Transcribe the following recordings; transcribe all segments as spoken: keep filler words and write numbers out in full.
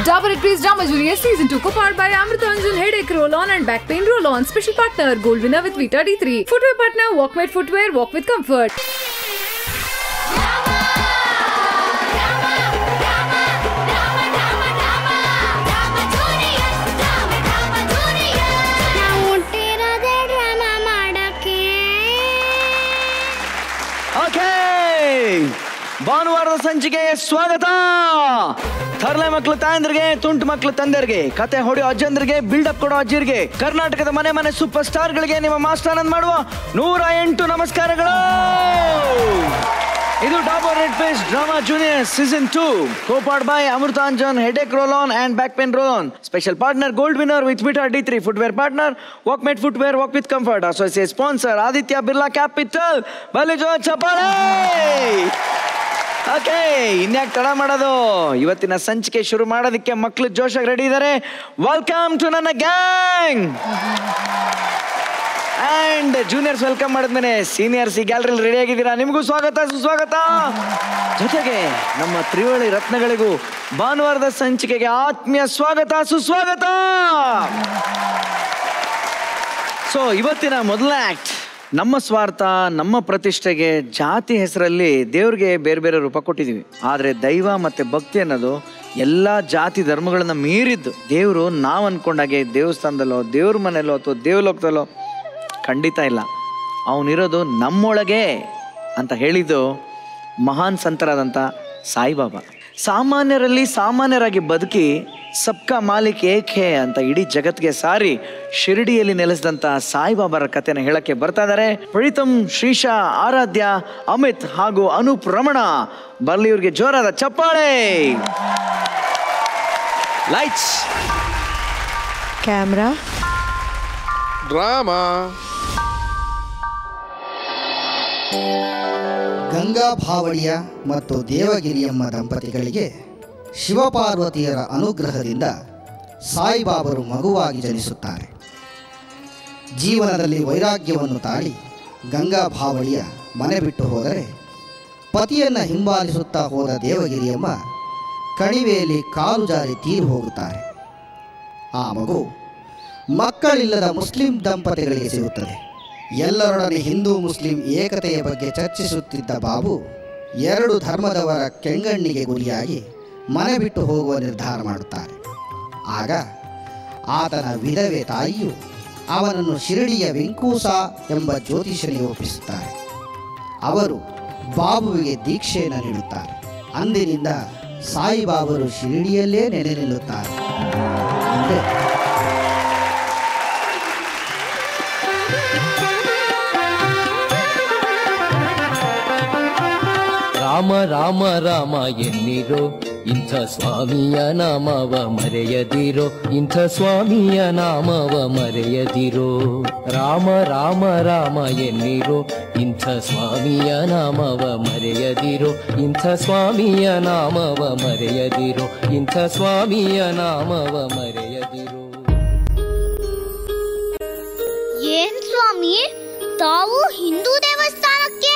Double-It Drama Junior Season two, co-powered by Amrita Anjan, Headache Roll-On and Back Pain Roll-On. Special partner, Gold winner with Vita D three. Footwear partner, Walkmate Footwear, walk with comfort. ಭಾನುವಾರದ ಸಂಚಿಕೆಗೆ ಸ್ವಾಗತ. ತರಲೆ ಮಕ್ಕಳು ತಾಯಂದ್ರಿಗೆ, ತುಂಟು ಮಕ್ಕಳು ತಂದೆಯರಿಗೆ, ಕತೆ ಹೊಡೆಯೋ ಅಜ್ಜಂದ್ರಿಗೆ, build up ಕೊಡೋ ಅಜ್ಜಿರಿಗೆ, ಕರ್ನಾಟಕದ ಮನೆ ಮನೆ ಸೂಪರ್ ಸ್ಟಾರ್ ಗಳಿಗೆ ನಿಮ್ಮ ಮಾಸ್ಟರ್ ಆನಂದ್ ಮಾಡುವ ನೂರ ಎಂಟು ನಮಸ್ಕಾರಗಳು. ಇದು Dabur red paste drama junior season two, co-powered by Amrita Anjan, Headache Roll-On and Back Pain Roll-On. Special partner, Gold winner with Vita D three. Footwear partner, Walkmate Footwear, walk with comfort. Associate sponsor, Aditya Birla Capital. Balijo Chapale. Okay, ಇನ್ಯಾಕೆ ತಡ ಮಾಡೋದು, ಇವತ್ತಿನ ಸಂಚಿಕೆ ಶುರು ಮಾಡೋದಕ್ಕೆ ಮಕ್ಕಳು ಜೋಶಾಗಿ ready ಇದ್ದಾರೆ. ವೆಲ್ಕಮ್ ಟು ನನ್ನ ಗ್ಯಾಂಗ್. ಅಂಡ್ ಜೂನಿಯರ್ಸ್ ವೆಲ್ಕಮ್ ಮಾಡಿದ್ಮೇಲೆ ಸೀನಿಯರ್ಸ್ ಈ ಗ್ಯಾಲರಿಯಲ್ಲಿ ರೆಡಿ ಆಗಿದ್ದೀರಾ, ನಿಮಗೂ ಸ್ವಾಗತ ಸುಸ್ವಾಗತ. ಜೊತೆಗೆ ನಮ್ಮ ತ್ರಿವಳಿ ರತ್ನಗಳಿಗೂ ಭಾನುವಾರದ ಸಂಚಿಕೆಗೆ ಆತ್ಮೀಯ ಸ್ವಾಗತ ಸುಸ್ವಾಗತ. ಸೊ ಇವತ್ತಿನ ಮೊದಲ ಆಕ್ಟ್, ನಮ್ಮ ಸ್ವಾರ್ಥ, ನಮ್ಮ ಪ್ರತಿಷ್ಠೆಗೆ ಜಾತಿ ಹೆಸರಲ್ಲಿ ದೇವ್ರಿಗೆ ಬೇರೆ ಬೇರೆ ರೂಪ ಕೊಟ್ಟಿದ್ದೀವಿ. ಆದರೆ ದೈವ ಮತ್ತು ಭಕ್ತಿ ಅನ್ನೋದು ಎಲ್ಲ ಜಾತಿ ಧರ್ಮಗಳನ್ನ ಮೀರಿದ್ದು. ದೇವರು ನಾವು ಅಂದ್ಕೊಂಡಾಗೆ ದೇವಸ್ಥಾನದಲ್ಲೋ, ದೇವ್ರ ಮನೆಯಲ್ಲೋ ಅಥವಾ ದೇವಲೋಕದಲ್ಲೋ ಖಂಡಿತ ಇಲ್ಲ. ಅವನಿರೋದು ನಮ್ಮೊಳಗೆ ಅಂತ ಹೇಳಿದ್ದು ಮಹಾನ್ ಸಂತರಾದಂಥ ಸಾಯಿಬಾಬಾ. ಸಾಮಾನ್ಯರಲ್ಲಿ ಸಾಮಾನ್ಯರಾಗಿ ಬದುಕಿ ಸಬ್ಕಾ ಮಾಲಿಕ್ ಏಕ್ ಹೇ ಅಂತ ಇಡೀ ಜಗತ್ಗೆ ಸಾರಿ ಶಿರಡಿಯಲ್ಲಿ ನೆಲೆಸಿದಂಥ ಸಾಯಿಬಾಬಾರ ಕಥೆನ ಹೇಳಕ್ಕೆ ಬರ್ತಾ ಇದ್ದಾರೆ ಪ್ರೀತಮ್, ಶ್ರೀಶಾ, ಆರಾಧ್ಯ, ಅಮಿತ್ ಹಾಗೂ ಅನೂಪ್ ರಮಣ. ಬರ್ಲಿ ಇವ್ರಿಗೆ ಜೋರಾದ ಚಪ್ಪಾಳೆ. Lights, camera, drama. ಗಂಗಾ ಭಾವಳಿಯ ಮತ್ತು ದೇವಗಿರಿಯಮ್ಮ ದಂಪತಿಗಳಿಗೆ ಶಿವಪಾರ್ವತಿಯರ ಅನುಗ್ರಹದಿಂದ ಸಾಯಿಬಾಬರು ಮಗುವಾಗಿ ಜನಿಸುತ್ತಾರೆ. ಜೀವನದಲ್ಲಿ ವೈರಾಗ್ಯವನ್ನು ತಾಳಿ ಗಂಗಾ ಭಾವಳಿಯ ಮನೆ ಬಿಟ್ಟು ಹೋದರೆ ಪತಿಯನ್ನು ಹಿಂಬಾಲಿಸುತ್ತಾ ಹೋದ ದೇವಗಿರಿಯಮ್ಮ ಕಣಿವೆಯಲ್ಲಿ ಕಾಲು ಜಾರಿ ತೀರಿ ಹೋಗುತ್ತಾರೆ. ಆ ಮಗು ಮಕ್ಕಳಿಲ್ಲದ ಮುಸ್ಲಿಂ ದಂಪತಿಗಳಿಗೆ ಸಿಗುತ್ತದೆ. ಎಲ್ಲರೊಡನೆ ಹಿಂದೂ ಮುಸ್ಲಿಂ ಏಕತೆಯ ಬಗ್ಗೆ ಚರ್ಚಿಸುತ್ತಿದ್ದ ಬಾಬು ಎರಡು ಧರ್ಮದವರ ಕೆಂಗಣ್ಣಿಗೆ ಗುರಿಯಾಗಿ ಮನೆ ಬಿಟ್ಟು ಹೋಗುವ ನಿರ್ಧಾರ ಮಾಡುತ್ತಾರೆ. ಆಗ ಆತನ ವಿಧವೆ ತಾಯಿಯು ಅವನನ್ನು ಶಿರಡಿಯ ವೆಂಕೂಸ ಎಂಬ ಜ್ಯೋತಿಷನಿಗೆ ಒಪ್ಪಿಸುತ್ತಾರೆ. ಅವರು ಬಾಬುವಿಗೆ ದೀಕ್ಷೆಯನ್ನು ನೀಡುತ್ತಾರೆ. ಅಂದಿನಿಂದ ಸಾಯಿಬಾಬರು ಶಿರಡಿಯಲ್ಲೇ ನೆಲೆ ನಿಲ್ಲುತ್ತಾರೆ. ಅಂದರೆ ರಾಮ ರಾಮ ರಾಮ ಎನ್ನಿರೋ, ಇಂಥ ಸ್ವಾಮಿಯ ನಾಮವ ಮರೆಯದಿರೋ, ಇಂಥ ಸ್ವಾಮಿಯ ನಾಮವ ಮರೆಯದಿರೋ. ರಾಮ ರಾಮ ರಾಮ ಎನ್ನಿರೋ, ಇಂಥ ಸ್ವಾಮಿಯ ನಾಮವ ಮರೆಯದಿರೋ, ಇಂಥ ಸ್ವಾಮಿಯ ನಾಮವ ಮರೆಯದಿರೋ, ಇಂಥ ಸ್ವಾಮಿಯ ನಾಮವ ಮರೆಯದಿರೋ. ಏನ್ ಸ್ವಾಮಿ, ತಾವು ಹಿಂದೂ ದೇವಸ್ಥಾನಕ್ಕೆ?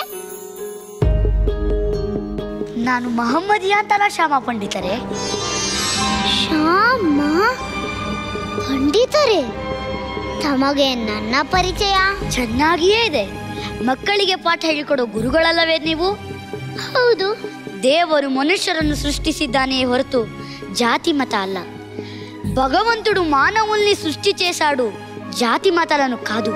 ನಾನು ಮಹಮ್ಮದಿಯ ಅಂತಲ್ಲ ಶ್ಯಾಮ ಪಂಡಿತರೆ. ಶ್ಯಾಮ ಪಂಡಿತರೆ, ತಮಗೆ ನನ್ನ ಪರಿಚಯ ಚೆನ್ನಾಗಿಯೇ ಇದೆ. ಮಕ್ಕಳಿಗೆ ಪಾಠ ಹೇಳಿಕೊಡೋ ಗುರುಗಳಲ್ಲವೇ ನೀವು? ಹೌದು. ದೇವರು ಮನುಷ್ಯರನ್ನು ಸೃಷ್ಟಿಸಿದ್ದಾನೆ ಹೊರತು ಜಾತಿ ಮತ ಅಲ್ಲ. భగవంతుడు మానవుల్ని సృష్టి చేశాడు, జాతి మతాలను కాదు.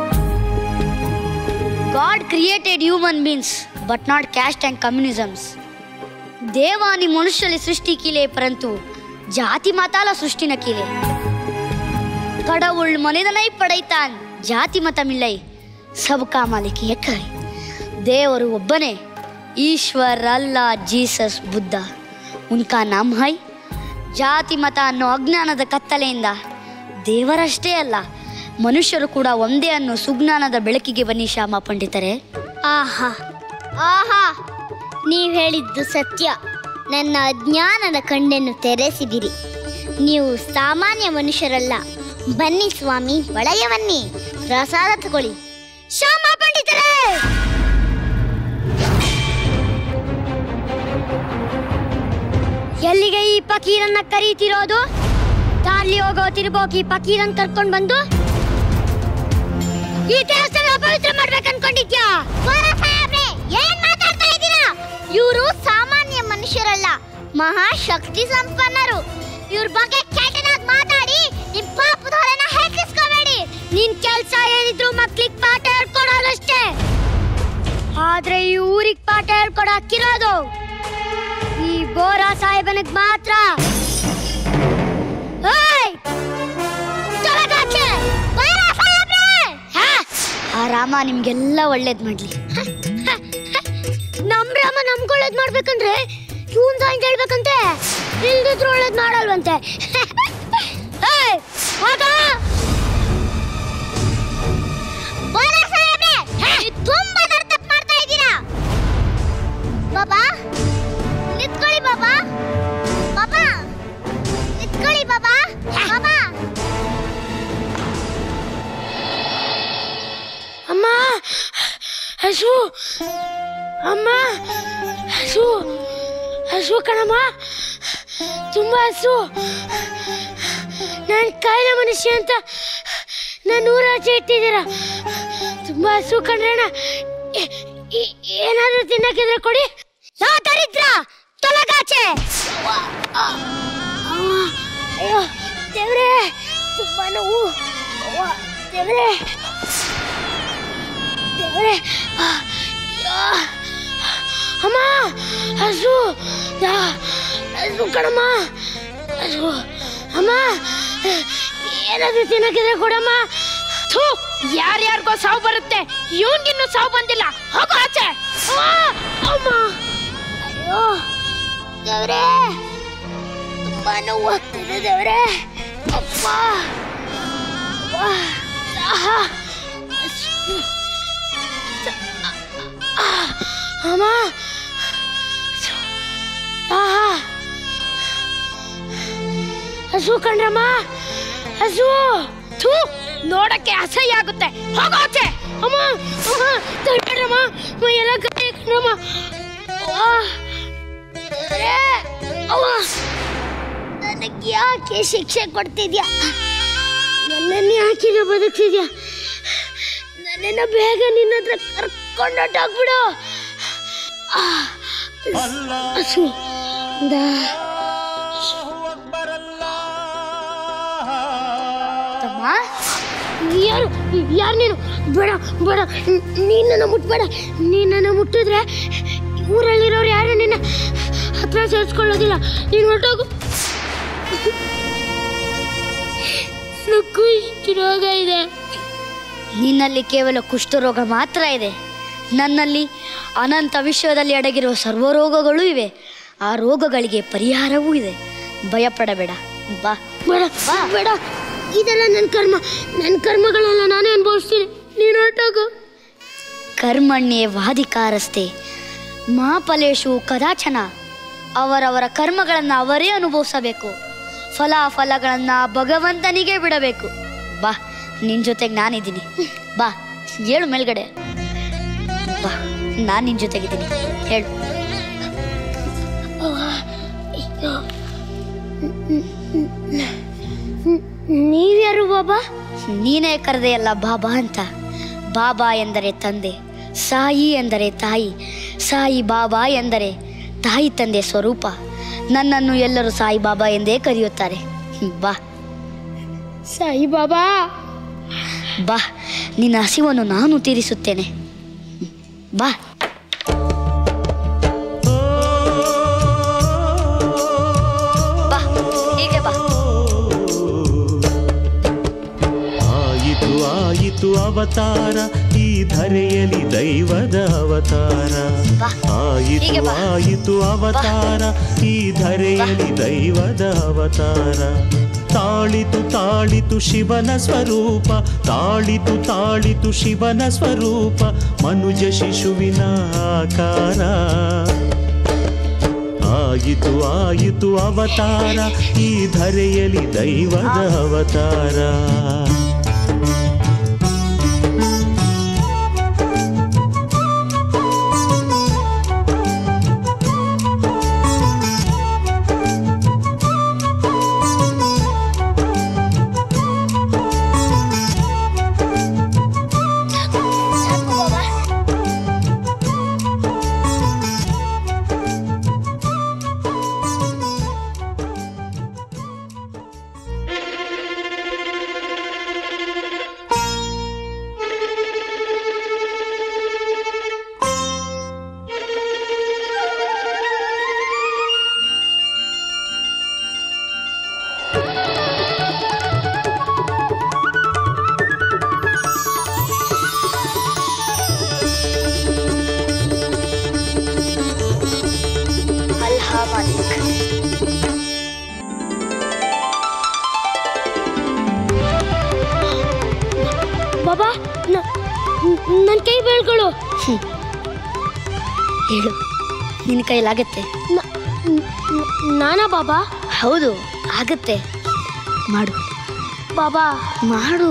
God created human beings but not caste and communisms. దేవాని మనుష్యుల సృష్టి కీలే పరంతు జాతి మతాల సృష్టిన కీలే. கடவுள் மனிதனை படைத்தான், ಜಾತಿ ಮತಮಿಲ್ಲೈ, ಸಬ್ಕಾ ಮಾಲಿಕ್ ಏಕ್ ಹೈ. ದೇವರು ಒಬ್ಬನೇ, ಈಶ್ವರ್, ಅಲ್ಲಾ, ಜೀಸಸ್, ಬುದ್ಧ, ಉನ್ಕಾ ನಾಮ್ ಹೈ. ಜಾತಿ ಮತ ಅನ್ನೋ ಅಜ್ಞಾನದ ಕತ್ತಲೆಯಿಂದ ದೇವರಷ್ಟೇ ಅಲ್ಲ, ಮನುಷ್ಯರು ಕೂಡ ಒಂದೇ ಅನ್ನೋ ಸುಜ್ಞಾನದ ಬೆಳಕಿಗೆ ಬನ್ನಿ ಶ್ಯಾಮ ಪಂಡಿತರೆ. ಆಹಾ ಆಹಾ, ನೀವು ಹೇಳಿದ್ದು ಸತ್ಯ. ನನ್ನ ಅಜ್ಞಾನದ ಕಣ್ಣನ್ನು ತೆರೆಸಿದಿರಿ. ನೀವು ಸಾಮಾನ್ಯ ಮನುಷ್ಯರಲ್ಲ. ಬನ್ನಿ ಸ್ವಾಮಿ, ಒಳಗೆ ಬನ್ನಿ, ಪ್ರಸಾದ ತಗೊಳ್ಳಿ. ಶ್ಯಾಮ ಪಂಡಿತರೆ, ಎಲ್ಲಿಗೆ ಈ ಫಕೀರನ್ನ ಕರೀತಿರೋದು? ದಾರಿ ಹೋಗೋ ತಿರುಗೋಗಿ ಪಕೀರನ್ ಕರ್ಕೊಂಡ್ ಬಂದು ಈ ದೇವಸ್ಥಾನ ಪವಿತ್ರ ಮಾಡ್ಬೇಕು ಅನ್ಕೊಂಡಿದ್ಯಾ? ಏನ್ ಮಾತಾಡ್ತಾ ಇದ್ದೀರಾ? ಇವರು ಸಾಮಾನ್ಯ ಮನುಷ್ಯರಲ್ಲ, ಮಹಾಶಕ್ತಿ ಸಂಪನ್ನರು. ಇವ್ರ ಬಗ್ಗೆ ಕೆಟ್ಟದಾಗಿ ಮಾತಾಡಿ ನಿಮ್ ಪಾಪದ ಹೊರೆನ ಹೆಚ್ಚಿಸ್ಕೋಬೇಡಿ. ನಿನ್ ಕೆಲ್ಸ ಏನಿದ್ರು ಮಕ್ಳಿಗೆ ಪಾಠ ಹೇಳ್ಕೊಡೋದಷ್ಟೇ. ಆದ್ರೆ ಈ ಊರಿಗೆ ಪಾಠ ಹೇಳ್ಕೊಡಕ್ಕಿರೋದು ಈ ಬೋರಾ ಸಾಹೇಬನಿಗೆ ಮಾತ್ರ. ಆ ರಾಮ ನಿಮ್ಗೆಲ್ಲ ಒಳ್ಳೇದ್ ಮಾಡ್ಲಿ. ನಮ್ ರಾಮ ನಮ್ಗೆ ಒಳ್ಳೇದ್ ಮಾಡ್ಬೇಕಂದ್ರೆ ಇವನ್ ಸಾಂಗ್ ಹೇಳ್ಬೇಕಂತೆ, ಇಲ್ದಿದ್ರು ಒಳ್ಳೇದ್ ಮಾಡಲ್ವಂತೆ. ತುಂಬಾ ತಪ್ಪು ಮಾಡ್ತಾ ಇದ್ದೀರಾ. ಬಾಬಾ ನಿತ್ಕೊಳ್ಳಿ, ಬಾಬಾ ಬಾಬಾ ನಿತ್ಕೊಳ್ಳಿ, ಬಾಬಾ ಬಾಬಾ. ಅಮ್ಮ ಹಸು, ಅಮ್ಮ ಹಸು, ಹಸು ಕಣಮ್ಮ, ತುಂಬಾ ಹಸು. ನಾನು ಕಾಯಿಲೆ ಮನುಷ್ಯ ಅಂತ ನಾನು ಊರಾಚೆ ಇಟ್ಟಿದ್ದೀರ. ತುಂಬಾ ಹಸು ಕಣ್ರಣ್ಣ, ಏನಾದ್ರೂ ತಿನ್ನಕ್ಕಿದ್ರೆ ಕೊಡಿ. ದರಿದ್ರ ತೊಲಗಾಚೆ. ಅಯ್ಯೋ ದೇವ್ರೆ, ತುಂಬಾ ನೋವು ದೇವ್ರೆ, ದೇವ್ರೆ. ಅಮ್ಮ ಹಸು, ಹಸು ಕಣಮ್ಮ, ಹಸು. ಅಮ್ಮ ಏನಾದ್ರೂ ತಿನ್ನಕ್ಕಿದ್ರೆ ಕೊಡಮ್ಮ. ಯಾರ್ಯಾರಿಗೋ ಸಾವು ಬರುತ್ತೆ, ಇವನ್ಗಿನ್ನೂ ಸಾವು ಬಂದಿಲ್ಲ. ಹೋಗು ಆಚೆ. ಅಮ್ಮ ಅಯ್ಯೋ ದೇವ್ರೆ, ತುಂಬಾ ನೋವು ಆಗ್ತಿದೆ ದೇವ್ರೆ. ಅಪ್ಪ ಅಮ್ಮ ಹಸು ಕಂಡ್ರಮ್ಮ, ಹಸು. ಥೂ, ನೋಡಕ್ಕೆ ಅಸಹ್ಯ ಆಗುತ್ತೆ. ಹೋಗೋಚೆ. ಅಮ್ಮ ಅಮ್ಮ ತಡ್ರಮ್ಮ, ಎಲ್ಲ ಕೈ ಕಂಡ್ರಮ್ಮ. ನನಗೆ ಯಾಕೆ ಶಿಕ್ಷೆ ಕೊಡ್ತಿದ್ಯಾ? ನನ್ನನ್ನು ಯಾಕೆ ಬದುಕ್ತಿದ್ಯಾ? ನನ್ನನ್ನ ಬೇಗ ನಿನ್ನ ಹತ್ರ ಕರ್ಕೊಂಡೋಗ್ಬಿಡು. ಹಸು ತಮ್ಮ, ಯಾರು ಯಾರು ನೀನು? ಬೇಡ ಬೇಡ, ನೀನನ್ನ ಮುಟ್ಬೇಡ. ನೀನನ್ನ ಮುಟ್ಟಿದ್ರೆ ಊರಲ್ಲಿರೋರು ಯಾರು ನಿನ್ನ ಹತ್ರ ಸೇರಿಸ್ಕೊಳ್ಳೋದಿಲ್ಲ. ನೀನು ಹೊರಟೋಗು. ಕುಷ್ಠರೋಗ ಇದೆ. ನಿನ್ನಲ್ಲಿ ಕೇವಲ ಕುಷ್ಠರೋಗ ಮಾತ್ರ ಇದೆ. ನನ್ನಲ್ಲಿ ಅನಂತ ವಿಶ್ವದಲ್ಲಿ ಅಡಗಿರುವ ಸರ್ವ ರೋಗಗಳೂ ಇವೆ. ಆ ರೋಗಗಳಿಗೆ ಪರಿಹಾರವೂ ಇದೆ. ಭಯಪಡಬೇಡ, ಬಾ. ಬೇಡ ಬಾ, ಬೇಡ. ಇದೆಲ್ಲ ನನ್ನ ಕರ್ಮ. ನನ್ನ ಕರ್ಮಗಳೆಲ್ಲ ನಾನೇ ಅನುಭವಿಸ್ತೀನಿ. ನೀನು ಹೊರಟೋಗು. ಕರ್ಮಣ್ಯೇ ವಾಧಿಕಾರಸ್ತೆ ಮಾ ಫಲೇಶು ಕದಾಚನ. ಅವರವರ ಕರ್ಮಗಳನ್ನು ಅವರೇ ಅನುಭವಿಸಬೇಕು. ಫಲಾಫಲಗಳನ್ನು ಭಗವಂತನಿಗೆ ಬಿಡಬೇಕು. ಬಾ, ನಿನ್ನ ಜೊತೆಗೆ ನಾನಿದ್ದೀನಿ. ಬಾ, ಹೇಳು ಮೇಲ್ಗಡೆ. ಬಾ, ನಾನು ನಿನ್ನ ಜೊತೆಗಿದ್ದೀನಿ. ಹೇಳು. ನೀವ್ಯಾರು ಬಾಬಾ? ನೀನೇ ಕರೆದೆಯಲ್ಲ ಬಾಬಾ ಅಂತ. ಬಾಬಾ ಎಂದರೆ ತಂದೆ, ಸಾಯಿ ಎಂದರೆ ತಾಯಿ, ಸಾಯಿ ಬಾಬಾ ಎಂದರೆ ತಾಯಿ ತಂದೆ ಸ್ವರೂಪ. ನನ್ನನ್ನು ಎಲ್ಲರೂ ಸಾಯಿ ಬಾಬಾ ಎಂದೇ ಕರೆಯುತ್ತಾರೆ. ಬಾ ಸಾಯಿ ಬಾಬಾ, ಬಾ, ನಿನ್ನ ಹಸಿವನ್ನು ನಾನು ತೀರಿಸುತ್ತೇನೆ. ಬಾ. ಬಾ, ಹೀಗೆ ಬಾ. ಆಯಿತು ಆಯಿತು ಅವತಾರ, ಈ ಧರೆಯಲ್ಲಿ ದೈವದ ಅವತಾರ. ಆಯಿತು ಆಯಿತು ಅವತಾರ, ಈ ಧರೆಯಲ್ಲಿ ದೈವದ ಅವತಾರ. ತಾಳಿತು ತಾಳಿತು ಶಿವನ ಸ್ವರೂಪ, ತಾಳಿತು ತಾಳಿತು ಶಿವನ ಸ್ವರೂಪ, ಮನುಜ ಶಿಶುವಿನ ಆಕಾರ. ಆಯಿತು ಆಯಿತು ಅವತಾರ, ಈ ಧರೆಯಲ್ಲಿ ದೈವದ ಅವತಾರ. ಬಾಬಾ ನನ್ನ ಕೈ ಬೆಳ್ಗಳು. ಹೇಳು, ನಿನ್ನ ಕೈಲಾಗತ್ತೆ. ನಾನಾ ಬಾಬಾ? ಹೌದು, ಆಗತ್ತೆ. ಮಾಡು ಬಾಬಾ, ಮಾಡು.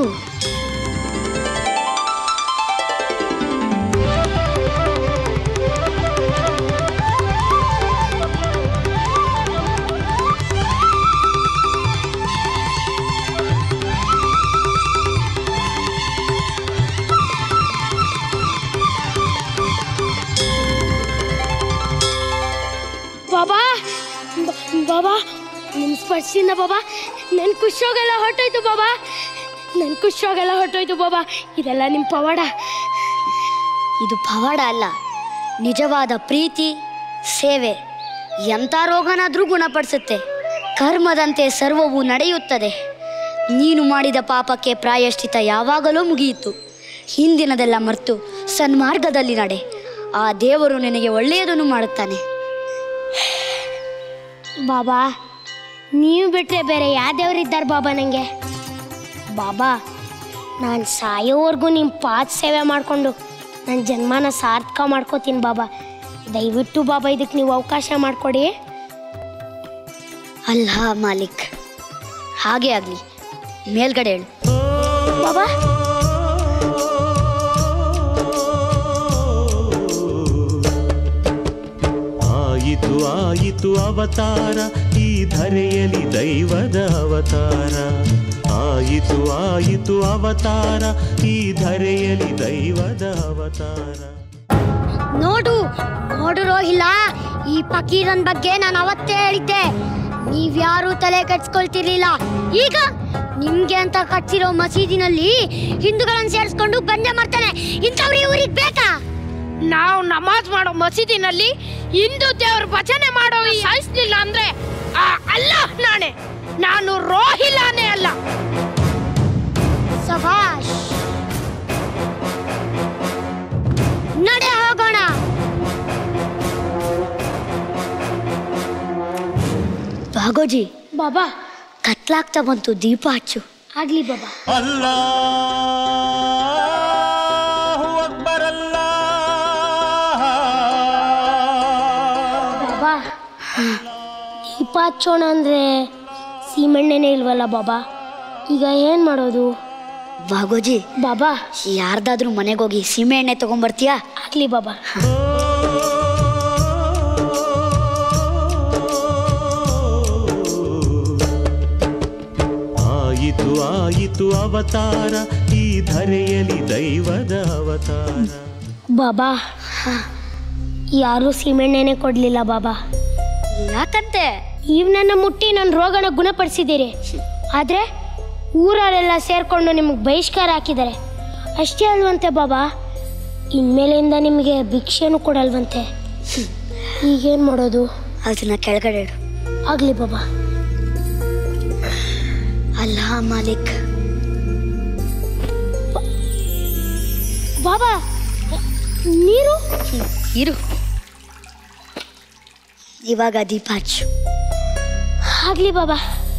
ಬಾಬಾ ಬಾಬಾ ನಿಮ್ಮ ಸ್ಪರ್ಶಿಂದ ಬಾಬಾ ನನ್ನ ಖುಷಿಯಾಗೆಲ್ಲ ಹೊರಟೋಯ್ತು ಬಾಬಾ. ನನ್ನ ಖುಷಿಯಾಗೆಲ್ಲ ಹೊರಟೋಯ್ತು ಬಾಬಾ. ಇದೆಲ್ಲ ನಿಮ್ಮ ಪವಾಡ. ಇದು ಪವಾಡ ಅಲ್ಲ, ನಿಜವಾದ ಪ್ರೀತಿ, ಸೇವೆ ಎಂಥ ರೋಗನಾದರೂ ಗುಣಪಡಿಸುತ್ತೆ. ಕರ್ಮದಂತೆ ಸರ್ವವು ನಡೆಯುತ್ತದೆ. ನೀನು ಮಾಡಿದ ಪಾಪಕ್ಕೆ ಪ್ರಾಯಶ್ಚಿತ ಯಾವಾಗಲೂ ಮುಗಿಯಿತು. ಹಿಂದಿನದೆಲ್ಲ ಮರೆತು ಸನ್ಮಾರ್ಗದಲ್ಲಿ ನಡೆ. ಆ ದೇವರು ನಿನಗೆ ಒಳ್ಳೆಯದನ್ನು ಮಾಡುತ್ತಾನೆ. ಬಾಬಾ, ನೀವು ಬಿಟ್ಟರೆ ಬೇರೆ ಯಾವ ದೇವರಿದ್ದಾರೆ ಬಾಬಾ ನನಗೆ? ಬಾಬಾ, ನಾನು ಸಾಯೋವರೆಗೂ ನಿಮ್ಮ ಪಾದ ಸೇವೆ ಮಾಡಿಕೊಂಡು ನನ್ನ ಜನ್ಮನ ಸಾರ್ಥಕ ಮಾಡ್ಕೋತೀನಿ ಬಾಬಾ. ದಯವಿಟ್ಟು ಬಾಬಾ ಇದಕ್ಕೆ ನೀವು ಅವಕಾಶ ಮಾಡಿಕೊಡಿ. ಅಲ್ಲಾ ಮಾಲಿಕ್, ಹಾಗೆ ಆಗಲಿ. ಮೇಲ್ಗಡೆ ಹೇಳು ಬಾಬಾ. ಆಯಿತು ಆಯಿತು ಅವತಾರ, ಈ ಧರೆಯಲಿ ದೈವದ ಅವತಾರ. ಆಯಿತು ಆಯಿತು ಅವತಾರ, ಈ ಧರೆಯಲಿ ದೈವದ ಅವತಾರ. ನೋಡು ನೋಡು ರೋಹಿಲ್ಲ, ಈ ಫಕೀರನ್ ಬಗ್ಗೆ ನಾನು ಅವತ್ತೇ ಹೇಳಿದ್ದೆ. ನೀವ್ಯಾರು ತಲೆ ಕೆಡ್ಸ್ಕೊಳ್ತಿರ್ಲಿಲ್ಲ. ಈಗ ನಿಮ್ಗೆ ಅಂತ ಕಟ್ಸಿರೋ ಮಸೀದಿನಲ್ಲಿ ಹಿಂದೂಗಳನ್ನ ಸೇರಿಸ್ಕೊಂಡು ಬಂದೆ ಮಾಡ್ತಾನೆ. ಇಂಥವ್ರು ಇವ್ರಿಗೆ ಬೇಕಾ? ನಾವು ನಮಾಜ್ ಮಾಡೋ ಮಸೀದಿನಲ್ಲಿ ಹಿಂದೂ ದೇವ್ರ ಭಜನೆ ಮಾಡೋ ಸಾಯಿಸ್ಲಿಲ್ಲ ಅಂದ್ರೆ ಅಲ್ಲ, ನಾನೇ ನಾನು ರೋಹಿಲ್ಲಾನೇ ಅಲ್ಲ. ಸಭಾಷ್, ನಡೆ ಹೋಗೋಣ. ಭಾಗೋಜಿ, ಬಾಬಾ ಕತ್ಲಾಗ್ತಾ ಬಂತು, ದೀಪ ಹಚ್ಚು. ಆಗ್ಲಿ ಬಾಬಾ. ಅಲ್ಲಾಹು ಅಕ್ಬರ್, ಬಾಬಾ, ದೀಪ ಹಚ್ಚೋಣ ಅಂದ್ರೆ ಸೀಮೆಣ್ಣೆನೇ ಇಲ್ವಲ್ಲ ಬಾಬಾ. ಈಗ ಏನ್ ಮಾಡೋದು? ಭಾಗೋಜಿ, ಬಾಬಾ ಯಾರ್ದಾದ್ರೂ ಮನೆಗೋಗಿ ಸೀಮೆ ಎಣ್ಣೆ ತಗೊಂಡ್ಬರ್ತೀಯಾ? ಆಗ್ಲಿ ಬಾಬಾ. ಆಯಿತು ಆಯಿತು ಅವತಾರ, ಈ ಧರೆಯಲಿ ದೈವದ ಅವತಾರ. ಬಾಬಾ, ಯಾರೂ ಸೀಮೆಣ್ಣೆನೆ ಕೊಡ್ಲಿಲ್ಲ ಬಾಬಾ. ಯಾಕಂತೆ? ನೀವು ನನ್ನ ಮುಟ್ಟಿ ನನ್ನ ರೋಗನ ಗುಣಪಡಿಸಿದ್ದೀರಿ, ಆದರೆ ಊರಲ್ಲೆಲ್ಲ ಸೇರ್ಕೊಂಡು ನಿಮಗೆ ಬಹಿಷ್ಕಾರ ಹಾಕಿದ್ದಾರೆ. ಅಷ್ಟೇ ಅಲ್ವಂತೆ ಬಾಬಾ, ಇನ್ಮೇಲಿಂದ ನಿಮಗೆ ಭಿಕ್ಷೆನೂ ಕೊಡಲ್ವಂತೆ. ಈಗೇನು ಮಾಡೋದು? ಅದನ್ನ ಕೆಳಗಡೆ ಇಡು. ಆಗಲಿ ಬಾಬಾ. ಅಲ್ಲಾ ಮಾಲಿಕ್. ಬಾಬಾ, ನೀರು ಇರು. ಇವಾಗ ದೀಪ ಹಚ್ಚು. ಆಗ್ಲಿ ಬಾಬಾ.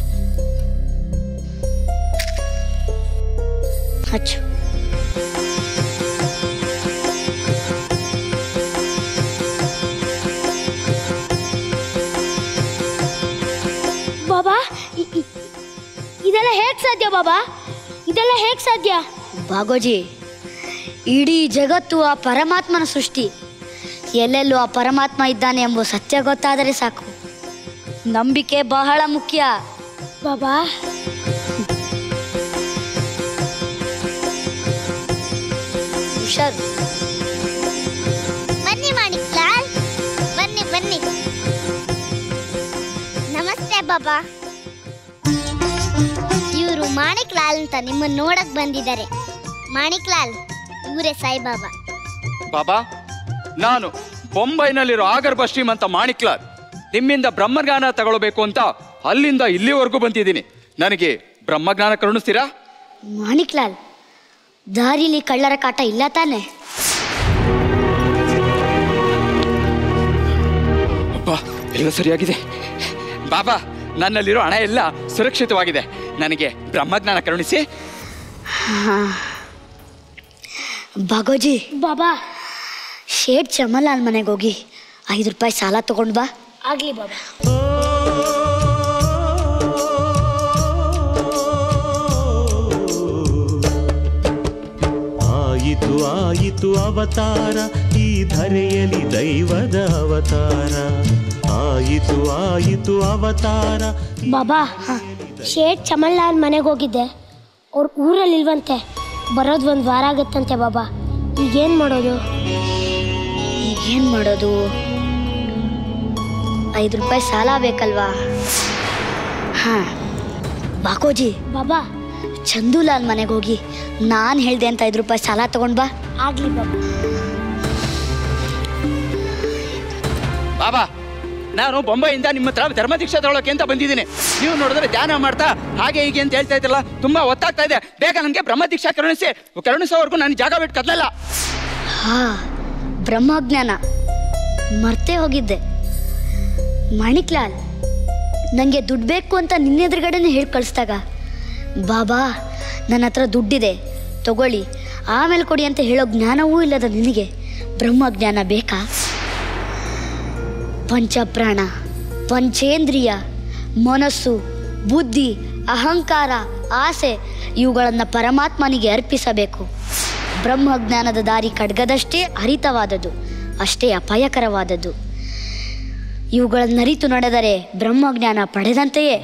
ಹಚ್ಚು. ಬಾಬಾ, ಇದೆಲ್ಲ ಹೇಗೆ ಸಾಧ್ಯ ಬಾಬಾ? ಇದೆಲ್ಲ ಹೇಗೆ ಸಾಧ್ಯ? ಭಾಗೋಜಿ, ಇಡೀ ಜಗತ್ತು ಆ ಪರಮಾತ್ಮನ ಸೃಷ್ಟಿ. ಎಲ್ಲೆಲ್ಲೂ ಆ ಪರಮಾತ್ಮ ಇದ್ದಾನೆ ಎಂಬ ಸತ್ಯ ಗೊತ್ತಾದರೆ ಸಾಕು. ನಂಬಿಕೆ ಬಹಳ ಮುಖ್ಯ ಬಾಬಾ. ಹುಷಾರು. ಬನ್ನಿ ಮಾಣಿಕ್ಲಾಲ್, ಬನ್ನಿ ಬನ್ನಿ. ನಮಸ್ತೆ ಬಾಬಾ. ಇವರು ಮಾಣಿಕ್ಲಾಲ್ ಅಂತ ನಿಮ್ಮನ್ನು ನೋಡಕ್ ಬಂದಿದ್ದಾರೆ. ಮಾಣಿಕ್ಲಾಲ್, ಇವರೇ ಸಾಯಿಬಾಬಾ. ಬಾಬಾ, ನಾನು ಬೊಂಬೈನಲ್ಲಿರೋ ಆಗರ್ಭ ಶ್ರೀಮಂತ ಮಾಣಿಕ್ಲಾಲ್. ನಿಮ್ಮಿಂದ ಬ್ರಹ್ಮಜ್ಞಾನ ತಗೊಳ್ಬೇಕು ಅಂತ ಅಲ್ಲಿಂದ ಇಲ್ಲಿವರೆಗೂ ಬಂದಿದ್ದೀನಿ. ನನಗೆ ಬ್ರಹ್ಮಜ್ಞಾನ ಕರುಣಿಸ್ತೀರಾ? ಮಾಣಿಕ್ಲಾಲ್, ದಾರಿಲಿ ಕಳ್ಳರ ಕಾಟ ಇಲ್ಲ ತಾನೆ? ಅಬ್ಬಾ, ಎಲ್ಲ ಸರಿಯಾಗಿದೆ. ಬಾಬಾ, ನನ್ನಲ್ಲಿರೋ ಹಣ ಎಲ್ಲ ಸುರಕ್ಷಿತವಾಗಿದೆ. ನನಗೆ ಬ್ರಹ್ಮಜ್ಞಾನ ಕರುಣಿಸಿ. ಬಾಗೋಜಿ ಬಾಬಾ ಶೇಟ್ ಚಮಲಾಲ್ ಮನೆಗೆ ಹೋಗಿ ಐದು ರೂಪಾಯಿ ಸಾಲ ತಗೊಂಡ್ ಬಾ. ಆಗ್ಲಿ ಬಾಬಾ. ಆಯಿತು ಆಯಿತು ಅವತಾರ ಈ ಧರೆಯಲ್ಲಿ ದೈವದ ಅವತಾರ. ಆಯಿತು ಆಯಿತು ಅವತಾರ. ಬಾಬಾ ಶೇಟ್ ಚಮನ್ಲಾಲ್ ಮನೆಗೆ ಹೋಗಿದ್ದೆ, ಅವ್ರ ಊರಲ್ಲಿ ಇಲ್ವಂತೆ, ಬರೋದು ಒಂದು ವಾರ ಆಗತ್ತಂತೆ ಬಾಬಾ. ಈಗೇನು ಮಾಡೋದು? ಈಗೇನು ಮಾಡೋದು? ಐದು ರೂಪಾಯಿ ಸಾಲ ಬೇಕಲ್ವಾ? ಹಾ ಬಾಕೋಜಿ ಬಾಬಾ ಚಂದೂಲಾಲ್ ಮನೆಗೆ ಹೋಗಿ ನಾನು ಹೇಳ್ದೆ ಅಂತ ಐದು ರೂಪಾಯಿ ಸಾಲ ತಗೊಂಡ್ ಬಾ. ಆಗ್ಲಿ ಬಾಬಾ. ಬಾಬಾ ನಾನು ಬೊಂಬೈಯಿಂದ ನಿಮ್ಮ ಹತ್ರ ಧರ್ಮ ದೀಕ್ಷೆ ತಗೊಳ್ಳೋಕೆ ಅಂತ ಬಂದಿದ್ದೀನಿ. ನೀವು ನೋಡಿದ್ರೆ ಧ್ಯಾನ ಮಾಡ್ತಾ ಹಾಗೆ ಹೀಗೆ ಅಂತ ಹೇಳ್ತಾ ಇದ್ರಲ್ಲ, ತುಂಬಾ ಒತ್ತಾಗ್ತಾ ಇದೆ. ಬೇಗ ನನಗೆ ಬ್ರಹ್ಮ ದೀಕ್ಷಾ ಕರುಣಿಸಿ. ಕರುಣಿಸೋವರೆಗೂ ನಾನು ಜಾಗ ಬಿಟ್ಟು ಕದಲಲ್ಲ. ಹಾ ಬ್ರಹ್ಮಜ್ಞಾನ ಮರ್ತೇ ಹೋಗಿದ್ದೆ. ಮಾಣಿಕ್ಲಾಲ್ ನನಗೆ ದುಡ್ಡು ಬೇಕು ಅಂತ ನಿನ್ನೆದುರುಗಡೆನೇ ಹೇಳಿ ಕಳಿಸ್ದಾಗ, ಬಾಬಾ ನನ್ನ ಹತ್ರ ದುಡ್ಡಿದೆ ತಗೊಳ್ಳಿ ಆಮೇಲೆ ಕೊಡಿ ಅಂತ ಹೇಳೋ ಜ್ಞಾನವೂ ಇಲ್ಲದ ನಿನಗೆ ಬ್ರಹ್ಮಜ್ಞಾನ ಬೇಕಾ? ಪಂಚಪ್ರಾಣ, ಪಂಚೇಂದ್ರಿಯ, ಮನಸ್ಸು, ಬುದ್ಧಿ, ಅಹಂಕಾರ, ಆಸೆ ಇವುಗಳನ್ನು ಪರಮಾತ್ಮನಿಗೆ ಅರ್ಪಿಸಬೇಕು. ಬ್ರಹ್ಮಜ್ಞಾನದ ದಾರಿ ಖಡ್ಗದಷ್ಟೇ ಹರಿತವಾದದ್ದು, ಅಷ್ಟೇ ಅಪಾಯಕರವಾದದ್ದು. ಇವುಗಳನ್ನರಿತು ನಡೆದರೆ ಬ್ರಹ್ಮಜ್ಞಾನ ಪಡೆದಂತೆಯೇ.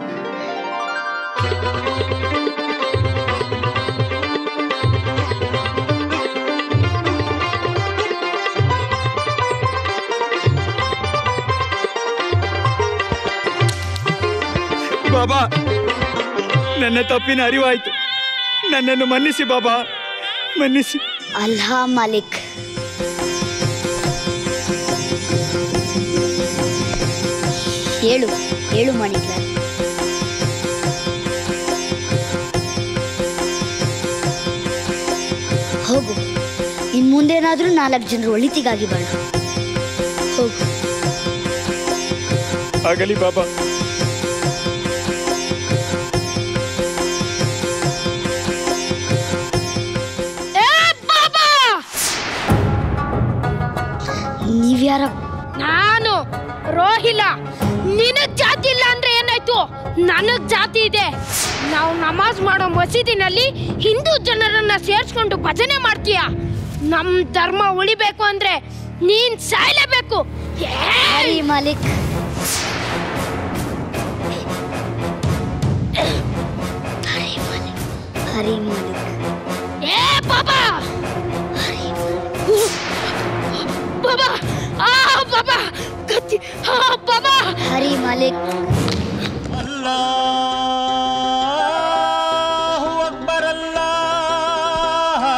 ಬಾಬಾ ನನ್ನ ತಪ್ಪಿನ ಅರಿವಾಯ್ತು, ನನ್ನನ್ನು ಮನ್ನಿಸಿ ಬಾಬಾ, ಮನ್ನಿಸಿ. ಅಲ್ಲಾ ಮಾಲಿಕ್, ಹೇಳು ಹೇಳು ಮಾಣಿಕ್ಲಾಲ್. ಹೋಗು, ಇನ್ ಮುಂದೇನಾದ್ರೂ ನಾಲ್ಕು ಜನರು ಒಳಿತಿಗಾಗಿ ಬಾಳು. ಹೋಗು. ಆಗಲಿ ಬಾಬಾ. ನೀವ್ಯಾರ? ನಾನು ರೋಹಿಲ. ನಿನಗ್ ಜಾತಿ ಇಲ್ಲ ಅಂದ್ರೆ ಏನಾಯ್ತು? ನನಗ್ ಜಾತಿ ಇದೆ. ನಾವು ನಮಾಜ್ ಮಾಡೋ ಮಸೀದಿನಲ್ಲಿ ಹಿಂದೂ ಜನರನ್ನ ಸೇರ್ಸ್ಕೊಂಡು ಭಜನೆ ಮಾಡ್ತೀಯ. ನಮ್ ಧರ್ಮ ಉಳಿಬೇಕು ಅಂದ್ರೆ ನೀನ್ ಸಾಯ್ಲೇಬೇಕು. ಹರಿ ಮಾಲಿಕ್, ಹರಿ ಮಾಲಿಕ್, ಹರಿ ಮಾಲಿಕ್. ಏ ಬಾಬಾ, ಬಾಬಾ, ಆ ಬಾಬಾ, ಕತ್ತಿ, ಆ ಬಾಬಾ. ಹರಿ ಮಾಲಿಕ್. ಅಲ್ಲಾಹು ಅಕ್ಬರ್, ಅಲ್ಲಾಹ್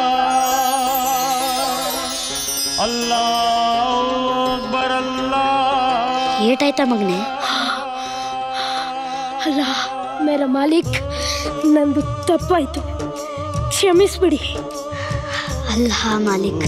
ಅಲ್ಲಾಹು ಅಕ್ಬರ್, ಅಲ್ಲಾಹ್. ಏಟಾಯ್ತಾ ಮಗನೇ? ಅಲ್ಲ ಮೇರ ಮಾಲಿಕ್, ನಂದು ತಪ್ಪಾಯ್ತು, ಕ್ಷಮಿಸ್ಬಿಡಿ. ಅಲ್ಲಾ ಮಾಲಿಕ್.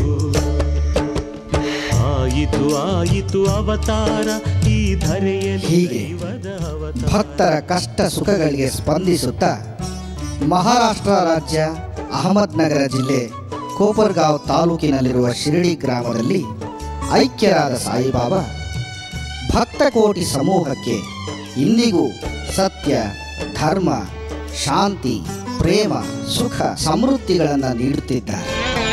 ಆಯಿತು ಆಯಿತು ಅವತಾರ ಈ ಧರೆಯಲ್ಲಿ. ಹೀಗೆ ಭಕ್ತರ ಕಷ್ಟ ಸುಖಗಳಿಗೆ ಸ್ಪಂದಿಸುತ್ತಾ ಮಹಾರಾಷ್ಟ್ರ ರಾಜ್ಯ ಅಹಮದ್ನಗರ ಜಿಲ್ಲೆ ಕೋಪರ್ಗಾಂವ್ ತಾಲೂಕಿನಲ್ಲಿರುವ ಶಿರಡಿ ಗ್ರಾಮದಲ್ಲಿ ಐಕ್ಯರಾದ ಸಾಯಿಬಾಬಾ ಭಕ್ತ ಕೋಟಿ ಸಮೂಹಕ್ಕೆ ಇಂದಿಗೂ ಸತ್ಯ, ಧರ್ಮ, ಶಾಂತಿ, ಪ್ರೇಮ, ಸುಖ, ಸಮೃದ್ಧಿಗಳನ್ನು ನೀಡುತ್ತಿದ್ದಾರೆ.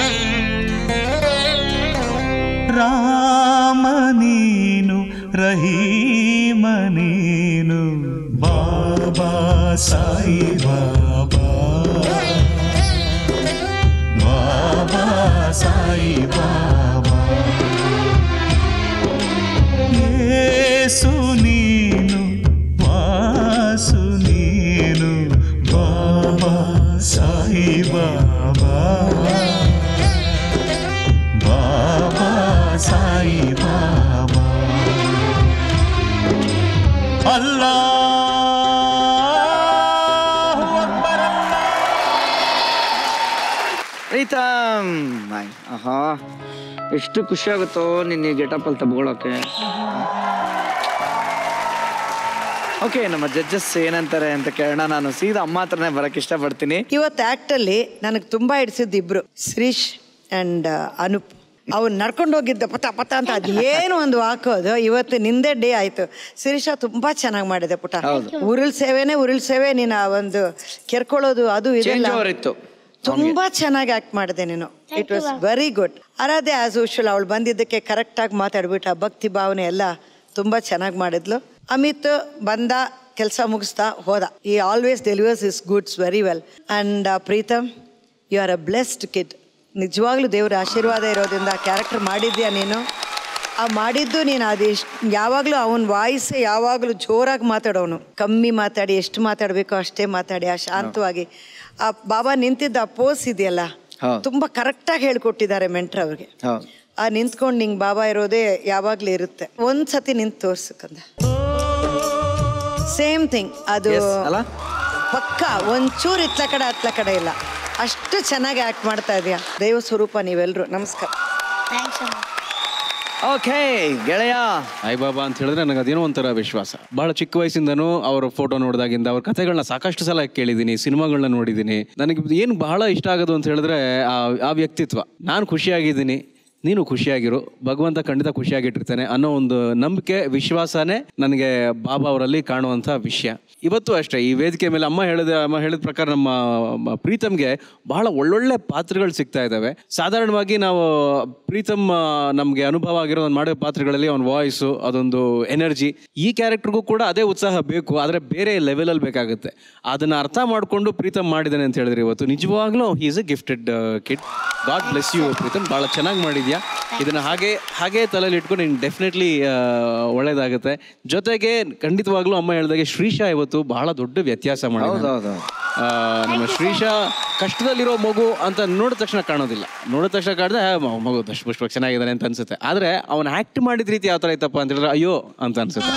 ರಾಮ ನೀನು, ರಹೀಮ ನೀನು, ಬಾಬಾ ಸಾಯಿ ಬಾಬಾ, ಬಾಬಾ ಸಾಯಿ ಬಾಬಾ. ಯೇಸು ನೀನು, ವಾಸು ನೀನು, ಬಾಬಾ ಸಾಯಿ ಬಾಬಾ, ಬಾಬಾ ಸಾಯಿ ಬಾಬಾ. ಅಲ್ಲಾಹು ಅಕ್ಬರ್, ಪ್ರೀತಮ್. ಆಹಾ ಎಷ್ಟು ಖುಷಿ ಆಗುತ್ತೋ ನಿನ್ನ ಗೆಟಪ್ ಅಲ್ಲಿ ತಗೊಳಕ್ಕೆ. ಓಕೆ, ನಮ್ಮ ಜಡ್ಜಸ್ ಏನಂತಾರೆ ಅಂತ ಕೇಳೋಣ. ನಾನು ಸೀದಾ ಅಮ್ಮ ಹತ್ರನೇ ಬರಕ್ಕೆ ಇಷ್ಟಪಡ್ತೀನಿ. ಇವತ್ತು ಆ್ಯಕ್ಟಲ್ಲಿ ನನಗೆ ತುಂಬ ಹಿಡಿಸಿದ್ದು ಇಬ್ರು, ಶ್ರೀಶ್ ಆ್ಯಂಡ್ ಅನೂಪ್. ಅವ್ನು ನಡ್ಕೊಂಡು ಹೋಗಿದ್ದ ಪತ ಪತ ಅಂತ ಅದು ಏನು ಒಂದು ಹಾಕೋದು. ಇವತ್ತು ನಿಂದೇ ಡೇ ಆಯಿತು. ಶಿರೀಷ ತುಂಬ ಚೆನ್ನಾಗಿ ಮಾಡಿದೆ ಪುಟ. ಉರುಳ್ ಸೇವೆನೇ ಉರುಳ್ ಸೇವೆ. ನೀನು ಆ ಒಂದು ಕೆರ್ಕೊಳ್ಳೋದು ಅದು ಇದೆಲ್ಲ ತುಂಬ ಚೆನ್ನಾಗಿ ಆ್ಯಕ್ಟ್ ಮಾಡಿದೆ ನೀನು. It was very good. Aradhe as usual ಅವಳು ಬಂದಿದ್ದಕ್ಕೆ ಕರೆಕ್ಟಾಗಿ ಮಾತಾಡ್ಬಿಟ್ಟು ಆ ಭಕ್ತಿ ಭಾವನೆ ಎಲ್ಲ ತುಂಬ ಚೆನ್ನಾಗಿ ಮಾಡಿದ್ಲು. ಅಮಿತ್ ಬಂದ, ಕೆಲಸ ಮುಗಿಸ್ತಾ ಹೋದ. ಈ always delivers is goods very well. And Pritam, you are a blessed kid. ನಿಜವಾಗ್ಲೂ ದೇವರ ಆಶೀರ್ವಾದ ಇರೋದ್ರಿಂದ ಆ ಕ್ಯಾರೆಕ್ಟರ್ ಮಾಡಿದ್ಯಾ ನೀನು. ಆ ಮಾಡಿದ್ದು ನೀನು ಅದು ಎಷ್ಟು ಯಾವಾಗಲೂ ಅವನ ವಾಯ್ಸೇ ಯಾವಾಗಲೂ ಜೋರಾಗಿ ಮಾತಾಡೋನು. ಕಮ್ಮಿ ಮಾತಾಡಿ ಎಷ್ಟು ಮಾತಾಡಬೇಕೋ ಅಷ್ಟೇ ಮಾತಾಡಿ ಆ ಶಾಂತವಾಗಿ. ಆ ಬಾಬಾ ನಿಂತಿದ್ದ ಆ ಪೋಸ್ ಇದೆಯಲ್ಲ ತುಂಬ ಕರೆಕ್ಟಾಗಿ ಹೇಳ್ಕೊಟ್ಟಿದ್ದಾರೆ ಮೆಂಟ್ರ್ ಅವ್ರಿಗೆ. ಆ ನಿಂತ್ಕೊಂಡು ನಿಂಗೆ ಬಾಬಾ ಇರೋದೇ ಯಾವಾಗಲೂ ಇರುತ್ತೆ. ಒಂದ್ಸತಿ ನಿಂತು ತೋರ್ಸಕ್ಕಂದ ಸೇಮ್ ಥಿಂಗ್ ಅದು ಪಕ್ಕ ಒಂಚೂರು ಇತ್ಲ ಕಡೆ ಹತ್ಲ ಕಡೆ ಇಲ್ಲ. ಅಷ್ಟು ಚೆನ್ನಾಗಿ ಆ್ಯಕ್ಟ್ ಮಾಡ್ತಾ ಇದೆಯಾ. ದೈವ ಸ್ವರೂಪ ನೀವೆಲ್ಲರೂ. ನಮಸ್ಕಾರ. ಓಕೆ ಗೆಳೆಯ. ಸಾಯಿಬಾಬಾ ಅಂತ ಹೇಳಿದ್ರೆ ನನಗೆ ಅದೇನೋ ಒಂಥರ ವಿಶ್ವಾಸ. ಬಹಳ ಚಿಕ್ಕ ವಯಸ್ಸಿಂದನೂ ಅವ್ರ ಫೋಟೋ ನೋಡಿದಾಗಿಂದ ಅವ್ರ ಕಥೆಗಳನ್ನ ಸಾಕಷ್ಟು ಸಲ ಕೇಳಿದ್ದೀನಿ, ಸಿನಿಮಾಗಳನ್ನ ನೋಡಿದ್ದೀನಿ. ನನಗೆ ಏನು ಬಹಳ ಇಷ್ಟ ಆಗೋದು ಅಂತ ಹೇಳಿದ್ರೆ ಆ ಆ ವ್ಯಕ್ತಿತ್ವ. ನಾನು ಖುಷಿಯಾಗಿದ್ದೀನಿ, ನೀನು ಖುಷಿಯಾಗಿರು, ಭಗವಂತ ಖಂಡಿತ ಖುಷಿಯಾಗಿಟ್ಟಿರ್ತಾನೆ ಅನ್ನೋ ಒಂದು ನಂಬಿಕೆ, ವಿಶ್ವಾಸನೇ ನನಗೆ ಬಾಬಾ ಅವರಲ್ಲಿ ಕಾಣುವಂಥ ವಿಷಯ. ಇವತ್ತು ಅಷ್ಟೇ ಈ ವೇದಿಕೆ ಮೇಲೆ ಅಮ್ಮ ಹೇಳಿದ ಅಮ್ಮ ಹೇಳಿದ ಪ್ರಕಾರ ನಮ್ಮ ಪ್ರೀತಮ್ಗೆ ಬಹಳ ಒಳ್ಳೊಳ್ಳೆ ಪಾತ್ರಗಳು ಸಿಗ್ತಾ ಇದ್ದಾವೆ. ಸಾಧಾರಣವಾಗಿ ನಾವು ಪ್ರೀತಮ್ ನಮಗೆ ಅನುಭವ ಆಗಿರೋ ಒಂದು ಮಾಡೋ ಪಾತ್ರಗಳಲ್ಲಿ ಅವನ ವಾಯ್ಸು, ಅದೊಂದು ಎನರ್ಜಿ, ಈ ಕ್ಯಾರೆಕ್ಟರ್ಗೂ ಕೂಡ ಅದೇ ಉತ್ಸಾಹ ಬೇಕು, ಆದರೆ ಬೇರೆ ಲೆವೆಲಲ್ಲಿ ಬೇಕಾಗುತ್ತೆ. ಅದನ್ನು ಅರ್ಥ ಮಾಡಿಕೊಂಡು ಪ್ರೀತಮ್ ಮಾಡಿದ್ದಾನೆ ಅಂತ ಹೇಳಿದ್ರೆ ಇವತ್ತು ನಿಜವಾಗ್ಲೂ he is a gifted kid. God bless you Pritam, ಭಾಳ ಚೆನ್ನಾಗಿ ಮಾಡಿದ್ಯಾ. ಇದನ್ನು ಹಾಗೆ ಹಾಗೆ ತಲೆಯಲ್ಲಿ ಇಟ್ಕೊಂಡು ನೀನು ಡೆಫಿನೆಟ್ಲಿ ಒಳ್ಳೇದಾಗುತ್ತೆ. ಜೊತೆಗೆ ಖಂಡಿತವಾಗ್ಲೂ ಅಮ್ಮ ಹೇಳಿದಾಗೆ ಶ್ರೀಶಾ ಇವತ್ತು ಬಹಳ ದೊಡ್ಡ ವ್ಯತ್ಯಾಸ ಮಾಡಿದ. ನಮ್ಮ ಶ್ರೀಶಾ ಕಷ್ಟದಲ್ಲಿರೋ ಮಗು ಅಂತ ನೋಡಿದ ತಕ್ಷಣ ಕಾಣೋದಿಲ್ಲ. ನೋಡಿದ ತಕ್ಷಣ ಕಾಣಿದ್ರೆ ಮಗು ದಶ ಪುಷ್ಪ ಚೆನ್ನಾಗಿದ್ದಾನೆ ಅಂತ ಅನ್ಸುತ್ತೆ. ಆದರೆ ಅವನು ಆ್ಯಕ್ಟ್ ಮಾಡಿದ ರೀತಿ ಯಾವ ಥರ ಇತ್ತಪ್ಪ ಅಂತ ಹೇಳಿದ್ರೆ ಅಯ್ಯೋ ಅಂತ ಅನ್ಸುತ್ತೆ.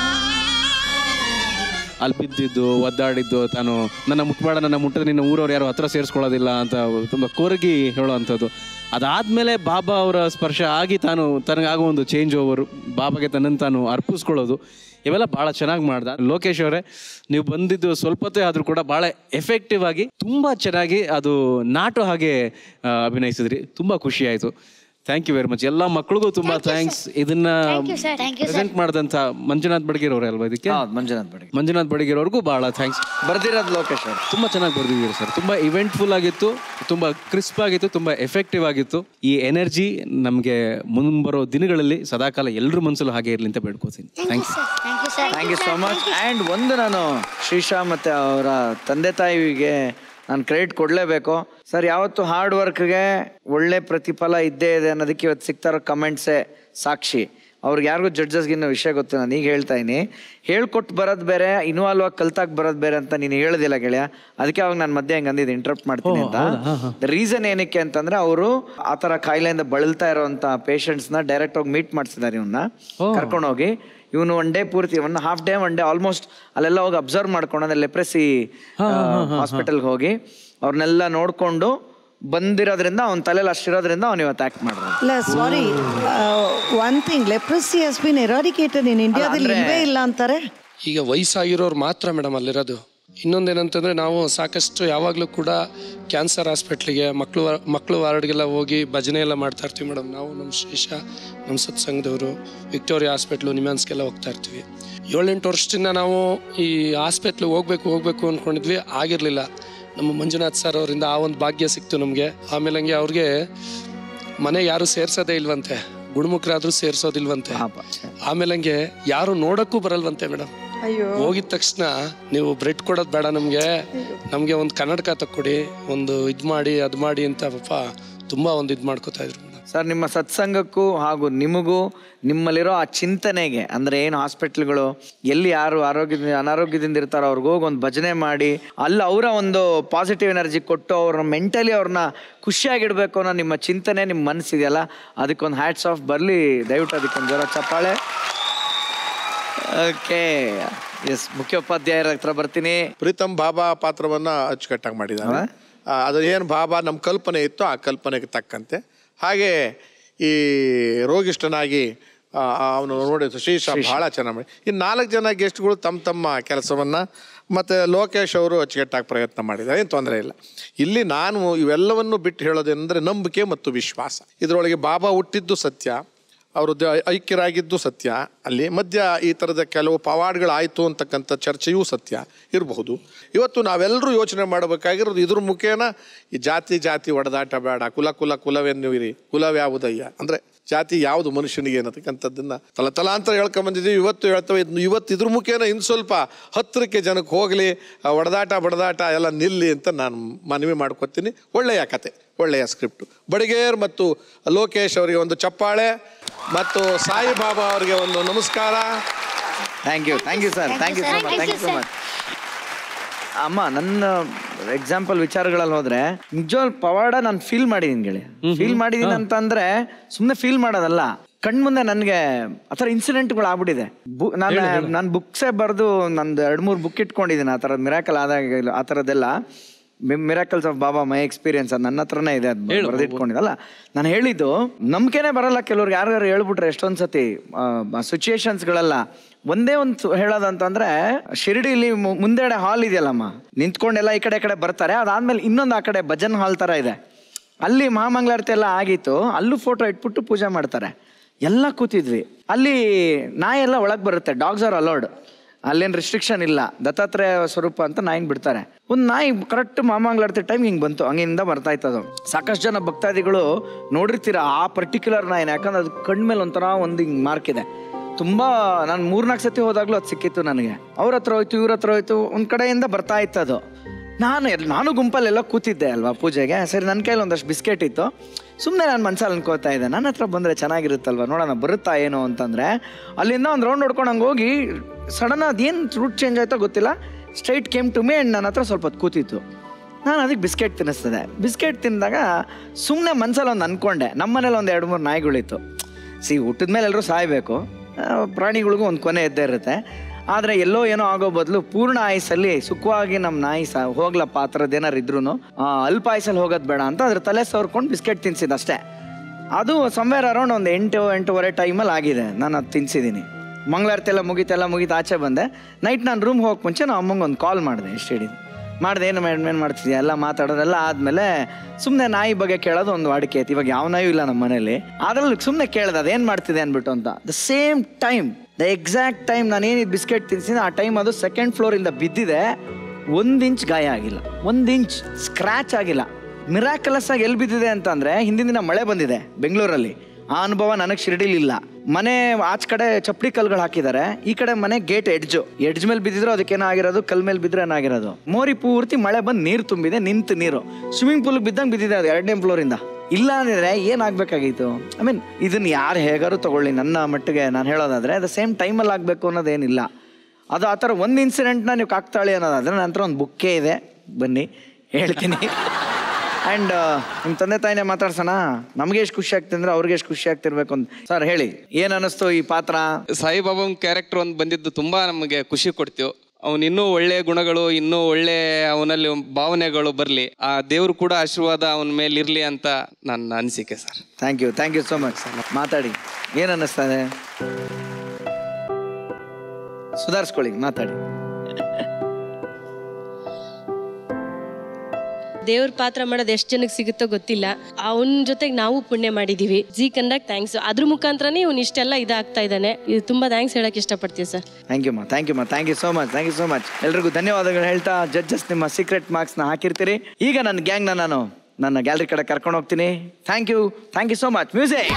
ಅಲ್ಲಿ ಬಿದ್ದಿದ್ದು, ಒದ್ದಾಡಿದ್ದು, ತಾನು ನನ್ನ ಮುಟ್ಬೇಡ, ನನ್ನ ಮುಟ್ಟಿದ್ರೆ ನಿನ್ನ ಊರವ್ರು ಯಾರು ಹತ್ರ ಸೇರಿಸ್ಕೊಳ್ಳೋದಿಲ್ಲ ಅಂತ ತುಂಬ ಕೋರಗಿ ಹೇಳೋವಂಥದ್ದು. ಅದಾದಮೇಲೆ ಬಾಬಾ ಅವರ ಸ್ಪರ್ಶ ಆಗಿ ತಾನು ತನಗಾಗೋ ಒಂದು ಚೇಂಜ್ ಓವರು, ಬಾಬಾಗೆ ತನ್ನನ್ನು ತಾನು ಅರ್ಪಿಸ್ಕೊಳ್ಳೋದು, ಇವೆಲ್ಲ ಭಾಳ ಚೆನ್ನಾಗಿ ಮಾಡ್ದ. ಲೋಕೇಶ್ ಅವರೇ, ನೀವು ಬಂದಿದ್ದು ಸ್ವಲ್ಪತ್ತೇ ಆದರೂ ಕೂಡ ಭಾಳ ಎಫೆಕ್ಟಿವ್ ಆಗಿ ತುಂಬ ಚೆನ್ನಾಗಿ ಅದು ನಾಟು ಹಾಗೆ ಅಭಿನಯಿಸಿದ್ರಿ. ತುಂಬ ಖುಷಿ ಆಯಿತು. Thank you very much. ಎಲ್ಲ ಮಕ್ಕಳಿಗೂ ತುಂಬ ಥ್ಯಾಂಕ್ಸ್. ಇದನ್ನ ಪ್ರೆಸೆಂಟ್ ಮಾಡಿದಂಥ ಮಂಜುನಾಥ್ ಬಡಗೇರವ್ರೆ ಅಲ್ವಾ ಇದಕ್ಕೆ? ಮಂಜುನಾಥ್ ಬಡಗೇರ್ ಮಂಜುನಾಥ್ ಬಡಗೇರವ್ರಿಗೂ ಭಾಳ ಥ್ಯಾಂಕ್ಸ್. ಬರ್ದಿರೋದು ಲೋಕೇಶ್ ಅವರು ತುಂಬ ಚೆನ್ನಾಗಿ ಬರ್ದಿದ್ದೀರಿ ಸರ್. ತುಂಬ ಇವೆಂಟ್ಫುಲ್ ಆಗಿತ್ತು, ತುಂಬ ಕ್ರಿಸ್ಪ್ ಆಗಿತ್ತು, ತುಂಬ ಎಫೆಕ್ಟಿವ್ ಆಗಿತ್ತು. ಈ ಎನರ್ಜಿ ನಮಗೆ ಮುಂಬರೋ ದಿನಗಳಲ್ಲಿ ಸದಾಕಾಲ ಎಲ್ಲರ ಮನಸ್ಸಲ್ಲೂ ಹಾಗೆ ಇರಲಿ ಅಂತ ಬೇಡ್ಕೋತೀನಿ. Thank you thank you so much. And ಒಂದು ನಾನು ಶ್ರೀಶಾ ಮತ್ತು ಅವರ ತಂದೆ ತಾಯಿಗೆ ನಾನು ಕ್ರೆಡಿಟ್ ಕೊಡಲೇಬೇಕು ಸರ್. ಯಾವತ್ತು ಹಾರ್ಡ್ ವರ್ಕ್ಗೆ ಒಳ್ಳೆ ಪ್ರತಿಫಲ ಇದ್ದೇ ಇದೆ ಅನ್ನೋದಕ್ಕೆ ಇವತ್ತು ಸಿಗ್ತಾ ಇರೋ ಕಮೆಂಟ್ಸೇ ಸಾಕ್ಷಿ. ಅವ್ರಿಗೆ ಯಾರಿಗೂ ಜಡ್ಜಸ್ಗೆ ಇನ್ನೂ ವಿಷಯ ಗೊತ್ತು. ನಾನು ಈಗ ಹೇಳ್ತಾ ಇದ್ದೀನಿ, ಹೇಳ್ಕೊಟ್ಟು ಬರೋದು ಬೇರೆ, ಇನ್ವಾಲ್ವ್ ಆಗಿ ಕಲ್ತಾಗಿ ಬರೋದು ಬೇರೆ ಅಂತ ನೀನು ಹೇಳೋದಿಲ್ಲ ಗೆಳೆಯ. ಅದಕ್ಕೆ ಅವಾಗ ನಾನು ಮಧ್ಯೆ ಹೆಂಗೆ ಅಂದಿದ್ದು ಇಂಟ್ರಪ್ಟ್ ಮಾಡ್ತೀನಿ ಅಂತ. ರೀಸನ್ ಏನಕ್ಕೆ ಅಂತಂದ್ರೆ ಅವರು ಆ ಥರ ಕಾಯಿಲೆಯಿಂದ ಬಳಲ್ತಾ ಇರೋವಂಥ ಪೇಷಂಟ್ಸ್ನ ಡೈರೆಕ್ಟ್ ಹೋಗಿ ಮೀಟ್ ಮಾಡಿಸಿದ್ದಾರೆ. ಇವನ್ನ ಕರ್ಕೊಂಡೋಗಿ ಇವನು ಒನ್ ಡೇ ಪೂರ್ತಿ, one half day one day almost ಅಲ್ಲೆಲ್ಲ ಹೋಗಿ ಅಬ್ಸರ್ವ್ ಮಾಡ್ಕೊಂಡು, ಅಂದ್ರೆ ಲೆಪ್ರೆಸಿ ಹಾಸ್ಪಿಟಲ್ಗೆ ಹೋಗಿ ಅವ್ರನ್ನೆಲ್ಲ ನೋಡ್ಕೊಂಡು ಬಂದಿರೋದ್ರಿಂದ ಅವ್ನ ತಲೆಯಲ್ಲಿ ಅಷ್ಟಿರೋದ್ರಿಂದ ಅವ್ನು ಇವತ್ತು ಆಕ್ಟ್ ಮಾಡಿದ್ರು. ಇಲ್ಲ sorry, one thing, leprosy has been eradicated in ಇಂಡಿಯಾದಲ್ಲಿ ಇಲ್ಲವೇ ಇಲ್ಲ ಅಂತಾರೆ. ಈಗ ವಯಸ್ಸಾಗಿರೋರು ಮಾತ್ರ ಮೇಡಮ್ ಅಲ್ಲಿರೋದು. ಇನ್ನೊಂದೇನಂತಂದರೆ ನಾವು ಸಾಕಷ್ಟು ಯಾವಾಗಲೂ ಕೂಡ ಕ್ಯಾನ್ಸರ್ ಹಾಸ್ಪಿಟ್ಲಿಗೆ, ಮಕ್ಕಳು ಮಕ್ಕಳು ವಾರ್ಡ್ಗೆಲ್ಲ ಹೋಗಿ ಭಜನೆ ಎಲ್ಲ ಮಾಡ್ತಾ ಇರ್ತೀವಿ ಮೇಡಮ್. ನಾವು ನಮ್ಮ ಶ್ರೀಶಾ, ನಮ್ಮ ಸತ್ಸಂಗದವರು ವಿಕ್ಟೋರಿಯಾ ಹಾಸ್ಪಿಟ್ಲು, ನಿಮ್ಯಾನ್ಸ್ಗೆಲ್ಲ ಹೋಗ್ತಾ ಇರ್ತೀವಿ. ಏಳೆಂಟು ವರ್ಷದಿಂದ ನಾವು ಈ ಹಾಸ್ಪಿಟ್ಲಿಗೆ ಹೋಗ್ಬೇಕು ಹೋಗ್ಬೇಕು ಅಂದ್ಕೊಂಡಿದ್ವಿ, ಆಗಿರಲಿಲ್ಲ. ನಮ್ಮ ಮಂಜುನಾಥ್ ಸರ್ ಅವರಿಂದ ಆ ಒಂದು ಭಾಗ್ಯ ಸಿಕ್ತು ನಮಗೆ. ಆಮೇಲೆ ಹಂಗೆ ಅವ್ರಿಗೆ ಮನೆ ಯಾರು ಸೇರ್ಸೋದೇ ಇಲ್ವಂತೆ, ಗುಣಮುಖರಾದ್ರೂ ಸೇರ್ಸೋದಿಲ್ವಂತೆ. ಆಮೇಲೆ ಹಂಗೆ ಯಾರು ನೋಡೋಕ್ಕೂ ಬರಲ್ವಂತೆ ಮೇಡಮ್. ಹೋಗಿದ ತಕ್ಷಣ ನೀವು ಬ್ರೆಡ್ ಕೊಡೋದು ಬೇಡ ನಮಗೆ, ನಮಗೆ ಒಂದು ಕನ್ನಡಕ ತಕ್ಕೊಡಿ, ಒಂದು ಇದು ಮಾಡಿ ಅದು ಮಾಡಿ ಅಂತ ಪಾಪ ತುಂಬ ಒಂದು ಇದು ಮಾಡ್ಕೋತಾ ಇದ್ರು ಸರ್. ನಿಮ್ಮ ಸತ್ಸಂಗಕ್ಕೂ ಹಾಗೂ ನಿಮಗೂ ನಿಮ್ಮಲ್ಲಿರೋ ಆ ಚಿಂತನೆಗೆ, ಅಂದರೆ ಏನು ಹಾಸ್ಪಿಟ್ಲ್ಗಳು ಎಲ್ಲಿ ಯಾರು ಆರೋಗ್ಯದಿಂದ ಅನಾರೋಗ್ಯದಿಂದ ಇರ್ತಾರೋ ಅವ್ರಿಗೆ ಹೋಗಿ ಒಂದು ಭಜನೆ ಮಾಡಿ ಅಲ್ಲಿ ಅವರ ಒಂದು ಪಾಸಿಟಿವ್ ಎನರ್ಜಿ ಕೊಟ್ಟು ಅವ್ರನ್ನ ಮೆಂಟಲಿ ಅವ್ರನ್ನ ಖುಷಿಯಾಗಿಡ್ಬೇಕು ಅನ್ನೋ ನಿಮ್ಮ ಚಿಂತನೆ, ನಿಮ್ಮ ಮನಸ್ಸಿದೆಯಲ್ಲ, ಅದಕ್ಕೊಂದು ಹ್ಯಾಟ್ಸ್ ಆಫ್ ಬರಲಿ. ದಯವಿಟ್ಟು ಅದಕ್ಕೊಂದು ಜೋರ ಚಪ್ಪಾಳೆ. ಓಕೆ, ಎಸ್, ಮುಖ್ಯೋಪಾಧ್ಯಾಯರ ಹತ್ರ ಬರ್ತೀನಿ. ಪ್ರೀತಮ್ ಬಾಬಾ ಪಾತ್ರವನ್ನ ಅಚ್ಚುಕಟ್ಟಾಗಿ ಮಾಡಿದ್ದಾನೆ. ಅದು ಏನು ಬಾಬಾ ನಮ್ಮ ಕಲ್ಪನೆ ಇತ್ತು ಆ ಕಲ್ಪನೆಗೆ ತಕ್ಕಂತೆ ಹಾಗೆ ಈ ರೋಗಿಷ್ಠನಾಗಿ ಅವನು ನೋಡಿ ಶ್ರೀಶ ಬಹಳ ಚೆನ್ನಾಗಿ ಮಾಡಿ. ಇನ್ನು ನಾಲ್ಕು ಜನ ಗೆಸ್ಟ್ಗಳು ತಮ್ಮ ತಮ್ಮ ಕೆಲಸವನ್ನು ಮತ್ತು ಲೋಕೇಶ್ ಅವರು ಅಚ್ಚುಕಟ್ಟಾಗಿ ಪ್ರಯತ್ನ ಮಾಡಿದ್ದಾರೆ, ಏನು ತೊಂದರೆ ಇಲ್ಲ. ಇಲ್ಲಿ ನಾನು ಇವೆಲ್ಲವನ್ನು ಬಿಟ್ಟು ಹೇಳೋದೇನೆಂದರೆ ನಂಬಿಕೆ ಮತ್ತು ವಿಶ್ವಾಸ. ಇದರೊಳಗೆ ಬಾಬಾ ಹುಟ್ಟಿದ್ದು ಸತ್ಯ, ಅವರು ಐಕ್ಯರಾಗಿದ್ದು ಸತ್ಯ, ಅಲ್ಲಿ ಮಧ್ಯ ಈ ಥರದ ಕೆಲವು ಪವಾಡ್ಗಳಾಯಿತು ಅಂತಕ್ಕಂಥ ಚರ್ಚೆಯೂ ಸತ್ಯ ಇರಬಹುದು. ಇವತ್ತು ನಾವೆಲ್ಲರೂ ಯೋಚನೆ ಮಾಡಬೇಕಾಗಿರೋದು ಇದ್ರ ಮುಖೇನ ಈ ಜಾತಿ ಜಾತಿ ಒಡೆದಾಟ ಬೇಡ, ಕುಲ ಕುಲ ಕುಲವೆನ್ನುವಿರಿ ಕುಲವ್ಯಾವುದಯ್ಯ, ಅಂದರೆ ಜಾತಿ ಯಾವುದು ಮನುಷ್ಯನಿಗೆ ಅನ್ನತಕ್ಕಂಥದ್ದನ್ನು ತಲ ತಲಾಂತರ ಹೇಳ್ಕೊಂಬಂದಿದ್ದೀವಿ. ಇವತ್ತು ಹೇಳ್ತೇವೆ, ಇವತ್ತು ಇದ್ರ ಮುಖೇನ ಇನ್ನು ಸ್ವಲ್ಪ ಹತ್ತಿರಕ್ಕೆ ಜನಕ್ಕೆ ಹೋಗಲಿ, ಒಡೆದಾಟ ಬಡದಾಟ ಎಲ್ಲ ನಿಲ್ಲಿ ಅಂತ ನಾನು ಮನವಿ ಮಾಡ್ಕೊತೀನಿ. ಒಳ್ಳೆಯ ಕತೆ, ಒಳ್ಳೆಯ ಸ್ಕ್ರಿಪ್ಟು. ಬಡಿಗೇರ್ ಮತ್ತು ಲೋಕೇಶ್ ಅವರಿಗೆ ಒಂದು ಚಪ್ಪಾಳೆ ಮತ್ತು ಸಾಯಿಬಾಬಾ ಅವರಿಗೆ ಒಂದು ನಮಸ್ಕಾರ. Thank you thank you sir thank you so much thank you so much. ಅಮ್ಮ, ನನ್ನ ಎಕ್ಸಾಂಪಲ್ ವಿಚಾರಗಳಲ್ಲಿ ಹೋದ್ರೆ ನಿಜವಾಗ್ಲೂ ಪವಾಡ ನಾನು ಫೀಲ್ ಮಾಡಿದೀನಿ ಗೆಳೆಯ. ಫೀಲ್ ಮಾಡಿದೀನಿ ಅಂತಂದ್ರೆ ಸುಮ್ಮನೆ ಫೀಲ್ ಮಾಡೋದಲ್ಲ, ಕಣ್ಮುಂದೆ ನನಗೆ ಆ ಥರ ಇನ್ಸಿಡೆಂಟ್ಗಳು ಆಗ್ಬಿಟ್ಟಿದೆ. ಬು ನಾನು ನಾನು ಬುಕ್ಸೇ ಬರೆದು ನಂದು ಎರಡು ಮೂರು ಬುಕ್ ಇಟ್ಕೊಂಡಿದ್ದೀನಿ ಆ ಥರದ್ದು ಮಿರಾಕಲ್ ಆದಾಗ ಆ ಥರದ್ದೆಲ್ಲ. Miracles of Baba my experience ಅದು ನನ್ನ ಹತ್ರನೇ ಇದೆ, ಅದು ಬರೆದಿಟ್ಕೊಂಡಿದ್ದಲ್ಲ. ನಾನು ಹೇಳಿದ್ದು ನಂಬಿಕೆನೇ ಬರಲ್ಲ ಕೆಲವ್ರಿಗೆ, ಯಾರ್ಯಾರು ಹೇಳ್ಬಿಟ್ರೆ ಎಷ್ಟೊಂದು ಸತಿ ಸಿಚುಯೇಷನ್ಸ್ಗಳೆಲ್ಲ ಒಂದೇ ಒಂದು ಹೇಳೋದಂತಂದ್ರೆ, ಶಿರಡಿಲಿ ಮುಂದೆಡೆ ಹಾಲ್ ಇದೆಯಲ್ಲಮ್ಮ, ನಿಂತ್ಕೊಂಡೆಲ್ಲ ಈ ಕಡೆ ಕಡೆ ಬರ್ತಾರೆ. ಅದಾದ್ಮೇಲೆ ಇನ್ನೊಂದು ಆ ಕಡೆ ಭಜನ್ ಹಾಲ್ ಥರ ಇದೆ, ಅಲ್ಲಿ ಮಹಾಮಂಗಳಾರತಿ ಎಲ್ಲ ಆಗಿತ್ತು, ಅಲ್ಲೂ ಫೋಟೋ ಇಟ್ಬಿಟ್ಟು ಪೂಜೆ ಮಾಡ್ತಾರೆ. ಎಲ್ಲ ಕೂತಿದ್ವಿ ಅಲ್ಲಿ. ನಾಯಿ ಎಲ್ಲ ಒಳಗೆ ಬರುತ್ತೆ, ಡಾಗ್ಸ್ ಆರ್ ಅಲೌಡ್, ಅಲ್ಲೇನು ರಿಸ್ಟ್ರಿಕ್ಷನ್ ಇಲ್ಲ. ದತ್ತಾತ್ರೇಯ ಸ್ವರೂಪ ಅಂತ ನಾಯಿನ ಬಿಡ್ತಾರೆ. ಒಂದು ನಾಯಿ ಕರೆಕ್ಟ್ ಮಾಮಂಗಳಾರತಿ ಟೈಮ್ ಹಿಂಗೆ ಬಂತು, ಹಂಗಿಂದ ಬರ್ತಾ ಇತ್ತದು. ಸಾಕಷ್ಟು ಜನ ಭಕ್ತಾದಿಗಳು ನೋಡಿರ್ತೀರ ಆ ಪರ್ಟಿಕ್ಯುಲರ್ ನಾಯಿನ, ಯಾಕಂದ್ರೆ ಅದು ಕಣ್ಮೇಲೆ ಒಂಥರ ಒಂದು ಹಿಂಗೆ ಮಾರ್ಕ್ ಇದೆ. ತುಂಬ ನಾನು ಮೂರ್ನಾಲ್ಕು ಸತಿ ಹೋದಾಗ್ಲೂ ಅದು ಸಿಕ್ಕಿತ್ತು ನನಗೆ. ಅವ್ರ ಹತ್ರ ಹೋಯ್ತು, ಇವ್ರ ಹತ್ರ ಹೋಯ್ತು, ಒಂದು ಕಡೆಯಿಂದ ಬರ್ತಾ ಇತ್ತದು. ನಾನು ನಾನು ಗುಂಪಲ್ಲೆಲ್ಲ ಕೂತಿದ್ದೆ ಅಲ್ವಾ ಪೂಜೆಗೆ. ಸರಿ, ನನ್ನ ಕೈಲಿ ಒಂದಷ್ಟು ಬಿಸ್ಕೆಟ್ ಇತ್ತು. ಸುಮ್ಮನೆ ನಾನು ಮನ್ಸಲ್ಲಿ ಅನ್ಕೋತಾ ಇದ್ದೆ, ನನ್ನ ಹತ್ರ ಬಂದರೆ ಚೆನ್ನಾಗಿರುತ್ತಲ್ವ, ನೋಡೋಣ ಬರುತ್ತಾ ಏನು ಅಂತಂದರೆ. ಅಲ್ಲಿಂದ ಒಂದು ರೌಂಡ್ ಹೊಡ್ಕೊಂಡು ಹಂಗೆ ಹೋಗಿ ಸಡನ್ ಅದೇನು ರೂಟ್ ಚೇಂಜ್ ಆಯ್ತೋ ಗೊತ್ತಿಲ್ಲ, straight came to me and ನನ್ನ ಹತ್ರ ಸ್ವಲ್ಪ ಹೊತ್ತು ಕೂತಿತ್ತು. ನಾನು ಅದಕ್ಕೆ ಬಿಸ್ಕೆಟ್ ತಿನ್ನಿಸ್ತದೆ. ಬಿಸ್ಕೆಟ್ ತಿಂದಾಗ ಸುಮ್ಮನೆ ಮನ್ಸಲ್ಲಿ ಒಂದು ಅಂದ್ಕೊಂಡೆ, ನಮ್ಮ ಮನೇಲಿ ಒಂದು ಎರಡು ಮೂರು ನಾಯಿಗಳಿತ್ತು. ಸಿ ಹುಟ್ಟಿದ ಮೇಲೆ ಎಲ್ಲರೂ ಸಾಯಬೇಕು, ಪ್ರಾಣಿಗಳಿಗೂ ಒಂದು ಕೊನೆ ಇದ್ದೇ ಇರುತ್ತೆ. ಆದರೆ ಎಲ್ಲೋ ಏನೋ ಆಗೋ ಬದಲು ಪೂರ್ಣ ಆಯಸ್ಸಲ್ಲಿ ಸುಖವಾಗಿ ನಮ್ಮ ನಾಯಿ ಸಾ ಹೋಗ್ಲಪ್ಪ ಆ ಥರದ್ದು ಏನಾರು ಇದ್ರೂ ಅಲ್ಪ ಆಯಸ್ಸಲ್ಲಿ ಹೋಗೋದು ಬೇಡ ಅಂತ ಅದ್ರ ತಲೆ ಸವರ್ಕೊಂಡು ಬಿಸ್ಕೆಟ್ ತಿನ್ಸಿದ್ದು ಅಷ್ಟೇ. ಅದು ಸಮ್ವೇರ್ ಅರೌಂಡ್ ಒಂದು ಎಂಟು ಎಂಟೂವರೆ ಟೈಮಲ್ಲಿ ಆಗಿದೆ. ನಾನು ಅದು ತಿನ್ಸಿದ್ದೀನಿ. ಮಂಗಳಾರತಿ ಎಲ್ಲ ಮುಗಿತೆಲ್ಲ ಮುಗಿತು ಆಚೆ ಬಂದೆ. ನೈಟ್ ನಾನು ರೂಮ್ ಹೋಗಕ್ಕೆ ಮುಂಚೆ ನಾವು ಅಮ್ಮಂಗೆ ಒಂದು ಕಾಲ್ ಮಾಡಿದೆ, ಎಷ್ಟು ಹೇಳಿದ್ದು ಮಾಡಿದೆ, ಏನು ಮೇನ್ ಮಾಡ್ತಿದ್ದೆ ಎಲ್ಲ ಮಾತಾಡೋದೆಲ್ಲ ಆದಮೇಲೆ ಸುಮ್ಮನೆ ನಾಯಿ ಬಗ್ಗೆ ಕೇಳೋದು ಒಂದು ವಾಡಿಕೆ ಐತಿ. ಇವಾಗ ಯಾವ ನಾಯೂ ಇಲ್ಲ ನಮ್ಮ ಮನೇಲಿ, ಅದ್ರಲ್ಲಿ ಸುಮ್ಮನೆ ಕೇಳ್ದೆ ಅದೇನು ಮಾಡ್ತಿದೆ ಅಂದ್ಬಿಟ್ಟು ಅಂತ. The same time, the exact time ನಾನು ಏನಿದು ಬಿಸ್ಕೆಟ್ ತಿನ್ಸಿದ್ದೆ ಆ ಟೈಮ್ ಅದು ಸೆಕೆಂಡ್ ಫ್ಲೋರಿಂದ ಬಿದ್ದಿದೆ. ಒಂದು ಇಂಚ್ ಗಾಯ ಆಗಿಲ್ಲ, ಒಂದು ಇಂಚ್ ಸ್ಕ್ರ್ಯಾಚ್ ಆಗಿಲ್ಲ. ಮಿರಾಕಲಸ್ ಆಗಿ ಎಲ್ಲಿ ಬಿದ್ದಿದೆ ಅಂತಂದರೆ, ಹಿಂದಿನ ದಿನ ಮಳೆ ಬಂದಿದೆ ಬೆಂಗಳೂರಲ್ಲಿ. ಆ ಅನುಭವ ನನಗೆ ಶಿರಡಿಲಿ ಇಲ್ಲ. ಮನೆ ಆಚ ಕಡೆ ಚಪ್ಪಡಿ ಕಲ್ಗಳು ಹಾಕಿದ್ದಾರೆ, ಈ ಕಡೆ ಮನೆ ಗೇಟ್ ಎಡ್ಜು. ಎಡ್ಜ್ ಮೇಲೆ ಬಿದ್ದಿದ್ರು ಅದಕ್ಕೇನೋ ಆಗಿರೋದು, ಕಲ್ ಮೇಲೆ ಬಿದ್ದರೆ ಏನಾಗಿರೋದು. ಮೋರಿ ಪೂರ್ತಿ ಮಳೆ ಬಂದು ನೀರು ತುಂಬಿದೆ, ನಿಂತು ನೀರು ಸ್ವಿಮ್ಮಿಂಗ್ ಪೂಲ್ ಬಿದ್ದಂಗೆ ಬಿದ್ದಿದೆ ಅದು ಎರಡನೇ ಫ್ಲೋರಿಂದ. ಇಲ್ಲ ಅಂದಿದ್ರೆ ಏನಾಗಬೇಕಾಗಿತ್ತು? ಐ ಮೀನ್ ಇದನ್ನು ಯಾರು ಹೇಗಾರು ತಗೊಳ್ಳಿ, ನನ್ನ ಮಟ್ಟಿಗೆ ನಾನು ಹೇಳೋದಾದರೆ ಅದು ಸೇಮ್ ಟೈಮಲ್ಲಿ ಆಗಬೇಕು ಅನ್ನೋದೇನಿಲ್ಲ. ಅದು ಆ ಥರ ಒಂದು ಇನ್ಸಿಡೆಂಟ್ನ ನೀವು ಕಾಕ್ತಾಳಿ ಅನ್ನೋದಾದರೆ ನನ್ನ ಹತ್ರ ಒಂದು ಬುಕ್ಕೇ ಇದೆ, ಬನ್ನಿ ಹೇಳ್ತೀನಿ. ಆ್ಯಂಡ್ ನಿಮ್ಮ ತಂದೆ ತಾಯಿನೇ ಮಾತಾಡ್ಸೋಣ. ನಮಗೆ ಎಷ್ಟು ಖುಷಿ ಆಗ್ತಿದೆ ಅಂದರೆ ಅವ್ರಿಗೆ ಎಷ್ಟು ಖುಷಿ ಆಗ್ತಿರ್ಬೇಕು ಅಂತ. ಸರ್ ಹೇಳಿ, ಏನು ಅನ್ನಿಸ್ತು ಈ ಪಾತ್ರ? ಸಾಯಿಬಾಬಾನ್ ಕ್ಯಾರೆಕ್ಟರ್ ಒಂದು ಬಂದಿದ್ದು ತುಂಬ ನಮಗೆ ಖುಷಿ ಕೊಡ್ತೀವಿ. ಅವನು ಇನ್ನೂ ಒಳ್ಳೆ ಗುಣಗಳು, ಇನ್ನೂ ಒಳ್ಳೆ ಅವನಲ್ಲಿ ಭಾವನೆಗಳು ಬರಲಿ, ಆ ದೇವರು ಕೂಡ ಆಶೀರ್ವಾದ ಅವನ ಮೇಲೆ ಇರಲಿ ಅಂತ ನನ್ನ ಅನಿಸಿಕೆ sir. Thank you thank you so much sir. ಮಾತಾಡಿ, ಏನು ಅನ್ನಿಸ್ತದೆ? ಸುಧಾರಿಸ್ಕೊಳ್ಳಿ, ಮಾತಾಡಿ. ದೇವ್ರ ಪಾತ್ರ ಮಾಡೋದು ಎಷ್ಟು ಜನಕ್ಕೆ ಸಿಗುತ್ತೋ ಗೊತ್ತಿಲ್ಲ. ಅವನ ಜೊತೆಗೆ ನಾವು ಪುಣ್ಯ ಮಾಡಿದೀವಿ. ಜೀ ಕನ್ನಡಕ್ಕೆ ಥ್ಯಾಂಕ್ಸ್. ಅದ್ರ ಮುಖಾಂತರನೇ ಇವ್ನು ಇಷ್ಟೆಲ್ಲ ಇದಾಗ್ತಾ ಇದ್ದಾನೆ. ಇದು ತುಂಬಾ ಥ್ಯಾಂಕ್ಸ್ ಹೇಳಕ್ ಇಷ್ಟಪಡ್ತೀವಿ ಸರ್. ಥ್ಯಾಂಕ್ ಯು ಮಾ ಥ್ಯಾಂಕ್ ಯು ಮಾ thank you so much thank you so much. ಎಲ್ರಿಗೂ ಧನ್ಯವಾದಗಳು ಹೇಳ್ತಾ, ಜಡ್ಜಸ್ ನಿಮ್ಮ ಸೀಕ್ರೆಟ್ ಮಾರ್ಕ್ಸ್ನ ಹಾಕಿರ್ತೀರಿ. ಈಗ ನನ್ನ ಗ್ಯಾಂಗ್ನ ನಾನು ನನ್ನ ಗ್ಯಾಲರಿ ಕಡೆ ಕರ್ಕೊಂಡು ಹೋಗ್ತೀನಿ. Thank you thank you so much. Music.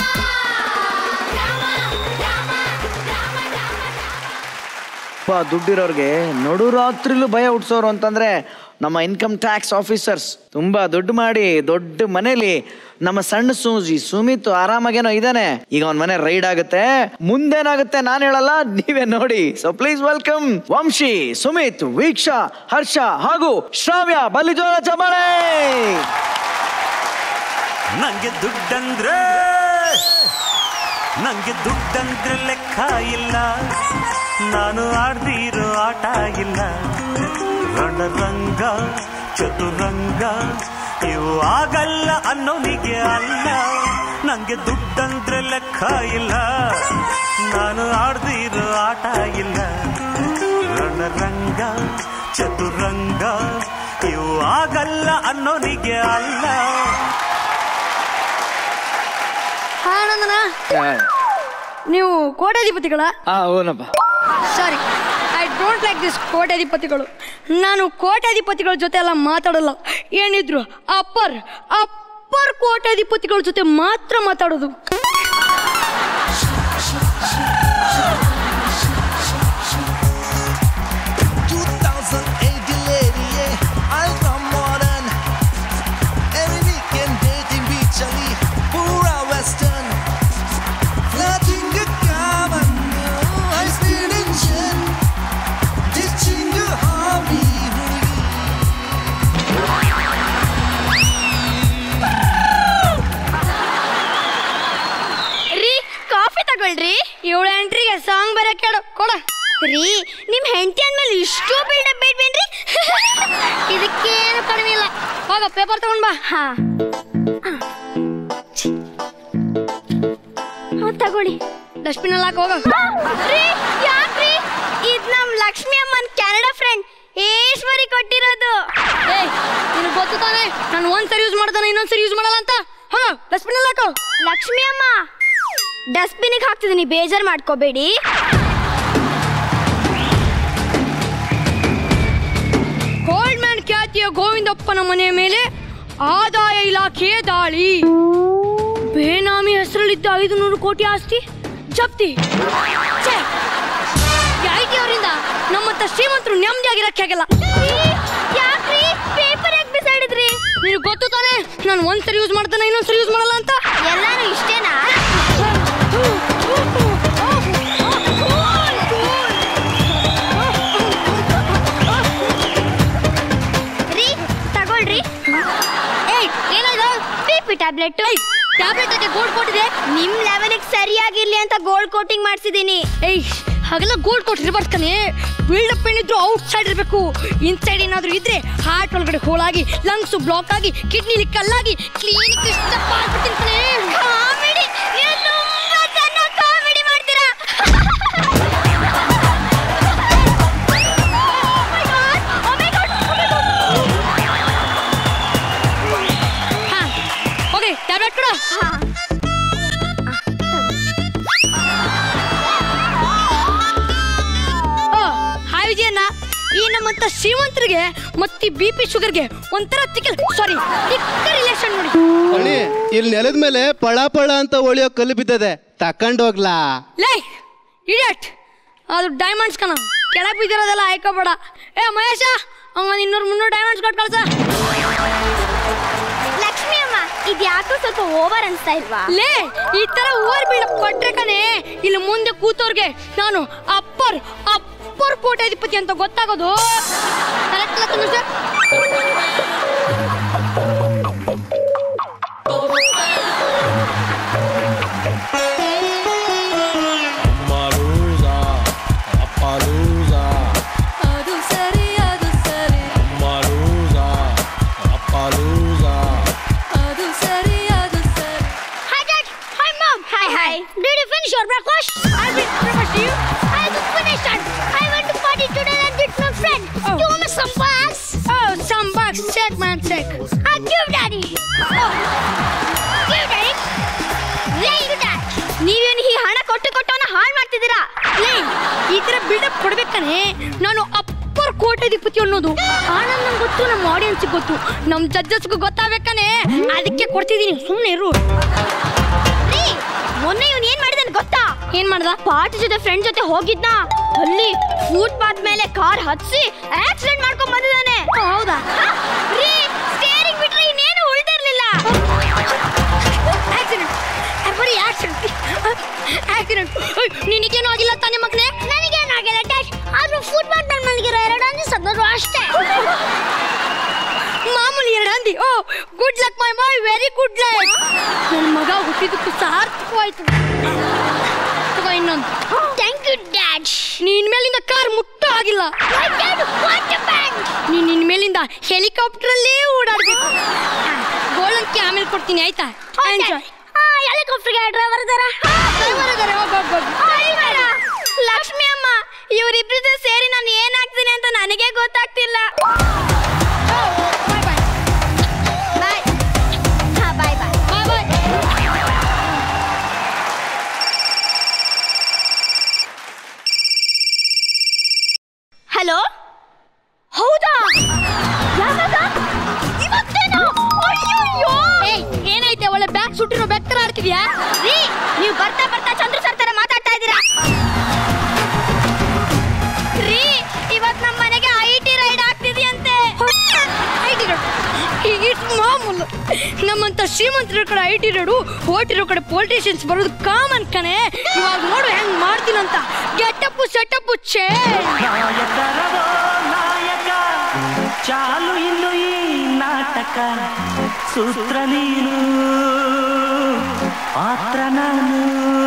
ದುಡ್ಡಿರೋರ್ಗೆ ನಡು ರಾತ್ರಿಲೂ ಭಯ ಹುಟ್ಸೋರು ಅಂತಂದ್ರೆ ನಮ್ಮ ಇನ್ಕಮ್ ಟ್ಯಾಕ್ಸ್ ಆಫೀಸರ್ಸ್. ತುಂಬ ದುಡ್ಡು ಮಾಡಿ ದೊಡ್ಡ ಮನೇಲಿ ನಮ್ಮ ಸಣ್ಣ ಸೂಜಿ ಸುಮಿತ್ ಆರಾಮಾಗೇನೋ ಇದ್ದಾನೆ. ಈಗ ಅವನ ಮನೆ ರೈಡ್ ಆಗುತ್ತೆ. ಮುಂದೇನಾಗುತ್ತೆ ನಾನು ಹೇಳಲ್ಲ, ನೀವೇ ನೋಡಿ. So please welcome Vamshi, Sumit, Veeksha, Harsha ಹಾಗೂ ಶ್ರಾವ್ಯ. ಬಲ್ಲಿ ಜೋರ ಚಬಾಳೆ. ನಂಗೆ ದುಡ್ಡಂದ್ರೆ ನಂಗೆ ದುಡ್ಡಂದ್ರೆ ಲೆಕ್ಕ ಇಲ್ಲ, ನಾನು ಆಡ್ದಿರೋ ಆಟ ಇಲ್ಲ. ರಣರಂಗ ಚತುರಂಗ ಇವು ಆಗಲ್ಲ ಅನ್ನೋನಿಗೆ ಅಲ್ಲ, ನಂಗೆ ದುಡ್ಡಂದ್ರೆ ಲೆಕ್ಕ ಇಲ್ಲ, ನಾನು ಆಡ್ದಿರೋ ಆಟ ಇಲ್ಲ. ರಣರಂಗ ಚತುರಂಗ ಇವು ಆಗಲ್ಲ ಅನ್ನೋನಿಗೆ ಅಲ್ಲ. ಆನಂದನ ನೀವು ಕೋಟ್ಯಾಧಿಪತಿಗಳ? Sorry, I don't like this ಕೋಟ್ಯಾಧಿಪತಿಗಳು. ನಾನು ಕೋಟ್ಯಾಧಿಪತಿಗಳ ಜೊತೆ ಎಲ್ಲ ಮಾತಾಡಲ್ಲ. ಏನಿದ್ರು ಅಪ್ಪರ್ ಅಪ್ಪರ್ ಕೋಟ್ಯಾಧಿಪತಿಗಳ ಜೊತೆ ಮಾತ್ರ ಮಾತಾಡೋದು. ಇವಳ ಎಂಟ್ರಿಗೆ ಸಾಂಗ್ ಬರ ಕೇಳು ಕೊಡ ರೀ. ನಿಮ್ ಹೆಂಡತಿ ಅಂದ್ಮೇಲೆ ಇಷ್ಟು ಬಿಲ್ಡಪ್ ಬೇಡ್ಬೇನ್ರಿ? ಇದಕ್ಕೇನು ಕಡಿಮೆ ಇಲ್ಲ. ಹೋಗ ಪೇಪರ್ ತಗೊಂಡ್ ಬಾ. ಹಾ ತಗೊಳ್ಳಿ, ಡಸ್ಟ್ಬಿನ್ ಅಲ್ಲಿ ಹಾಕಿ ಹೋಗ. ಯಾಕ್ರಿ? ಇದ್ ನಮ್ ಲಕ್ಷ್ಮಿ ಅಮ್ಮನ್ ಕೆನಡಾ ಫ್ರೆಂಡ್ ಈಶ್ವರಿ ಕೊಟ್ಟಿರೋದು. ಏ ನಿನಗೆ ಗೊತ್ತು ತಾನೆ ನಾನು ಒಂದ್ಸರಿ ಯೂಸ್ ಮಾಡ್ತಾನೆ ಇನ್ನೊಂದ್ಸರಿ ಯೂಸ್ ಮಾಡಲ್ಲ ಅಂತ. ಹೋಗ ಡಸ್ಟ್ಬಿನ್ ಅಲ್ಲಿ ಹಾಕೋ. ಲಕ್ಷ್ಮಿ ಅಮ್ಮ ಡಸ್ಟ್ಬಿನ್ಗೆ ಹಾಕ್ತಿದ್ದೀನಿ, ಬೇಜಾರು ಮಾಡ್ಕೋಬೇಡಿ. ಗೋಲ್ಡ್ ಮ್ಯಾನ್ ಖ್ಯಾತಿಯ ಗೋವಿಂದಪ್ಪನ ಮನೆಯ ಮೇಲೆ ಆದಾಯ ಇಲಾಖೆ ದಾಳಿ. ಬೇನಾಮಿ ಹೆಸರಲ್ಲಿದ್ದ ಐದು ನೂರು ಕೋಟಿ ಆಸ್ತಿ ಜಪ್ತಿ. ಐಟಿ ಅವರಿಂದ ನಮ್ಮಂತ ಶ್ರೀಮಂತರು ನೆಮ್ಮದಿಯಾಗಿರಕ್ಕೆ ಆಗಲ್ಲ. ಯಾಕ್ರಿ ಪೇಪರ್ ಯಾಕೆ ಬಿಸಾಡಿದ್ರಿ? ನೀವು ಗೊತ್ತು ತಾನೆ ನಾನು ಒಂದ್ಸರಿ ಯೂಸ್ ಮಾಡ್ತಾನೆ ಇನ್ನೊಂದ್ಸರಿ ಯೂಸ್ ಮಾಡಲ್ಲ ಅಂತ. ಎಲ್ಲಾನು ಇಷ್ಟೇನಾ? ತಗೊಳ್ರಿ. ಏಯ್ ಏನಾಯ್ತು? BP tablet. ಟ್ಯಾಬ್ಲೆಟ್ ಅದಕ್ಕೆ ಗೋಲ್ಡ್ ಕೊಟ್ಟಿದೆ. ನಿಮ್ ಲೆವೆಲ್ಗೆ ಸರಿಯಾಗಿರ್ಲಿ ಅಂತ ಗೋಲ್ಡ್ ಕೋಟಿಂಗ್ ಮಾಡಿಸಿದೀನಿ. ಏಯ್ ಹಾಗೆಲ್ಲ ಗೋಲ್ಡ್ ಕೋಟ್ ಇರಬಾರ್ದು ಕಣೆ. ಬಿಲ್ಡಪ್ ಏನಿದ್ರು ಔಟ್ ಸೈಡ್ ಇರಬೇಕು. ಇನ್ಸೈಡ್ ಏನಾದ್ರು ಇದ್ರೆ ಹಾರ್ಟ್ ಒಳಗಡೆ ಹೋಲಾಗಿ ಲಂಗ್ಸ್ ಬ್ಲಾಕ್ ಆಗಿ ಕಿಡ್ನಿಲಿ ಕಲ್ಲಾಗಿ ಕ್ಲಿನಿಕ್ ಸ್ಟೆಪ್ ಆಗ್ಬಿಡ್ತೀನಿ ಕಣೆ. ಕಾಮಿಡಿ, ನೀವು ತುಂಬಾ ಚೆನ್ನಾಗಿ ಕಾಮಿಡಿ ಮಾಡ್ತೀರಾ. ಹಾ ಓಕೆ ಟ್ಯಾಬ್ಲೆಟ್ ಕೊಡು. ಈ ನಮ್ಮಂತ ಶ್ರೀಮಂತರಿಗೆ ಮತ್ತೆ ಬಿ ಪಿ ಶುಗರ್ಗೆ ಒಂಥರ ತಿಕ್ಕಲ್ ಸಾರಿ ತಿಕ್ಕ ರಿಲೇಷನ್ ನೋಡಿ. ಅಣ್ಣಿ ಇಲ್ಲಿ ನೆಲದ ಮೇಲೆ ಪಳ ಪಳ ಅಂತ ಒಳಿಯೋ ಕಲ್ಲು ಬಿದ್ದದೆ, ತಕೊಂಡೋಗ್ಲಾ? ಲೇ ಇಡಿಯಟ್, ಅದು ಡೈಮಂಡ್ಸ್ ಕಣ. ಕೆಳಗೆ ಬಿದ್ದಿರೋದೆಲ್ಲ ಆಯ್ಕೋಬೇಡ. ಏ ಮಹೇಶ ಅವನ್ ಇನ್ನೂರು ಮುನ್ನೂರು ಡೈಮಂಡ್ಸ್ ಕೊಟ್ಟು ಕಳ್ಸ. ಲಕ್ಷ್ಮಿ ಅಮ್ಮ ಇದು ಯಾಕೋ ಸ್ವಲ್ಪ ಓವರ್ ಅನ್ಸ್ತಾ ಇಲ್ವಾ? ಲೇ ಈ ತರ ಓವರ್ ಬಿಲ್ಡಪ್ ಕೊಟ್ರೆ ಕಣೆ ಇಲ್ಲಿ ಮುಂದೆ ಕೂತೋರ್ಗೆ ನಾನು ಅಪ್ಪರ್ ಅಪ್ಪರ್ ಕೋಟ್ಯಾಧಿಪತಿ ಅಂತ ಗೊತ್ತಾಗೋದು. Did you finish your breakfast? I will breakfast you. I will finish it. I went to party today and with my friend. Oh. You want me some bucks? Oh, some bucks. Check, man, check. I'll give daddy. Oh. Give daddy. Lay that. ನೀವೇನು ಈ ಹಣ ಕೊಟ್ಟು ಕೊಟ್ಟವನ್ನ ಹಾಳು ಮಾಡ್ತಿದ್ದೀರಾ? ಲೇ ಈ ತರ build up ಕೊಡ್ಬೇಕಾನೆ ನಾನು ಅಪ್ಪರ್ ಕೋಟ್ಯಾಧಿಪತಿ ಅನ್ನೋದು. ಆನಂದ್ ನಂಗೆ ಗೊತ್ತು, ನಮ್ಮ ಆಡಿಯನ್ಸ್ಗೆ ಗೊತ್ತು, ನಮ್ಮ ಜಡ್ಜಸ್ಗೂ ಗೊತ್ತಾಗಬೇಕಾನೆ. ಅದಕ್ಕೆ ಕೊಡ್ತಿದ್ದೀನಿ, ಸುಮ್ಮನೆ ಇರು. ಮೊನ್ನೆ ಇವನು ಏನ್ ಮಾಡಿದಾನೆ ಗೊತ್ತಾ? ಏನ್ ಮಾಡ್ದ? ಪಾರ್ಟಿ ಜೊತೆ ಫ್ರೆಂಡ್ ಜೊತೆ ಹೋಗಿದ್ನ, ಅಲ್ಲಿ ಫುಟ್ ಪಾತ್ ಮೇಲೆ ಕಾರ್ ಹತ್ಸಿ ಆಕ್ಸಿಡೆಂಟ್ ಮಾಡ್ಕೊಂಡ್ ಬಂದಿದ್ದಾನೆ. ಹೌದಾ? ರೀ ಸ್ಟೇರಿಂಗ್ ಬಿಟ್ರೆ ಇನ್ನೇನು ಉಳಿದಿರ್ಲಿಲ್ಲ. ಆಕ್ಸಿಡೆಂಟ್ ಬರೀ ಆಕ್ಸಿಡೆಂಟ್ ಆಕ್ಸಿಡೆಂಟ್. ನಿನಗೇನು ಆಗಿಲ್ಲ ತಾನೇ ಮಗನೇ? ನನಗೇನು ಆಗಿಲ್ಲ ಡ್ಯಾಡ್, ಆದ್ರೂ ಫುಟ್ ಪಾತ್ ಮೇಲೆ ಮಲಗಿರೋ ಎರಡು ಅಂದಿ ಸತ್ತೋದ್ರು ಅಷ್ಟೇ. ಮಾಮೂಲಿ ಎರಡು ಹಂದಿ. Oh good luck my boy, very good luck. ನನ್ನ ಮಗ ಹುಟ್ಟಿದಕ್ಕೂ ಸಾರ್ಥಕವಾಯ್ತು. ಇನ್ನೊಂದು. Thank you dad. ನೀನ್ ಮೇಲಿಂದ ಕಾರ್ ಮುಟ್ಟೋ ಆಗಿಲ್ಲ. ನೀನ್ ನಿನ್ ಮೇಲಿಂದ ಹೆಲಿಕಾಪ್ಟರ್ ಅಲ್ಲೇ ಓಡಾಡ್ಬೇಕು. ಗೋಳಂಕಿ ಆಮೇಲೆ ಕೊಡ್ತೀನಿ ಆಯ್ತಾ? ಎಂಜಾಯ್. ಹೆಲಿಕಾಪ್ಟರ್ಗೆ ಡ್ರೈವರ್ ಇದಾರ ಡ್ರೈವರ್ ಇದಾರೆ ಲಕ್ಷ್ಮಿ ಅಮ್ಮ ಇವರಿಬ್ರು ಸೇರಿ ನಾನು ಏನಾಗ್ತೀನಿ ಅಂತ ನನಗೆ ಗೊತ್ತಾಗ್ತಿಲ್ಲ. ಹಲೋ ಹೌದಾ ಇವತ್ತೇನು ಏನಾಯ್ತೆ ಒಳ್ಳೆ ಬ್ಯಾಗ್ ಸುಟ್ಟಿರೋ ಬೆಕ್ತರ ಆಡ್ತಿದ್ಯಾ ರೀ ನೀವು ಬರ್ತಾ ಬರ್ತಾ ಚಂದ್ರ ಸರ್ ತರ ಮಾತಾಡ್ತಾ ಇದ್ದೀರಾ ರೀ ಇವತ್ ನಮ್ಮ ಮನೆಗೆ ಐ ಟಿ ರೈಡ್ ಆಗ್ತಿದೆಯಂತೆ. ಐ ಟಿ ರೈಡ್ ಮಾಮೂಲು ನಮ್ಮಂತ ಶ್ರೀಮಂತರ ಕಡೆ ಐ ಟಿ ರೈಡು ಓಟಿರೋ ಕಡೆ ಪೊಲಿಟಿಷಿಯನ್ಸ್ ಬರೋದು ಕಾಮನ್ ಕಣೆ. ಇವಾಗ ನೋಡು ಹೆಂಗ್ ಮಾಡ್ತೀನಂತ ಗೆಟಪ್ ಸೆಟಪ್ ಚೇ ಚಾಲು ಇನ್ನು ಈ ನಾಟಕ ಸೂತ್ರ ನೀನು ಪಾತ್ರ ನಾನು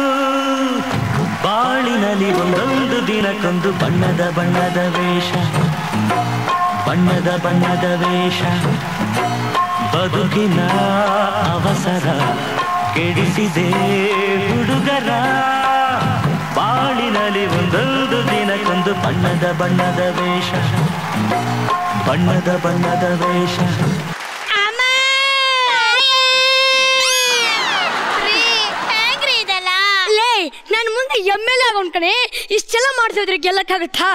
ಬಾಳಿನಲ್ಲಿ ಒಂದೊಂದು ದಿನಕ್ಕೊಂದು ಬಣ್ಣದ ಬಣ್ಣದ ವೇಷ ಬಣ್ಣದ ಬಣ್ಣದ ವೇಷ ಬದುಕಿನ ಅವಸರ ಕೆಡಿಸಿದೆ ಹುಡುಗರ ಬಾಳಿನಲ್ಲಿ ಒಂದೊಂದು ದಿನಕ್ಕೊಂದು ಬಣ್ಣದ ಬಣ್ಣದ ವೇಷ ಬಣ್ಣದ ಬಣ್ಣದ ವೇಷ. ಲೇ ನಾನು ಮುಂದೆ ಎಮ್ ಎಲ್ ಎ ಆಗೋನ್ ಕಣೆ ಇಷ್ಟೆಲ್ಲ ಮಾಡ್ತಿದ್ರೆ ಗೆಲ್ಲಕ್ಕಾಗತ್ತಾ?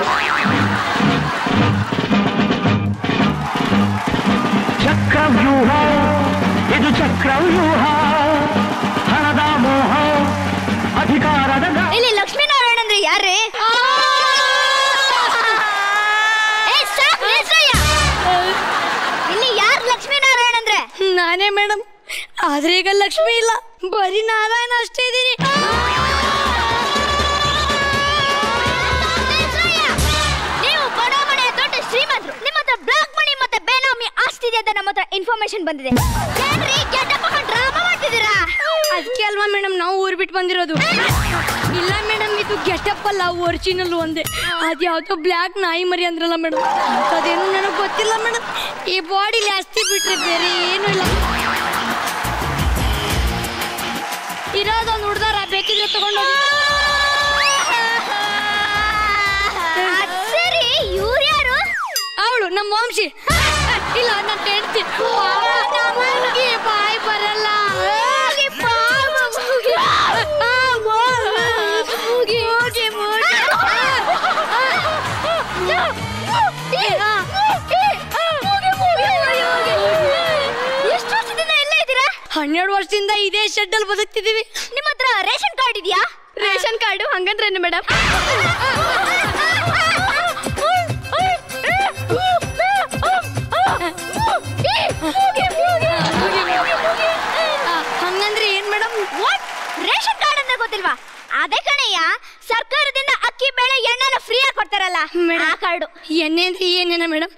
ಚಕ್ರವ್ಯೂಹ ಇದು ಚಕ್ರವ್ಯೂಹ ಹಣದ ಮೋಹ ಅಧಿಕಾರದ ಇಲ್ಲಿ ಲಕ್ಷ್ಮೀನಾರಾಯಣ ಅಂದ್ರೆ ಯಾರೇ? ಇಲ್ಲಿ ಯಾರು ಲಕ್ಷ್ಮೀನಾರಾಯಣ ಅಂದ್ರೆ? ನಾನೇ ಮೇಡಮ್. ಆದ್ರೆ ಈಗ ಲಕ್ಷ್ಮಿ ಇಲ್ಲ, ಬರೀ ನಾರಾಯಣ ಅಷ್ಟೇ ಇದೀನಿ. ನೀವು ಬಡ ಮನೆ ದೊಡ್ಡ ಶ್ರೀಮಂತರು, ನಿಮ್ಮ ಹತ್ರ ಬ್ಲಾಕ್ ಮನಿ ಮತ್ತೆ ಬೇನಾಮಿ ಆಸ್ತಿ ಇದೆ ಅಂತ ನಮ್ಮ ಹತ್ರ ಇನ್ಫಾರ್ಮೇಶನ್ ಬಂದಿದೆ. ಏನ್ರಿ ಗೆಟಪ್ ಹಾಕೊಂಡು ಡ್ರಾಮಾ ಮಾಡ್ತಿದ್ದೀರಾ? ಅದಕ್ಕೆ ಅಲ್ವಾ ಮೇಡಮ್ ನಾವು ಊರ್ ಬಿಟ್ಟು ಬಂದಿರೋದು. ಇಲ್ಲ ಮೇಡಮ್ ಇದು ಗೆಟಪ್ ಅಲ್ಲ, ಒರಿಜಿನಲ್ ಒಂದೇ. ಅದ್ಯಾವುದೋ ಬ್ಲ್ಯಾಕ್ ನಾಯಿ ಮರಿ ಅಂದ್ರಲ್ಲ ಮೇಡಮ್, ಅದೇನು ನನಗೆ ಗೊತ್ತಿಲ್ಲ ಮೇಡಮ್. ಈ ಬಾಡಿಲಿ ಅಸ್ತಿ ಬಿಟ್ರೆ ಬೇರೆ ಏನು ಇಲ್ಲ. ಇರೋದೊಂದು ಹುಡ್ದಾರ ಬೇಕಿದ್ರೆ ತಗೊಂಡೋಗಿ. ಸರಿ ಇವ್ರು ಯಾರು? ಅವಳು ನಮ್ಮ ವಂಶಿ. ಇಲ್ಲ ನನ್ನ ಹೆಂಡತಿ. ಬಾಯ್ ಬರಲ್ಲ. ಎಷ್ಟು ವರ್ಷದಿಂದ ಎಲ್ಲ ಇದ್ದೀರಾ? ಹನ್ನೆರಡು ವರ್ಷದಿಂದ ಇದೇ ಶೆಡ್ ಅಲ್ಲಿ ಬದುಕ್ತಿದೀವಿ. ನಿಮ್ಮ ಹತ್ರ ರೇಷನ್ ಕಾರ್ಡ್ ಇದೆಯಾ? ರೇಷನ್ ಕಾರ್ಡು ಹಂಗಂದ್ರೇನು ಮೇಡಮ್? ಹಂಗಂದ್ರೆ ಏನ್ ಮೇಡಮ್? ರೇಷನ್ ಕಾರ್ಡ್ ಅಂದ್ರೆ ಗೊತ್ತಿಲ್ವಾ? ಅದೇ ಕಣಯ್ಯ, ಸರ್ಕಾರದಿಂದ ಅಕ್ಕಿ ಬೇಳೆ ಎಣ್ಣೆನ ಫ್ರೀ ಆಗಿ ಕೊಡ್ತಾರಲ್ಲ ಆ ಕಾರ್ಡು. ಎಣ್ಣೆ ಅಂದ್ರೆ ಏನೇನ ಮೇಡಮ್?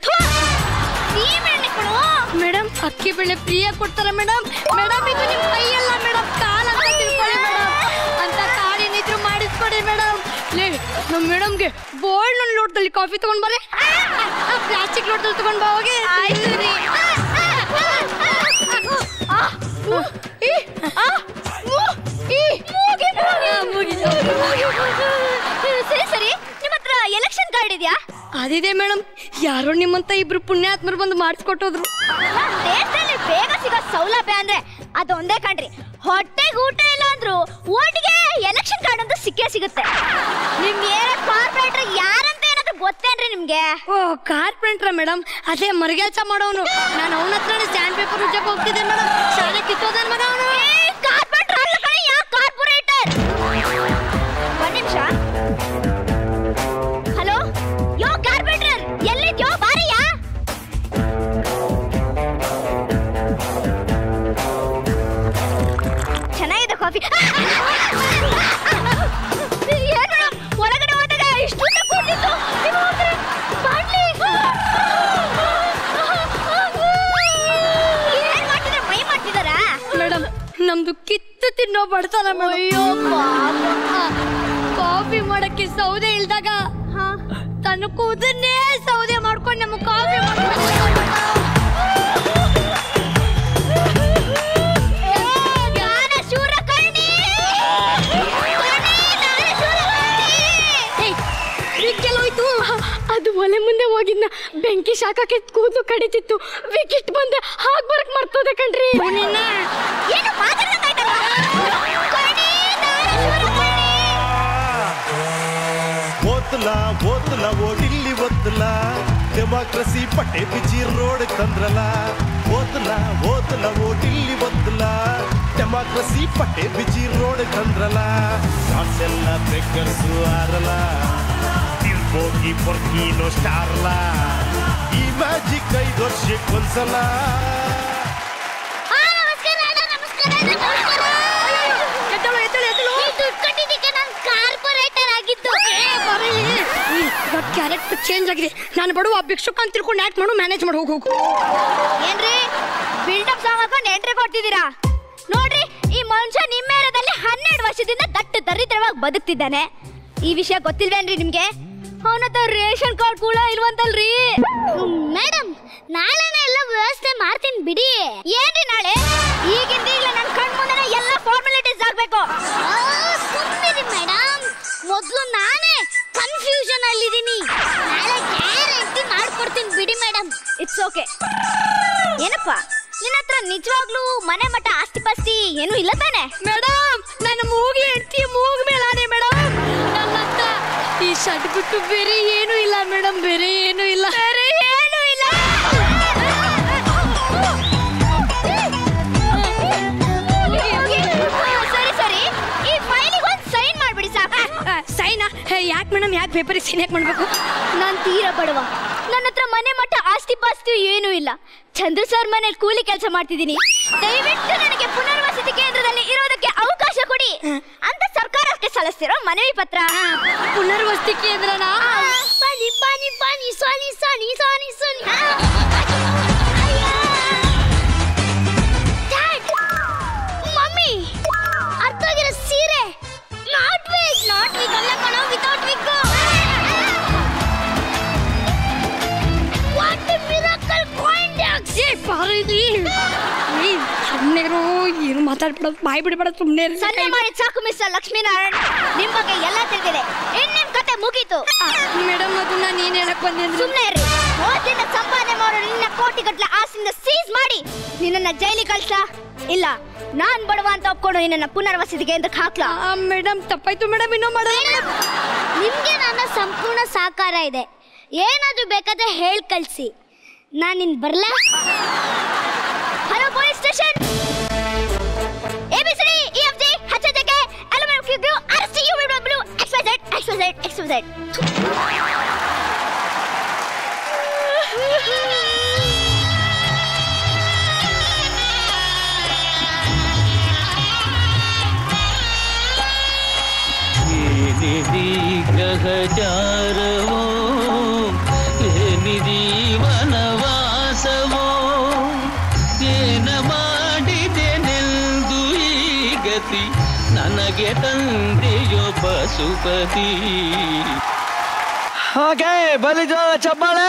ಮೇಡಮ್ ಅಕ್ಕಿ ಬೆಳೆ ಫ್ರೀಯಾಗಿ ಕೊಡ್ತಾರ ಮೇಡಮ್. ಮೇಡಮ್ ಇದು ನಿಮ್ ಕೈಯಲ್ಲ ಮೇಡಮ್, ಕಾಲ ಅಂತ ತಿಳ್ಕೊಳ್ಳಿ ಮೇಡಮ್. ಅಂತ ಕಾರ್ಡ್ ಏನಿದ್ರು ಮಾಡಿಸ್ಕೊಡಿ ಮೇಡಮ್. ಲೇ ನಮ್ಮ ಮೇಡಮ್ಗೆ ಬೋಲ್ಡ್ ನನ್ನ ಲೋಟದಲ್ಲಿ ಕಾಫಿ ತಗೊಂಡ್ ಬರ್ರಿ, ಪ್ಲಾಸ್ಟಿಕ್ ಲೋಟದಲ್ಲಿ ತಗೊಂಡ್ ಬಾ ಹೋಗಿ. ಆಯ್ತು ರೀ. ಸರಿ ಸರಿ, ನಿಮ್ಮ ಹತ್ರ ಎಲೆಕ್ಷನ್ ಕಾರ್ಡ್ ಇದೆಯಾ? ಅದಿದೆ ಮೇಡಮ್. ಯಾರೋ ನಿಮ್ಮಂತ ಇಬ್ರು ಪುಣ್ಯಾತ್ಮರು ಬಂದು ಮಾಡಿಸ್ಕೊಟ್ಟೋದ್ರು. ದೇಶದಲ್ಲಿ ಬೇಗ ಸಿಗೋ ಸೌಲಭ್ಯ ಅಂದ್ರೆ ಅದೊಂದೇ ಕಣ್ರಿ. ಹೊಟ್ಟೆಗೆ ಊಟ ಇಲ್ಲ ಅಂದ್ರು ಓಟಿಗೆ ಎಲೆಕ್ಷನ್ ಕಾರ್ಡ್ ಅಂತ ಸಿಕ್ಕೇ ಸಿಗುತ್ತೆ. ನಿಮ್ ಏರಿಯಾ ಕಾರ್ಪೊರೇಟರ್ ಯಾರಂತ ಏನಾದ್ರು ಗೊತ್ತೇನ್ರಿ ನಿಮ್ಗೆ? ಓ ಕಾರ್ಪೊರೇಟರ್ ಮೇಡಮ್, ಅದೇ ಮರಗೆಲ್ಸ ಮಾಡೋನು. ನಾನು ಅವನ ಹತ್ರನೇ ಸ್ಟ್ಯಾಂಡ್ ಪೇಪರ್ ಉಜ್ಜಕ್ಕೆ ಹೋಗ್ತಿದ್ದೆ ಮೇಡಮ್. ಶಾಲೆ ಕಿತ್ತೋದನ್ ಮಗ ಅವನು. ಕಾರ್ಪೊರೇಟರ್ ಅಲ್ಲ ಕಣಯ್ಯ, ಕಾರ್ಪೊರೇಟರ್. ಒಂದ್ ನಿಮಿಷ. ಹಲೋ ಯೋ ಕಾರ್ಪೊರೇಟರ್, ಎಲ್ಲಿದ್ಯೋ ಬಾರಯ್ಯ. ಚೆನ್ನಾಗಿದೆ ಕಾಫಿ. ಒಳಗಡೆ ಹೋದಾಗ ಇಷ್ಟು ಕೂತಿತ್ತು. ಏನ್ ಮಾಡ್ತಿದ್ರ? ಮೈ ಮಾಡ್ತಿದಾರಾ ಮೇಡಮ್? ನಮ್ದು ಕಿತ್ತು ತಿನ್ನೋ ಬಡ್ತಾನ ಮೇಡಮ್. ಅಯ್ಯೋ ಕಾಫಿ ಮಾಡಕ್ಕೆ ಸೌದೆ ಇಲ್ದಾಗ ತನ್ನ ಕೂದನ್ನೇ ಸೌದೆ ಮಾಡ್ಕೊಂಡು ನಮ್ಮ ಕಾಫಿ ಗಾನ ಶೂರ ಹೋಗಿದ್ನ ಬೆಂಕಿ ಶಾಖಕ್ಕೆ ಕೂದಲು ಕಡಿತಿತ್ತು ವಿಕೆಟ್ ಬಂದೆ ಹಾಗೆ ಬರಕ್ ಮರ್ತೋದೆ ಕಣ್ರಿ. ಏನು ಮಾತಾಡ್ತಾ ಓದ್ಲ ಓದ್ಲ ಓಡಿಲ್ಲಿ ಓದ್ಲ ಡೆಮಾಕ್ರಸಿ ಪಟ್ಟೆ ಬಿಜಿ ರೋಡ್ ತಂದ್ರಲ್ಲ. ಓದ್ಲ ಓದ್ಲ ಓಡಿಲ್ಲಿ ಓದ್ಲ ಡೆಮಾಕ್ರಸಿ ಪಟ್ಟೆ ಬಿಜಿ ರೋಡ್ ತಂದ್ರಲ್ಲ. ಕಾಸೆಲ್ಲ ಬೆಕ್ಕರ್ಸು ಆರಲ್ಲ ತಿರ್ಬೋಗಿ ಪೊರ್ಕಿನೋ ಸ್ಟಾರ್ಲ. ಈ ಮ್ಯಾಜಿಕ್ ಐದು ವರ್ಷಕ್ಕೊಂದ್ಸಲ. ಕ್ಯಾರೆಕ್ಟರ್ ಚೇಂಜ್ ಆಗಿದೆ. ನಾನು ಬಡವ ಭಿಕ್ಷುಕ ಅಂತ ತಿಳ್ಕೊಂಡು ಆಕ್ಟ್ ಮಾಡು ಮ್ಯಾನೇಜ್ ಮಾಡಿ ಹೋಗು. ಏನ್ರಿ ಬಿಲ್ಡಪ್ ಸಾಂಗ್ ಹಾಕೊಂಡು ಎಂಟ್ರಿ ಕೊಡ್ತಿದ್ದೀರಾ? ನೋಡ್ರಿ ಈ ಮನುಷ್ಯ ನಿಮ್ಮ ಏರಿಯಾದಲ್ಲಿ ಹನ್ನೆರಡು ವರ್ಷದಿಂದ ದಟ್ಟ ದರಿದ್ರವಾಗಿ ಬದುಕ್ತಿದ್ದಾನೆ. ಈ ವಿಷಯ ಗೊತ್ತಿಲ್ವೇನ್ರಿ ನಿಮ್ಗೆ? ಅವನ ಹತ್ರ ರೇಷನ್ ಕಾರ್ಡ್ ಕೂಡ ಇಲ್ವಂತಲ್ರಿ. ಮೇಡಮ್ ನಾಳೆನೇ ಎಲ್ಲ ವ್ಯವಸ್ಥೆ ಮಾಡ್ತೀನಿ ಬಿಡಿ. ಏನ್ರಿ ನಾಳೆ? ಈಗಿಂದ ಈಗಲೇ ನನ್ನ ಕಣ್ ಮುಂದೆ ಎಲ್ಲ ಫಾರ್ಮಾಲಿಟೀಸ್ ಆಗ್ಬೇಕು. ಸುಮ್ಮನಿರಿ ಮೇಡಮ್, ಮೊದಲು ನಾನೇ ಕನ್ಫ್ಯೂಷನ್ ಅಲ್ಲಿದ್ದೀನಿ. ನಾಳೆ ಗ್ಯಾರಂಟಿ ಮಾಡ್ಕೊಡ್ತೀನಿ ಬಿಡಿ ಮೇಡಮ್. It's okay. ಏನಪ್ಪ ನಿನ್ನ ಹತ್ರ ನಿಜವಾಗ್ಲೂ ಮನೆ ಮಠ ಆಸ್ತಿ ಪಾಸ್ತಿ ಏನು ಇಲ್ಲ ತಾನೆ? ಮೇಡಮ್ ನನ್ನ ಮೂಗಿ ಹೆಂಡತಿ ಮೂಗ್ ಮೇಲಾನೆ ಮೇಡಮ್. ನನ್ನ ಹತ್ರ ಈ ಶರ್ಟ್ ಬಿಟ್ಟು ಬೇರೆ ಏನು ಇಲ್ಲ ಮೇಡಮ್, ಬೇರೆ ಏನು ಇಲ್ಲ, ಬೇರೆ ಏನು ಇಲ್ಲ. ಸರಿ ಸರಿ ಈ ಫೈಲಿಗೆ ಒಂದು ಸೈನ್ ಮಾಡ್ಬಿಡಿ ಸಾಕು. ಸೈನಾ? ಯಾಕೆ ಮೇಡಮ್, ಯಾಕೆ ಪೇಪರಿಗೆ ಸೈನ್ ಯಾಕೆ ಮಾಡ್ಬೇಕು? ನಾನು ತೀರಾ ಬಡವ, ನನ್ನ ಹತ್ರ ಮನೆ ಮಠ ಆಸ್ತಿ ಪಾಸ್ತಿ ಏನೂ ಇಲ್ಲ. ಚಂದ್ರ ಸರ್ ಮನೇಲಿ ಕೂಲಿ ಕೆಲಸ ಮಾಡ್ತಿದ್ದೀನಿ. ದಯವಿಟ್ಟು ನನಗೆ ಪುನರ್ವಸತಿ ಕೇಂದ್ರದಲ್ಲಿ ಇರೋದಕ್ಕೆ ಅವಕಾಶ ಕೊಡಿ ಅಂತ ಸರ್ಕಾರಕ್ಕೆ ಸಲ್ಲಿಸ್ತಿರೋ ಮನವಿ ಪತ್ರ. ಪುನರ್ವಸತಿ ಕೇಂದ್ರನಾ? ಬನ್ನಿ ಬನ್ನಿ ಬನ್ನಿ ಸಾನಿ ಸಾನಿ ಸಾನಿ ಸಾನಿ. ಮಮ್ಮಿ ಅರ್ಥ ಆಗಿರೋ ಸೀರೆ ನಾಟ್ ವಿಗ್ ನಾಟ್ ವಿಗ್ ಅಲ್ಲ ಕಣೋ, without wig. What a miracle contact. ಏ ಪಾರಿದಿ ನೀ ಸುಮ್ಮನೆರು, ಏನು ಮಾತಾಡ್ಬಿಡೋದು, ಬಾಯ್ ಬಿಡಬೇಡ ಸುಮ್ಮನೆ. ಸನ್ನೆ ಮಾಡಿದ ಸಾಕು ಮಿಸ್ಟರ್ ಲಕ್ಷ್ಮೀನಾರಾಯಣ್, ನಿಮ್ ಬಗ್ಗೆ ಎಲ್ಲ ತಿಳಿದಿದೆ. ಇನ್ ನಿಮ್ ಕತೆ ಮುಗೀತು. ಮೇಡಮ್ ಅದು ನಾನು ಏನ್ ಹೇಳಕ್ ಬಂದೆ? ಸುಮ್ಮನೆ ಇರಿ. ಓದಿನ ಸಂಪಾದನೆ ಮಾಡೋ ನಿನ್ನ ಕೋಟಿಗಟ್ಟಲೆ ಆಸ್ತಿಯಿಂದ ಸೀಸ್ ಮಾಡಿ ನಿನ್ನನ್ನ ಜೈಲಿಗೆ ಕಳ್ಸ ಇಲ್ಲ ನಾನ್ ಬಡವ ಅಂತ ಒಪ್ಕೊಂಡು ನಿನ್ನ ಪುನರ್ವಸತಿ ಕೇಂದ್ರಕ್ಕೆ ಹಾಕ್ಲಾ? ಮೇಡಮ್ ತಪ್ಪಾಯ್ತು ಮೇಡಮ್, ಇನ್ನೂ ಮಾಡಲ್ಲ. ನಿಮ್ಗೆ ನನ್ನ ಸಂಪೂರ್ಣ ಸಹಕಾರ ಇದೆ. ಏನಾದ್ರೂ ಬೇಕಾದ್ರೆ ಹೇಳ್ ಕಳ್ಸಿ, ನಾನು ಇನ್ ಬರ್ಲಾ? Hello police station. A B C D E F G H I J K L M N Q Q R S T U V W X Y Z X Y Z X Y Z. ಏನಿದಿ ಗ್ರಹಚಾರವೋ, ಏನಿದಿ ವನವಾಸವೋ, ಏನ ಮಾಡಿದೆನೆಂದು ಈ ಗತಿ ನನಗೆ ತಂದೆಯೋ ಪಶುಪತಿ. ಹಾಗೆ ಬಲಿಜೋ ಚಪ್ಪಾಳೆ.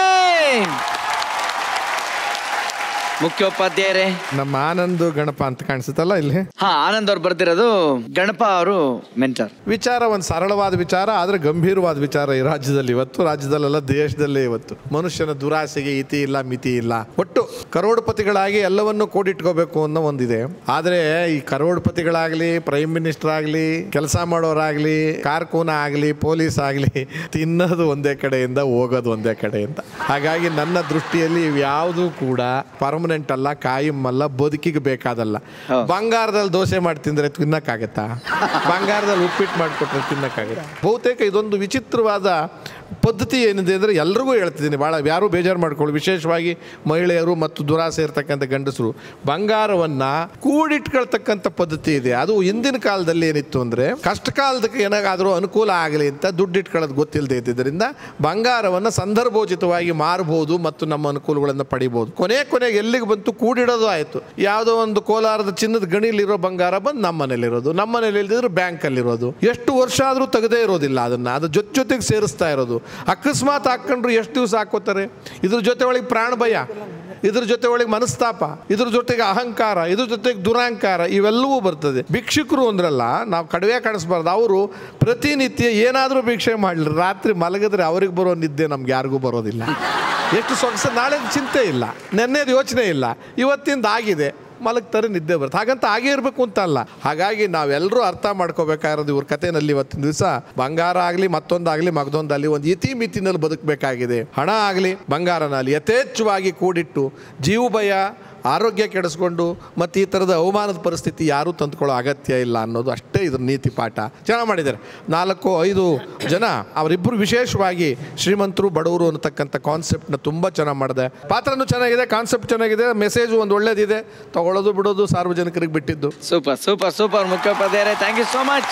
ಮುಖ್ಯೋಪಾಧ್ಯಾಯರೇ, ನಮ್ಮ ಆನಂದ್ ಗಣಪ ಅಂತ ಕಾಣಿಸುತ್ತಲ್ಲ ಇಲ್ಲಿ. ಹಾ, ಆನಂದ್ ಅವ್ರು ಬರ್ದಿರೋದು, ಗಣಪ ಅವರು ಮೆಂಟರ್. ವಿಚಾರ ಒಂದು ಸರಳವಾದ ವಿಚಾರ, ಆದ್ರೆ ಗಂಭೀರವಾದ ವಿಚಾರ ಈ ರಾಜ್ಯದಲ್ಲಿ ಇವತ್ತು, ರಾಜ್ಯದಲ್ಲೆಲ್ಲ ದೇಶದಲ್ಲೇ ಇವತ್ತು. ಮನುಷ್ಯನ ದುರಾಸೆಗೆ ಇತಿ ಇಲ್ಲ ಮಿತಿ ಇಲ್ಲ. ಒಟ್ಟು ಕರೋಡ್ಪತಿಗಳಾಗಿ ಎಲ್ಲವನ್ನು ಕೂಡಿಟ್ಕೋಬೇಕು ಅನ್ನೋ ಒಂದಿದೆ. ಆದ್ರೆ ಈ ಕರೋಡ್ಪತಿಗಳಾಗ್ಲಿ, ಪ್ರೈಮ್ ಮಿನಿಸ್ಟರ್ ಆಗ್ಲಿ, ಕೆಲಸ ಮಾಡೋರಾಗ್ಲಿ, ಕಾರ್ಕೂನ ಆಗ್ಲಿ, ಪೊಲೀಸ್ ಆಗ್ಲಿ, ತಿನ್ನೋದು ಒಂದೇ ಕಡೆಯಿಂದ ಹೋಗೋದು ಒಂದೇ ಕಡೆಯಿಂದ. ಹಾಗಾಗಿ ನನ್ನ ದೃಷ್ಟಿಯಲ್ಲಿ ಇವ್ಯಾವುದೂ ಕೂಡ ಪರ್ಮನೆಂಟ್ ಅಲ್ಲ, ಕಾಯಂ ಅಲ್ಲ, ಬದುಕಿಗೆ ಬೇಕಾದಲ್ಲ. ಬಂಗಾರದಲ್ಲಿ ದೋಸೆ ಮಾಡಿ ತಿಂದ್ರೆ ತಿನ್ನಕ್ಕಾಗತ್ತಾ? ಬಂಗಾರದಲ್ಲಿ ಉಪ್ಪಿಟ್ಟು ಮಾಡಿಕೊಟ್ರೆ ತಿನ್ನಕ್ಕಾಗತ್ತಾ? ಬಹುತೇಕ ಇದೊಂದು ವಿಚಿತ್ರವಾದ ಪದ್ಧತಿ ಏನಿದೆ ಅಂದರೆ ಎಲ್ರಿಗೂ ಹೇಳ್ತಿದ್ದೀನಿ, ಭಾಳ ಯಾರೂ ಬೇಜಾರು ಮಾಡ್ಕೊಳ್ಳಿ, ವಿಶೇಷವಾಗಿ ಮಹಿಳೆಯರು ಮತ್ತು ದುರಾಸೆ ಇರ್ತಕ್ಕಂಥ ಗಂಡಸರು. ಬಂಗಾರವನ್ನು ಕೂಡಿಟ್ಕೊಳ್ತಕ್ಕಂಥ ಪದ್ಧತಿ ಇದೆ. ಅದು ಹಿಂದಿನ ಕಾಲದಲ್ಲಿ ಏನಿತ್ತು ಅಂದರೆ, ಕಷ್ಟ ಕಾಲದಕ್ಕೆ ಏನಾಗಾದರೂ ಅನುಕೂಲ ಆಗಲಿ ಅಂತ ದುಡ್ಡಿಟ್ಕೊಳ್ಳೋದು ಗೊತ್ತಿಲ್ಲದೆ ಇದ್ದಿದ್ದರಿಂದ ಬಂಗಾರವನ್ನು ಸಂದರ್ಭೋಚಿತವಾಗಿ ಮಾರ್ಬೋದು ಮತ್ತು ನಮ್ಮ ಅನುಕೂಲಗಳನ್ನು ಪಡಿಬೋದು. ಕೊನೆ ಕೊನೆಗೆ ಎಲ್ಲಿಗೆ ಬಂತು, ಕೂಡಿಡೋದು ಆಯಿತು. ಯಾವುದೋ ಒಂದು ಕೋಲಾರದ ಚಿನ್ನದ ಗಣಿಲಿರೋ ಬಂಗಾರ ಬಂದು ನಮ್ಮ ಮನೇಲಿರೋದು, ನಮ್ಮ ಮನೇಲಿ ಇಲ್ದಿದ್ರೆ ಬ್ಯಾಂಕಲ್ಲಿರೋದು. ಎಷ್ಟು ವರ್ಷ ಆದರೂ ತೆಗೆದೇ ಇರೋದಿಲ್ಲ ಅದನ್ನು, ಅದು ಜೊತೆ ಜೊತೆಗೆ ಸೇರಿಸ್ತಾ ಇರೋದು. ಅಕಸ್ಮಾತ್ ಹಾಕ್ಕೊಂಡ್ರು ಎಷ್ಟು ದಿವಸ ಹಾಕೋತಾರೆ? ಇದ್ರ ಜೊತೆ ಒಳಗೆ ಪ್ರಾಣ ಭಯ, ಇದ್ರ ಜೊತೆ ಒಳಗೆ ಮನಸ್ತಾಪ, ಇದ್ರ ಜೊತೆಗೆ ಅಹಂಕಾರ, ಇದ್ರ ಜೊತೆಗೆ ದುರಹಂಕಾರ, ಇವೆಲ್ಲವೂ ಬರ್ತದೆ. ಭಿಕ್ಷುಕರು ಅಂದ್ರಲ್ಲ, ನಾವು ಕಡಿಮೆ ಕಾಣಿಸ್ಬಾರ್ದು. ಅವರು ಪ್ರತಿನಿತ್ಯ ಏನಾದರೂ ಭಿಕ್ಷೆ ಮಾಡಲಿ, ರಾತ್ರಿ ಮಲಗಿದ್ರೆ ಅವ್ರಿಗೆ ಬರೋ ನಿದ್ದೆ ನಮ್ಗೆ ಯಾರಿಗೂ ಬರೋದಿಲ್ಲ. ಎಷ್ಟು ಸೊಗಸ, ನಾಳೆ ಚಿಂತೆ ಇಲ್ಲ, ನೆನ್ನೆದು ಯೋಚನೆ ಇಲ್ಲ, ಇವತ್ತಿಂದ ಆಗಿದೆ, ಮಲಗ್ತಾರೆ, ನಿದ್ದೆ ಬರುತ್ತೆ. ಹಾಗಂತ ಹಾಗೆ ಇರಬೇಕು ಅಂತ ಅಲ್ಲ. ಹಾಗಾಗಿ ನಾವೆಲ್ಲರೂ ಅರ್ಥ ಮಾಡ್ಕೋಬೇಕಾಗಿರೋದು ಇವ್ರ ಕಥೆನಲ್ಲಿ ಇವತ್ತಿನ ದಿವಸ ಬಂಗಾರ ಆಗಲಿ ಮತ್ತೊಂದಾಗಲಿ ಮಗದೊಂದಾಗಲಿ ಒಂದು ಇತಿ ಮಿತಿನಲ್ಲಿ ಬದುಕಬೇಕಾಗಿದೆ. ಹಣ ಆಗಲಿ ಬಂಗಾರನಲ್ಲಿ ಯಥೇಚ್ಛವಾಗಿ ಕೂಡಿಟ್ಟು ಜೀವ ಭಯ, ಆರೋಗ್ಯ ಕೆಡಿಸ್ಕೊಂಡು ಮತ್ತು ಈ ಥರದ ಅವಮಾನದ ಪರಿಸ್ಥಿತಿ ಯಾರೂ ತಂದುಕೊಳ್ಳೋ ಅಗತ್ಯ ಇಲ್ಲ ಅನ್ನೋದು ಅಷ್ಟೇ ಇದ್ರ ನೀತಿ ಪಾಠ. ಚೆನ್ನಾಗಿ ಮಾಡಿದ್ದಾರೆ. ನಾಲ್ಕು ಐದು ಜನ ಅವರಿಬ್ಬರು ವಿಶೇಷವಾಗಿ ಶ್ರೀಮಂತರು ಬಡವರು ಅನ್ನತಕ್ಕಂಥ ಕಾನ್ಸೆಪ್ಟ್ನ ತುಂಬ ಚೆನ್ನಾಗಿ ಮಾಡಿದೆ. ಪಾತ್ರನೂ ಚೆನ್ನಾಗಿದೆ, ಕಾನ್ಸೆಪ್ಟ್ ಚೆನ್ನಾಗಿದೆ, ಮೆಸೇಜು ಒಂದು ಒಳ್ಳೇದಿದೆ. ತಗೊಳ್ಳೋದು ಬಿಡೋದು ಸಾರ್ವಜನಿಕರಿಗೆ ಬಿಟ್ಟಿದ್ದು. ಸೂಪರ್ ಸೂಪರ್ ಸೂಪರ್ ಮುಖ್ಯೋಪಾಧ್ಯಾಯರೇ, thank you so much.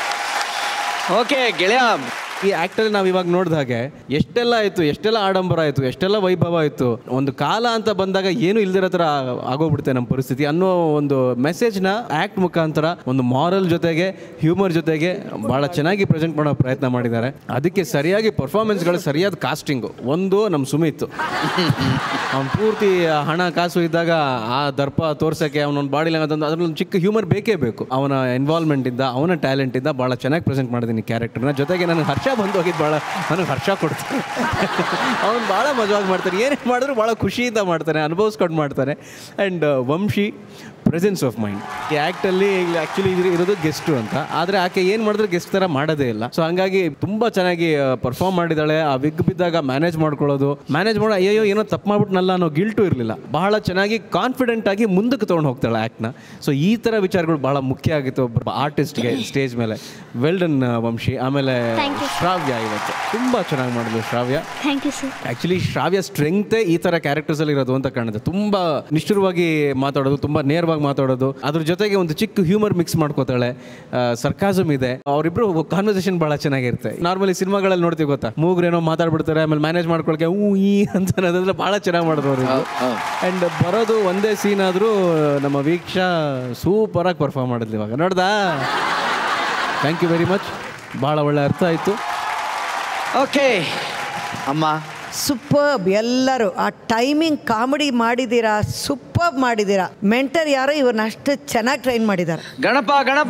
Okay ಗೆಳೆಯ, ಈ ಆ್ಯಕ್ಟಲ್ಲಿ ನಾವು ಇವಾಗ ನೋಡಿದ ಹಾಗೆ ಎಷ್ಟೆಲ್ಲ ಆಯಿತು, ಎಷ್ಟೆಲ್ಲ ಆಡಂಬರ ಆಯಿತು, ಎಷ್ಟೆಲ್ಲ ವೈಭವ ಆಯಿತು, ಒಂದು ಕಾಲ ಅಂತ ಬಂದಾಗ ಏನು ಇಲ್ದಿರೋ ಥರ ಆಗೋಗ್ಬಿಡುತ್ತೆ ನಮ್ಮ ಪರಿಸ್ಥಿತಿ ಅನ್ನೋ ಒಂದು ಮೆಸೇಜ್ನ ಆ್ಯಕ್ಟ್ ಮುಖಾಂತರ ಒಂದು ಮಾರಲ್ ಜೊತೆಗೆ ಹ್ಯೂಮರ್ ಜೊತೆಗೆ ಭಾಳ ಚೆನ್ನಾಗಿ ಪ್ರೆಸೆಂಟ್ ಮಾಡೋ ಪ್ರಯತ್ನ ಮಾಡಿದ್ದಾರೆ. ಅದಕ್ಕೆ ಸರಿಯಾಗಿ ಪರ್ಫಾರ್ಮೆನ್ಸ್ಗಳು, ಸರಿಯಾದ ಕಾಸ್ಟಿಂಗು. ಒಂದು ನಮ್ಮ ಸುಮಿತ್, ಅವ್ನು ಪೂರ್ತಿ ಹಣ ಕಾಸು ಇದ್ದಾಗ ಆ ದರ್ಪ ತೋರ್ಸೋಕ್ಕೆ ಅವನೊಂದು ಬಾಡಿ ಲ್ಯಾಂಗ್ವೇಜ್ ಅಂತ ಅದ್ರಲ್ಲೊಂದು ಚಿಕ್ಕ ಹ್ಯೂಮರ್ ಬೇಕೇ ಬೇಕು. ಅವನ ಇನ್ವಾಲ್ವ್ಮೆಂಟಿಂದ, ಅವನ ಟ್ಯಾಲೆಂಟಿಂದ ಭಾಳ ಚೆನ್ನಾಗಿ ಪ್ರೆಸೆಂಟ್ ಮಾಡಿದ್ದೀನಿ ಕ್ಯಾರೆಕ್ಟರ್ನ. ಜೊತೆಗೆ ನನಗೆ ಹರ್ಷ ಬಂದು ಹೋಗಿದ್ದು ಭಾಳ ನನಗೆ ಹರ್ಷ ಕೊಡ್ತಾರೆ. ಅವನು ಭಾಳ ಮಜವಾಗಿ ಮಾಡ್ತಾನೆ, ಏನೇನು ಮಾಡಿದ್ರು ಭಾಳ ಖುಷಿಯಿಂದ ಮಾಡ್ತಾನೆ, ಅನುಭವಿಸ್ಕೊಂಡು ಮಾಡ್ತಾನೆ. And Vamshi presence of mind. ಈ ಆ್ಯಕ್ಟಲ್ಲಿ ಆ್ಯಕ್ಚುಲಿ ಇರೋದು ಗೆಸ್ಟು ಅಂತ, ಆದರೆ ಆಕೆ ಏನು ಮಾಡಿದ್ರು ಗೆಸ್ಟ್ ಥರ ಮಾಡೋದೇ ಇಲ್ಲ. ಸೊ ಹಂಗಾಗಿ ತುಂಬ ಚೆನ್ನಾಗಿ ಪರ್ಫಾರ್ಮ್ ಮಾಡಿದ್ದಾಳೆ. ಆ ವಿಗ್ ಬಿದ್ದಾಗ ಮ್ಯಾನೇಜ್ ಮಾಡ್ಕೊಳ್ಳೋದು, ಮ್ಯಾನೇಜ್ ಮಾಡೋ ಅಯ್ಯೋ ಏನೋ ತಪ್ಪು ಮಾಡ್ಬಿಟ್ನಲ್ಲ ಅನ್ನೋ ಗಿಲ್ಟು ಇರಲಿಲ್ಲ. ಬಹಳ ಚೆನ್ನಾಗಿ ಕಾನ್ಫಿಡೆಂಟ್ ಆಗಿ ಮುಂದಕ್ಕೆ ತೊಗೊಂಡು ಹೋಗ್ತಾಳೆ ಆ್ಯಕ್ಟ್ನ. ಸೊ ಈ ಥರ ವಿಚಾರಗಳು ಭಾಳ ಮುಖ್ಯ ಆಗಿತ್ತು ಒಬ್ಬ ಆರ್ಟಿಸ್ಟ್ಗೆ ಸ್ಟೇಜ್ ಮೇಲೆ. Well done Vamshi. ಆಮೇಲೆ ಶ್ರಾವ್ಯ ಇವತ್ತು ತುಂಬ ಚೆನ್ನಾಗಿ ಮಾಡಿದ್ಲು Shravya. Thank you sir. Actually Shravya ಸ್ಟ್ರೆಂಗ್ತೇ ಈ ಥರ ಕ್ಯಾರೆಕ್ಟರ್ಸಲ್ಲಿ ಇರೋದು ಅಂತ ಕಾಣುತ್ತೆ. ತುಂಬ ನಿಷ್ಠುರವಾಗಿ ಮಾತಾಡೋದು, ತುಂಬ ನೇರವಾಗಿ ಮಾತಾಡೋದು, ಅದ್ರ ಜೊತೆಗೆ ಒಂದು ಚಿಕ್ಕ ಹ್ಯೂಮರ್ ಮಿಕ್ಸ್ ಮಾಡ್ಕೋತಾಳೆ, ಸರ್ಕಾಸಮ್ ಇದೆ. ಅವರಿಬ್ರು ಕಾನ್ವರ್ಸೇಷನ್ ಭಾಳ ಚೆನ್ನಾಗಿರುತ್ತೆ. ನಾರ್ಮಲಿ ಸಿನಿಮಾಗಳಲ್ಲಿ ನೋಡ್ತೀವಿ ಗೊತ್ತಾ, ಮೂಗ್ರೇನೋ ಮಾತಾಡ್ಬಿಡ್ತಾರೆ, ಆಮೇಲೆ ಮ್ಯಾನೇಜ್ ಮಾಡ್ಕೊಳಕ್ಕೆ ಹೂ ಈ ಅಂತ ಅನ್ನೋದ್ರಲ್ಲಿ ಭಾಳ ಚೆನ್ನಾಗಿ ಮಾಡಿದ್ರು ಅವರು. ಆ್ಯಂಡ್ ಬರೋದು ಒಂದೇ ಸೀನ್ ಆದರೂ ನಮ್ಮ ವೀಕ್ಷಾ ಸೂಪರಾಗಿ ಪರ್ಫಾರ್ಮ್ ಮಾಡಿದ್ವಿ ಇವಾಗ ನೋಡ್ದಾ. ಥ್ಯಾಂಕ್ ಯು ವೆರಿ ಮಚ್, ಭಾಳ ಒಳ್ಳೆ ಅರ್ಥ ಆಯಿತು. ಓಕೆ ಅಮ್ಮ, ಸೂಪರ್ಬ್. ಎಲ್ಲರೂ ಆ ಟೈಮಿಂಗ್ ಕಾಮಿಡಿ ಮಾಡಿದ್ದೀರಾ, ಸೂಪರ್ಬ್ ಮಾಡಿದ್ದೀರಾ. ಮೆಂಟರ್ ಯಾರೋ ಇವ್ರನ್ನ ಅಷ್ಟು ಚೆನ್ನಾಗಿ ಟ್ರೈನ್ ಮಾಡಿದ್ದಾರೆ. ಗಣಪ ಗಣಪ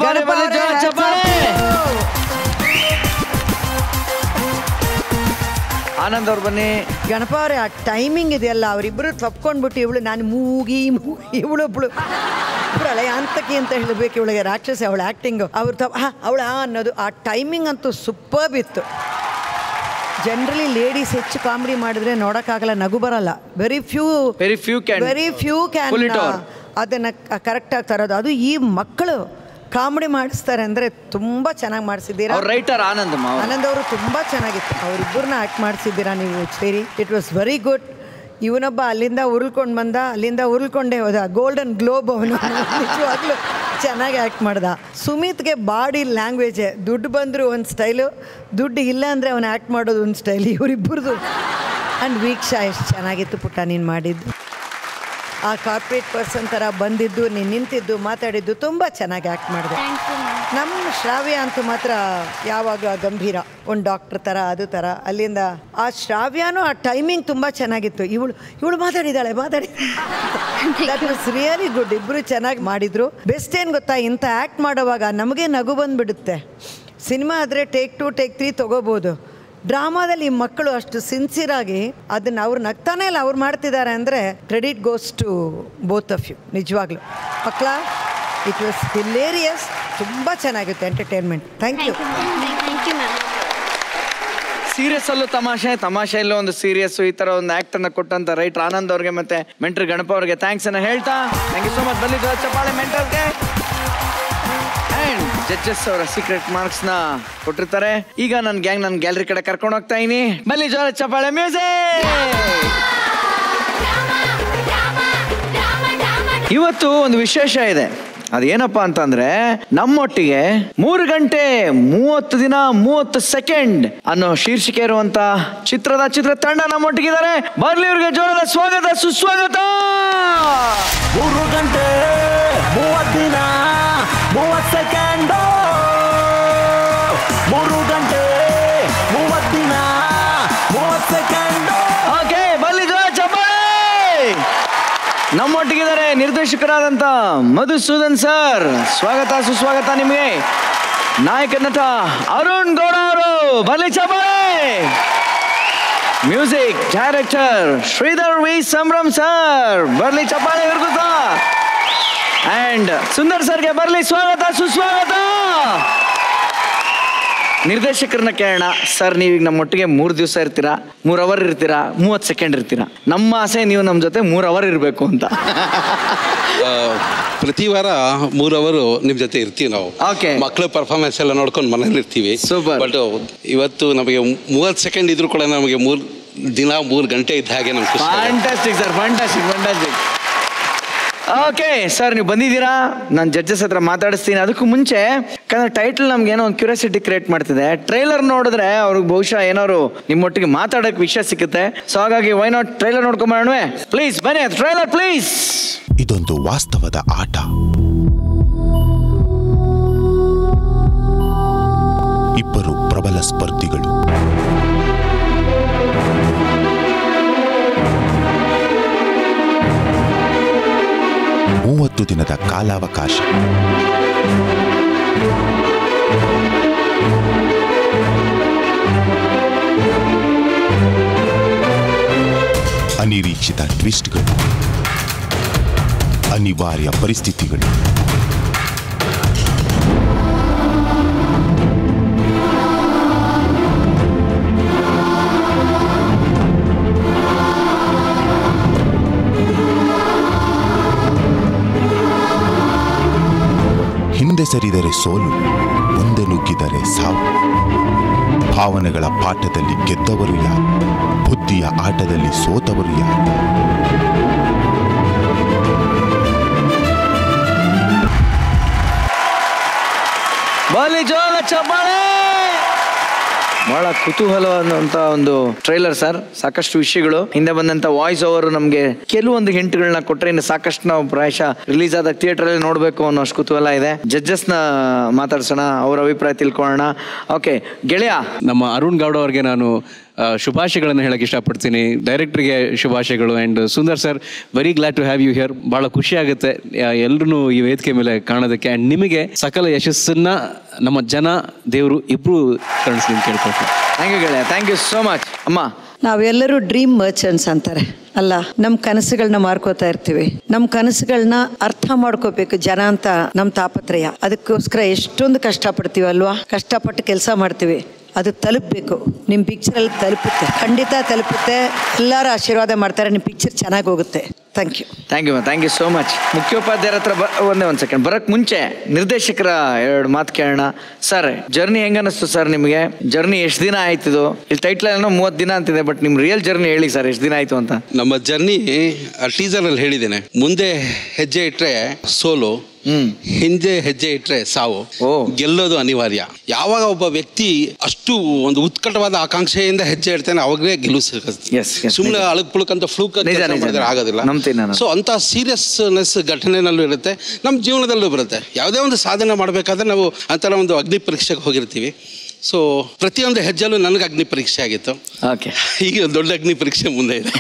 ಆನಂದ್ ಅವ್ರು ಬನ್ನಿ. ಗಣಪ ಅವರೇ, ಆ ಟೈಮಿಂಗ್ ಇದೆಯಲ್ಲ, ಅವರಿಬ್ಬರು ತಪ್ಕೊಂಡ್ಬಿಟ್ಟು ಇವಳು ನಾನು ಮೂಗಿ ಮೂಗಿ ಇವಳೊಬ್ಳು ಇಬ್ಬರಳೆ ಅಂತಕಿ ಅಂತ ಹೇಳಬೇಕು. ಇವಳಿಗೆ ರಾಕ್ಷಸ ಅವಳ ಆ್ಯಕ್ಟಿಂಗು, ಅವ್ರು ತಪ್ಪ ಹಾಂ ಅವಳ ಅನ್ನೋದು ಆ ಟೈಮಿಂಗ್ ಅಂತೂ ಸೂಪರ್ಬ್ ಇತ್ತು. ಜನರಲಿ ಲೇಡೀಸ್ ಹೆಚ್ಚು ಕಾಮಿಡಿ ಮಾಡಿದ್ರೆ ನೋಡೋಕ್ಕಾಗಲ್ಲ, ನಗು ಬರಲ್ಲ. Very few very few can very few can ಅದನ್ನು ಕರೆಕ್ಟಾಗಿ ತರೋದು. ಅದು ಈ ಮಕ್ಕಳು ಕಾಮಿಡಿ ಮಾಡಿಸ್ತಾರೆ ಅಂದರೆ ತುಂಬ ಚೆನ್ನಾಗಿ ಮಾಡಿಸಿದ್ದೀರಾ. ರೈಟರ್ ಆನಂದ್ ಆನಂದ್ ಅವರು ತುಂಬ ಚೆನ್ನಾಗಿತ್ತು. ಅವರಿಬ್ಬರನ್ನ ಆ್ಯಕ್ಟ್ ಮಾಡಿಸಿದ್ದೀರಾ ನೀವು ಸೇರಿ. It was very good. ಇವನೊಬ್ಬ ಅಲ್ಲಿಂದ ಉರುಳ್ಕೊಂಡು ಬಂದ, ಅಲ್ಲಿಂದ ಉರುಳ್ಕೊಂಡೇ ಹೋದ. ಗೋಲ್ಡನ್ ಗ್ಲೋಬ್ ಅವನು ನಿಜವಾಗ್ಲೂ ಚೆನ್ನಾಗಿ ಆ್ಯಕ್ಟ್ ಮಾಡ್ದ. ಸುಮಿತ್ಗೆ ಬಾಡಿ ಲ್ಯಾಂಗ್ವೇಜೇ, ದುಡ್ಡು ಬಂದರೂ ಒಂದು ಸ್ಟೈಲು, ದುಡ್ಡು ಇಲ್ಲ ಅಂದರೆ ಅವನು ಆ್ಯಕ್ಟ್ ಮಾಡೋದು ಒಂದು ಸ್ಟೈಲ್, ಇವರಿಬ್ಬರದು. ಆ್ಯಂಡ್ ವೀಕ್ಷಾ ಎಷ್ಟು ಚೆನ್ನಾಗಿತ್ತು ಪುಟ್ಟ ನೀನು ಮಾಡಿದ್ದು. ಆ ಕಾರ್ಪೊರೇಟ್ ಪರ್ಸನ್ ಥರ ಬಂದಿದ್ದು, ನೀನು ನಿಂತಿದ್ದು, ಮಾತಾಡಿದ್ದು ತುಂಬ ಚೆನ್ನಾಗಿ ಆ್ಯಕ್ಟ್ ಮಾಡಿದೆ. ನಮ್ಮ ಶ್ರಾವ್ಯ ಅಂತೂ ಮಾತ್ರ ಯಾವಾಗ ಗಂಭೀರ, ಒಂದು ಡಾಕ್ಟ್ರ್ ಥರ ಅದು ಥರ. ಅಲ್ಲಿಂದ ಆ ಶ್ರಾವ್ಯನೂ ಆ ಟೈಮಿಂಗ್ ತುಂಬ ಚೆನ್ನಾಗಿತ್ತು. ಇವಳು ಇವಳು ಮಾತಾಡಿದ್ದಾಳೆ ಮಾತಾಡಿ ದಟ್ ವಾಸ್ ರಿಯಲಿ ಗುಡ್. ಇಬ್ಬರು ಚೆನ್ನಾಗಿ ಮಾಡಿದರು. ಬೆಸ್ಟ್ ಏನು ಗೊತ್ತಾ, ಇಂಥ ಆ್ಯಕ್ಟ್ ಮಾಡೋವಾಗ ನಮಗೆ ನಗು ಬಂದುಬಿಡುತ್ತೆ. ಸಿನಿಮಾ ಆದರೆ ಟೇಕ್ ಟು ಟೇಕ್ ತ್ರೀ ತೊಗೋಬೋದು. ಡ್ರಾಮಾದಲ್ಲಿ ಈ ಮಕ್ಕಳು ಅಷ್ಟು ಸಿನ್ಸಿಯರಾಗಿ ಅದನ್ನು ಅವ್ರು ನಗ್ತಾನೆ ಇಲ್ಲ, ಅವ್ರು ಮಾಡ್ತಿದ್ದಾರೆ ಅಂದರೆ credit goes to both of you. ನಿಜವಾಗ್ಲೂ ಮಕ್ಕಳ, ಇಟ್ ವಾಸ್ ಹಿಲೇರಿಯಸ್. ತುಂಬ ಚೆನ್ನಾಗಿತ್ತು ಎಂಟರ್ಟೈನ್ಮೆಂಟ್. Thank you. ಸೀರಿಯಸ್ ಅಲ್ಲೂ ತಮಾಷೆ, ತಮಾಷೆಯಲ್ಲೂ ಒಂದು ಸೀರಿಯಸ್, ಈ ತರ ಒಂದು ಆಕ್ಟ್ ಅನ್ನ ಕೊಟ್ಟಂತ ರೈಟರ್ ಆನಂದ್ ಅವ್ರಿಗೆ ಮತ್ತೆ ಮೆಂಟರ್ ಗಣಪ ಅವ್ರಿಗೆ ಥ್ಯಾಂಕ್ಸ್ ಅನ್ನ ಹೇಳ್ತಾ, ಥ್ಯಾಂಕ್ ಯು ಸೋ ಮಚ್. ಬಲ್ಲಿ ಚಪ್ಪಾಳೆ ಮೆಂಟರ್ಗೆ. ಅಂಡ್ ಜಡ್ಜಸ್ ಅವರ ಸೀಕ್ರೆಟ್ ಮಾರ್ಕ್ಸ್ ನ ಕೊಟ್ಟಿರ್ತಾರೆ. ಈಗ ನನ್ನ ಗ್ಯಾಂಗ್ ನನ್ನ ಗ್ಯಾಲರಿ ಕಡೆ ಕರ್ಕೊಂಡು ಹೋಗ್ತಾ ಇದೀನಿ. ಬಲ್ಲಿ ಜೋರ ಚಪ್ಪಾಳೆ, ಮ್ಯೂಸಿಕ್. ಇವತ್ತು ಒಂದು ವಿಶೇಷ ಇದೆ. ಅದೇನಪ್ಪ ಅಂತಂದ್ರೆ, ನಮ್ಮೊಟ್ಟಿಗೆ ಮೂರು ಗಂಟೆ ಮೂವತ್ತು ದಿನ ಮೂವತ್ತು ಸೆಕೆಂಡ್ ಅನ್ನೋ ಶೀರ್ಷಿಕೆ ಇರುವಂತ ಚಿತ್ರದ ಚಿತ್ರ ತಂಡ ನಮ್ಮೊಟ್ಟಿಗಿದ್ದಾರೆ. ಬರ್ಲಿ ಇವ್ರಿಗೆ ಜೋರದ ಸ್ವಾಗತ, ಸುಸ್ವಾಗತ. ಮೂರು ಗಂಟೆ ಮೂವತ್ತು ದಿನ ಮೂವತ್ತು ಸೆಕೆಂಡ್, ಮೂರು ಗಂಟೆ ಮೂವತ್ತು ದಿನ ಮೂವತ್ತು ಸೆಕೆಂಡ್. ಓಕೆ, ಬರ್ಲಿ ಜೋರ ಚಪ್ಪಾಳೆ. ನಮ್ಮೊಟ್ಟಿಗಿದ್ದಾರೆ ನಿರ್ದೇಶಕರಾದಂಥ ಮಧುಸೂದನ್ ಸರ್. ಸ್ವಾಗತ ಸುಸ್ವಾಗತ ನಿಮಗೆ. ನಾಯಕ ನಟ ಅರುಣ್ ಗೌಡ ಅವರು ಬರ್ಲಿ ಚಪ್ಪಾಳೆ. Music director Sridhar V Sambhram sir ಬರ್ಲಿ ಚಪ್ಪಾಳೆ ಇವ್ರಿಗೂ ಸಹ. ಅಂಡ್ ಸುಂದರ್ ಸರ್ಗೆ ಬರ್ಲಿ ಸ್ವಾಗತ ಸುಸ್ವಾಗತ. ನಿರ್ದೇಶಕರನ್ನ ಕೇಳೋಣ ಸರ್, ನೀವೀಗ ನಮ್ಮೊಟ್ಟಿಗೆ ಮೂರು ದಿವಸ ಇರ್ತೀರಾ, ಮೂರು ಅವರ್ ಇರ್ತೀರಾ, ಮೂವತ್ತು ಸೆಕೆಂಡ್ ಇರ್ತೀರಾ. ನಮ್ಮ ಆಸೆ ನೀವು ನಮ್ಮ ಜೊತೆ ಮೂರು ಅವರ್ ಇರಬೇಕು ಅಂತ. ಪ್ರತಿ ವಾರ ಮೂರು ಅವರು ನಿಮ್ಮ ಜೊತೆ ಇರ್ತೀವಿ ನಾವು. ಓಕೆ, ಮಕ್ಕಳ ಪರ್ಫಾರ್ಮೆನ್ಸ್ ಎಲ್ಲ ನೋಡ್ಕೊಂಡು ಮನೇಲಿ ಇರ್ತೀವಿ. ಸೂಪರ್. ಬಟ್ ಇವತ್ತು ನಮಗೆ ಮೂವತ್ತು ಸೆಕೆಂಡ್ ಇದ್ರು ಕೂಡ ನಮಗೆ ಮೂರು ದಿನ ಮೂರು ಗಂಟೆ ಇದ್ದ ಹಾಗೆ ನಮ್ಗೆ fantastic sir, fantastic fantastic. Okay sir, ನೀವು ಬಂದಿದ್ದೀರಾ, ನಾನು ಜಡ್ಜಸ್ ಹತ್ರ ಮಾತಾಡಿಸ್ತೀನಿ. ಅದಕ್ಕೂ ಮುಂಚೆ ಯಾಕಂದ್ರೆ ಟೈಟಲ್ ನಮ್ಗೆ ಏನೋ ಒಂದು ಕ್ಯೂರಿಯಾಸಿಟಿ ಕ್ರಿಯೇಟ್ ಮಾಡ್ತಿದೆ. ಟ್ರೈಲರ್ ನೋಡಿದ್ರೆ ಅವ್ರಿಗೆ ಬಹುಶಃ ಏನಾದ್ರು ನಿಮ್ಮೊಟ್ಟಿಗೆ ಮಾತಾಡೋಕೆ ವಿಷಯ ಸಿಗುತ್ತೆ. ಸೊ ಹಾಗಾಗಿ ವೈ ನಾಟ್ ಟ್ರೈಲರ್ ನೋಡ್ಕೊಂಬರೋಣವೇ? ಪ್ಲೀಸ್ ಬನ್ನಿ, ಟ್ರೈಲರ್ ಪ್ಲೀಸ್. ಇದೊಂದು ವಾಸ್ತವದ ಆಟ. ಇಬ್ಬರು ಪ್ರಬಲ ಸ್ಪರ್ಧಿಗಳು ಮೂವತ್ತು ದಿನದ ಕಾಲಾವಕಾಶ. ಅನಿರೀಕ್ಷಿತ ಟ್ವಿಸ್ಟ್ಗಳು, ಅನಿವಾರ್ಯ ಪರಿಸ್ಥಿತಿಗಳು, ಹಿಂದೆ ಸರಿದರೆ ಸೋಲು, ಮುಂದೆ ನುಗ್ಗಿದರೆ ಸಾವು. ಭಾವನೆಗಳ ಪಾಠದಲ್ಲಿ ಗೆದ್ದವರು ಯಾರು, ಬುದ್ಧಿಯ ಆಟದಲ್ಲಿ ಸೋತವರು ಯಾರು? ಬಾಲಿ ಜೋರ ಚಪ್ಪಾಳೆ. ಬಹಳ ಕುತೂಹಲ ಅನ್ನುವಂತ ಒಂದು ಟ್ರೈಲರ್ ಸರ್. ಸಾಕಷ್ಟು ವಿಷಯಗಳು, ಹಿಂದೆ ಬಂದಂತ ವಾಯ್ಸ್ ಓವರ್ ನಮ್ಗೆ ಕೆಲವೊಂದು ಹಿಂಟ್ಗಳನ್ನ ಕೊಟ್ರೆ ಇನ್ನು ಸಾಕಷ್ಟು ನಾವು ಪ್ರಾಯಶಃ ರಿಲೀಸ್ ಆದ ಥಿಯೇಟರ್ ಅಲ್ಲಿ ನೋಡ್ಬೇಕು ಅನ್ನೋ ಅಷ್ಟು ಕುತೂಹಲ ಇದೆ. ಜಡ್ಜಸ್ ನ ಮಾತಾಡ್ಸೋಣ, ಅವ್ರ ಅಭಿಪ್ರಾಯ ತಿಳ್ಕೊಳ್ಳೋಣ. ಓಕೆ ಗೆಳೆಯ, ನಮ್ಮ ಅರುಣ್ ಗೌಡ ಅವ್ರಿಗೆ ನಾನು ಶುಭಾಶಯಗಳನ್ನು ಹೇಳಕ್ಕೆ ಇಷ್ಟಪಡ್ತೀನಿ. ಡೈರೆಕ್ಟರ್ಗೆ ಶುಭಾಶಯಗಳು. And Sundar sir, very glad to have you here. ಭಾಳ ಖುಷಿ ಆಗುತ್ತೆ ಎಲ್ಲರೂ ಈ ವೇದಿಕೆ ಮೇಲೆ ಕಾಣೋದಕ್ಕೆ. ಆ್ಯಂಡ್ ನಿಮಗೆ ಸಕಲ ಯಶಸ್ಸನ್ನ ನಮ್ಮ ಜನ ದೇವರು ಇಬ್ರು ಕರುಣಿಸಿ ಕೇಳ್ಕೊಳ್ತೀನಿ. ಥ್ಯಾಂಕ್ ಯು ಗೆಳೆಯ, ಥ್ಯಾಂಕ್ ಯು ಸೋ ಮಚ್. ಅಮ್ಮ, ನಾವೆಲ್ಲರೂ ಡ್ರೀಮ್ ಮರ್ಚೆಂಟ್ಸ್ ಅಂತಾರೆ ಅಲ್ಲ, ನಮ್ಮ ಕನಸುಗಳನ್ನ ಮಾರ್ಕೋತಾ ಇರ್ತೀವಿ. ನಮ್ಮ ಕನಸುಗಳನ್ನ ಅರ್ಥ ಮಾಡ್ಕೋಬೇಕು ಜನ ಅಂತ ನಮ್ಮ ತಾಪತ್ರಯ. ಅದಕ್ಕೋಸ್ಕರ ಎಷ್ಟೊಂದು ಕಷ್ಟಪಡ್ತೀವಿ ಅಲ್ವಾ? ಕಷ್ಟಪಟ್ಟು ಕೆಲಸ ಮಾಡ್ತೀವಿ, ಅದು ತಲುಪಬೇಕು. ನಿಮ್ಮ ಪಿಕ್ಚರಲ್ಲಿ ತಲುಪುತ್ತೆ, ಖಂಡಿತ ತಲುಪುತ್ತೆ. ಎಲ್ಲರೂ ಆಶೀರ್ವಾದ ಮಾಡ್ತಾರೆ, ನಿಮ್ಮ ಪಿಕ್ಚರ್ ಚೆನ್ನಾಗಿ ಹೋಗುತ್ತೆ. Thank you thank you thank you so much. ಮುಖ್ಯೋಪಾಧ್ಯಾಯರ ಹತ್ರ ಬ ಒಂದೇ ಒಂದು ಸೆಕೆಂಡ್ ಬರಕ್ ಮುಂಚೆ ನಿರ್ದೇಶಕರ ಎರಡು ಮಾತು ಕೇಳೋಣ. ಸರ್, ಜರ್ನಿ ಹೆಂಗ ಅನಿಸ್ತು ಸರ್ ನಿಮಗೆ? ಜರ್ನಿ ಎಷ್ಟು ದಿನ ಆಯ್ತಿದು? ಇಲ್ಲಿ ಟೈಟ್ಲ್ ಏನೋ ಮೂವತ್ತು ದಿನ ಅಂತಿದೆ, ಬಟ್ ನಿಮ್ ರಿಯಲ್ ಜರ್ನಿ ಹೇಳಿ ಸರ್, ಎಷ್ಟು ದಿನ ಆಯ್ತು ಅಂತ? ನಮ್ಮ ಜರ್ನಿ ಟೀಸರ್ ಅಲ್ಲಿ ಹೇಳಿದ್ದೇನೆ. ಮುಂದೆ ಹೆಜ್ಜೆ ಇಟ್ರೆ ಸೋಲು, ಹಿಂದೆ ಹೆಜ್ಜೆ ಇಟ್ರೆ ಸಾವು, ಗೆಲ್ಲೋದು ಅನಿವಾರ್ಯ. ಯಾವಾಗ ಒಬ್ಬ ವ್ಯಕ್ತಿ ಅಷ್ಟು ಒಂದು ಉತ್ಕಟವಾದ ಆಕಾಂಕ್ಷೆಯಿಂದ ಹೆಜ್ಜೆ ಇಡ್ತಾನೆ, ಅವಾಗಲೇ ಗೆಲುವು ಸಿಗುತ್ತೆ. ಸುಮ್ಮನೆ ಅಳಕ್ ಪುಳಕ್ ಅಂತ ಫ್ಲೂಕ್ ಆಗೋದಿಲ್ಲ. ಸೊ ಅಂತ ಸೀರಿಯಸ್ನೆಸ್ ಘಟನೆನಲ್ಲೂ ಇರುತ್ತೆ, ನಮ್ಮ ಜೀವನದಲ್ಲೂ ಬರುತ್ತೆ. ಯಾವುದೇ ಒಂದು ಸಾಧನೆ ಮಾಡಬೇಕಾದ್ರೆ ನಾವು ಅಂತರ ಒಂದು ಅಗ್ನಿ ಪರೀಕ್ಷೆಗೆ ಹೋಗಿರ್ತೀವಿ. ಸೊ ಪ್ರತಿಯೊಂದು ಹೆಜ್ಜೆಲ್ಲೂ ನನಗೆ ಅಗ್ನಿ ಪರೀಕ್ಷೆ ಆಗಿತ್ತು. ಓಕೆ, ಈಗ ದೊಡ್ಡ ಅಗ್ನಿ ಪರೀಕ್ಷೆ ಮುಂದೆ ಇದೆ.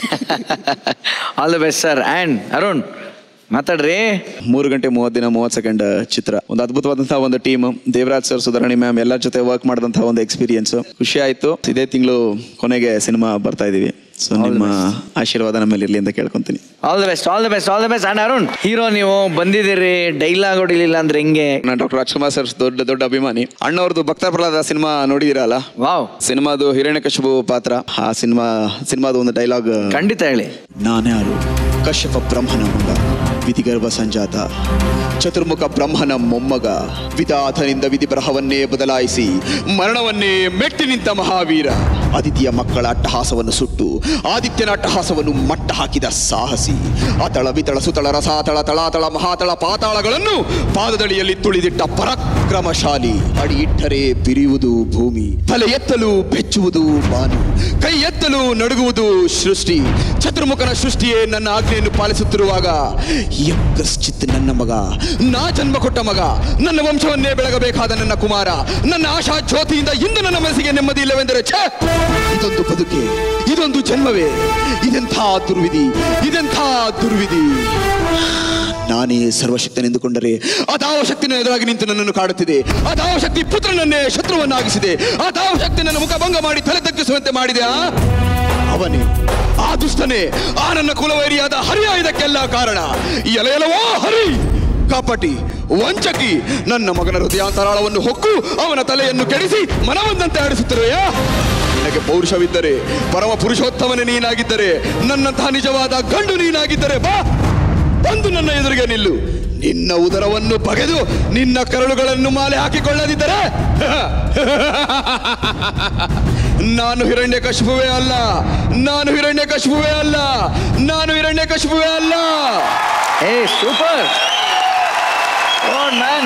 All the best sir. And Arun ಮಾತಾಡ್ರಿ. ಮೂರು ಗಂಟೆ ಮೂವತ್ತು ದಿನ ಮೂವತ್ತು ಸೆಕೆಂಡ್ ಚಿತ್ರ, ಒಂದು ಅದ್ಭುತವಾದಂತಹ ಒಂದು team. Devaraj sir, Sudharani ma'am ಎಲ್ಲರ ಜೊತೆ ವರ್ಕ್ ಮಾಡಿದಂತಹ ಒಂದು ಎಕ್ಸ್ಪೀರಿಯನ್ಸ್, ಖುಷಿ ಆಯ್ತು. ಇದೇ ತಿಂಗಳು ಕೊನೆಗೆ ಸಿನಿಮಾ ಬರ್ತಾ ಇದೀವಿ. ಸೊ ನಿಮ್ಮ ಆಶೀರ್ವಾದ ನಮ್ಮಲ್ಲಿ ಇರಲಿ ಅಂತ ಕೇಳ್ಕೊಂತೀನಿ. All the best, all the best, all the best. And Arun, hero ನೀವು ಬಂದಿದ್ದೀರಿ, ಡೈಲಾಗ್ ಹೊಡಿಲಿಲ್ಲ ಅಂದ್ರೆ ಹೆಂಗೆ? ನಾನು ಡಾಕ್ಟರ್ ರಾಜ್ಕುಮಾರ್ ಸರ್ ದೊಡ್ಡ ದೊಡ್ಡ ಅಭಿಮಾನಿ. ಅಣ್ಣವ್ರದ್ದು ಭಕ್ತ ಪ್ರಹ್ಲಾದ ಸಿನಿಮಾ ನೋಡಿದಿರಲ್ಲ? ವಾವ್, ಸಿನಿಮಾದು ಹಿರಣ್ಯಕಶಿಪು ಪಾತ್ರ. ಆ ಸಿನಿಮಾ ಸಿನಿಮಾದ ಒಂದು ಡೈಲಾಗ್ ಖಂಡಿತ ಹೇಳಿ. ನಾನ್ಯಾರು? ಕಶ್ಯಪ ಬ್ರಹ್ಮನ ಮಗ, ವಿಧಿಗರ್ಭ ಸಂಜಾತ, ಚತುರ್ಮುಖ ಬ್ರಹ್ಮನ ಮೊಮ್ಮಗ, ವಿಧಾತನಿಂದ ವಿಧಿ ಬರಹವನ್ನೇ ಬದಲಾಯಿಸಿ ಮರಣವನ್ನೇ ಮೆಟ್ಟಿ ನಿಂತ ಮಹಾವೀರ, ಅದಿತಿಯ ಮಕ್ಕಳ ಅಟ್ಟಹಾಸವನ್ನು ಸುಟ್ಟು ಆದಿತ್ಯನ ಅಟ್ಟಹಾಸವನ್ನು ಮಟ್ಟ ಹಾಕಿದ ಸಾಹಸಿ, ಅತಳ ವಿತಳ ಸುತಳ ರಸಾತಳ ತಳಾತಳ ಮಹಾತಳ ಪಾತಾಳಗಳನ್ನು ಪಾದದಡಿಯಲ್ಲಿ ತುಳಿದಿಟ್ಟ ಪರಾಕ್ರಮಶಾಲಿ, ಅಡಿ ಇಟ್ಟರೆ ಬಿರಿಯುವುದು ಭೂಮಿ, ತಲೆ ಎತ್ತಲು ಬೆಚ್ಚುವುದು ಬಾನು, ಕೈ ಎತ್ತಲು ನಡುಗುವುದು ಸೃಷ್ಟಿ, ಚತುರ್ಮುಖನ ಸೃಷ್ಟಿಯೇ ನನ್ನ ಆಜ್ಞೆಯನ್ನು ಪಾಲಿಸುತ್ತಿರುವಾಗ ಯಕ್ಕಶ್ಚಿತ್ ನನ್ನ ಮಗ, ನಾ ಜನ್ಮ ಕೊಟ್ಟ ಮಗ, ನನ್ನ ವಂಶವನ್ನೇ ಬೆಳಗಬೇಕಾದ ನನ್ನ ಕುಮಾರ, ನನ್ನ ಆಶಾ ಜ್ಯೋತಿಯಿಂದ ಇಂದು ನನ್ನ ಮನಸ್ಸಿಗೆ ನೆಮ್ಮದಿ ಇಲ್ಲವೆಂದರೆ ಛೇ, ಇದೊಂದು ಬದುಕೆ, ಇದೊಂದು ಜನ್ಮವೇ, ಇದೆಂಥ ದುರ್ವಿಧಿ, ಇದೆಂಥ ದುರ್ವಿಧಿ. ನಾನೇ ಸರ್ವಶಕ್ತನೆಂದುಕೊಂಡರೆ ಅದಾವ ಶಕ್ತಿನ ಎದುರಾಗಿ ನಿಂತು ನನ್ನನ್ನು ಕಾಡುತ್ತಿದೆ. ಅದಾವ ಶಕ್ತಿ ಪುತ್ರನನ್ನೇ ಶತ್ರುವನ್ನಾಗಿಸಿದೆ. ಅದಾವ ಶಕ್ತಿ ನನ್ನ ಮುಖಭಂಗ ಮಾಡಿ ತಲೆ ತಗ್ಗಿಸುವಂತೆ ಮಾಡಿದೆ. ಅವನೇ, ಆ ದುಷ್ಟನೇ, ಆ ನನ್ನ ಕುಲವೈರಿಯಾದ ಹರಿಯ ಇದಕ್ಕೆಲ್ಲ ಕಾರಣ. ಎಲೆಯಲವೋ ಹರಿ, ಕಪಟಿ, ವಂಚಕಿ, ನನ್ನ ಮಗನ ಹೃದಯಾಂತರಾಳವನ್ನು ಹೊಕ್ಕು ಅವನ ತಲೆಯನ್ನು ಕೆಡಿಸಿ ಮನವಂದಂತೆ ಆಡಿಸುತ್ತಿರುವೆಯ. ನಿನಗೆ ಪೌರುಷವಿದ್ದರೆ, ಪರಮ ಪುರುಷೋತ್ತಮನೇ ನೀನಾಗಿದ್ದರೆ, ನನ್ನಂತಹ ನಿಜವಾದ ಗಂಡು ನೀನಾಗಿದ್ದರೆ ಬಾ, ಬಂದು ನನ್ನ ಎದುರಿಗೆ ನಿಲ್ಲು. ನಿನ್ನ ಉದರವನ್ನು ಬಗೆದು ನಿನ್ನ ಕರಳುಗಳನ್ನು ಮಾಲೆ ಹಾಕಿಕೊಳ್ಳದಿದ್ದರೆ ನಾನು ಹಿರಣ್ಯಕಶಿಪುವೇ ಅಲ್ಲ, ನಾನು ಹಿರಣ್ಯಕಶಿಪುವೇ ಅಲ್ಲ, ನಾನು ಹಿರಣ್ಯಕಶಿಪುವೇ ಅಲ್ಲ. ಏ super. Oh man.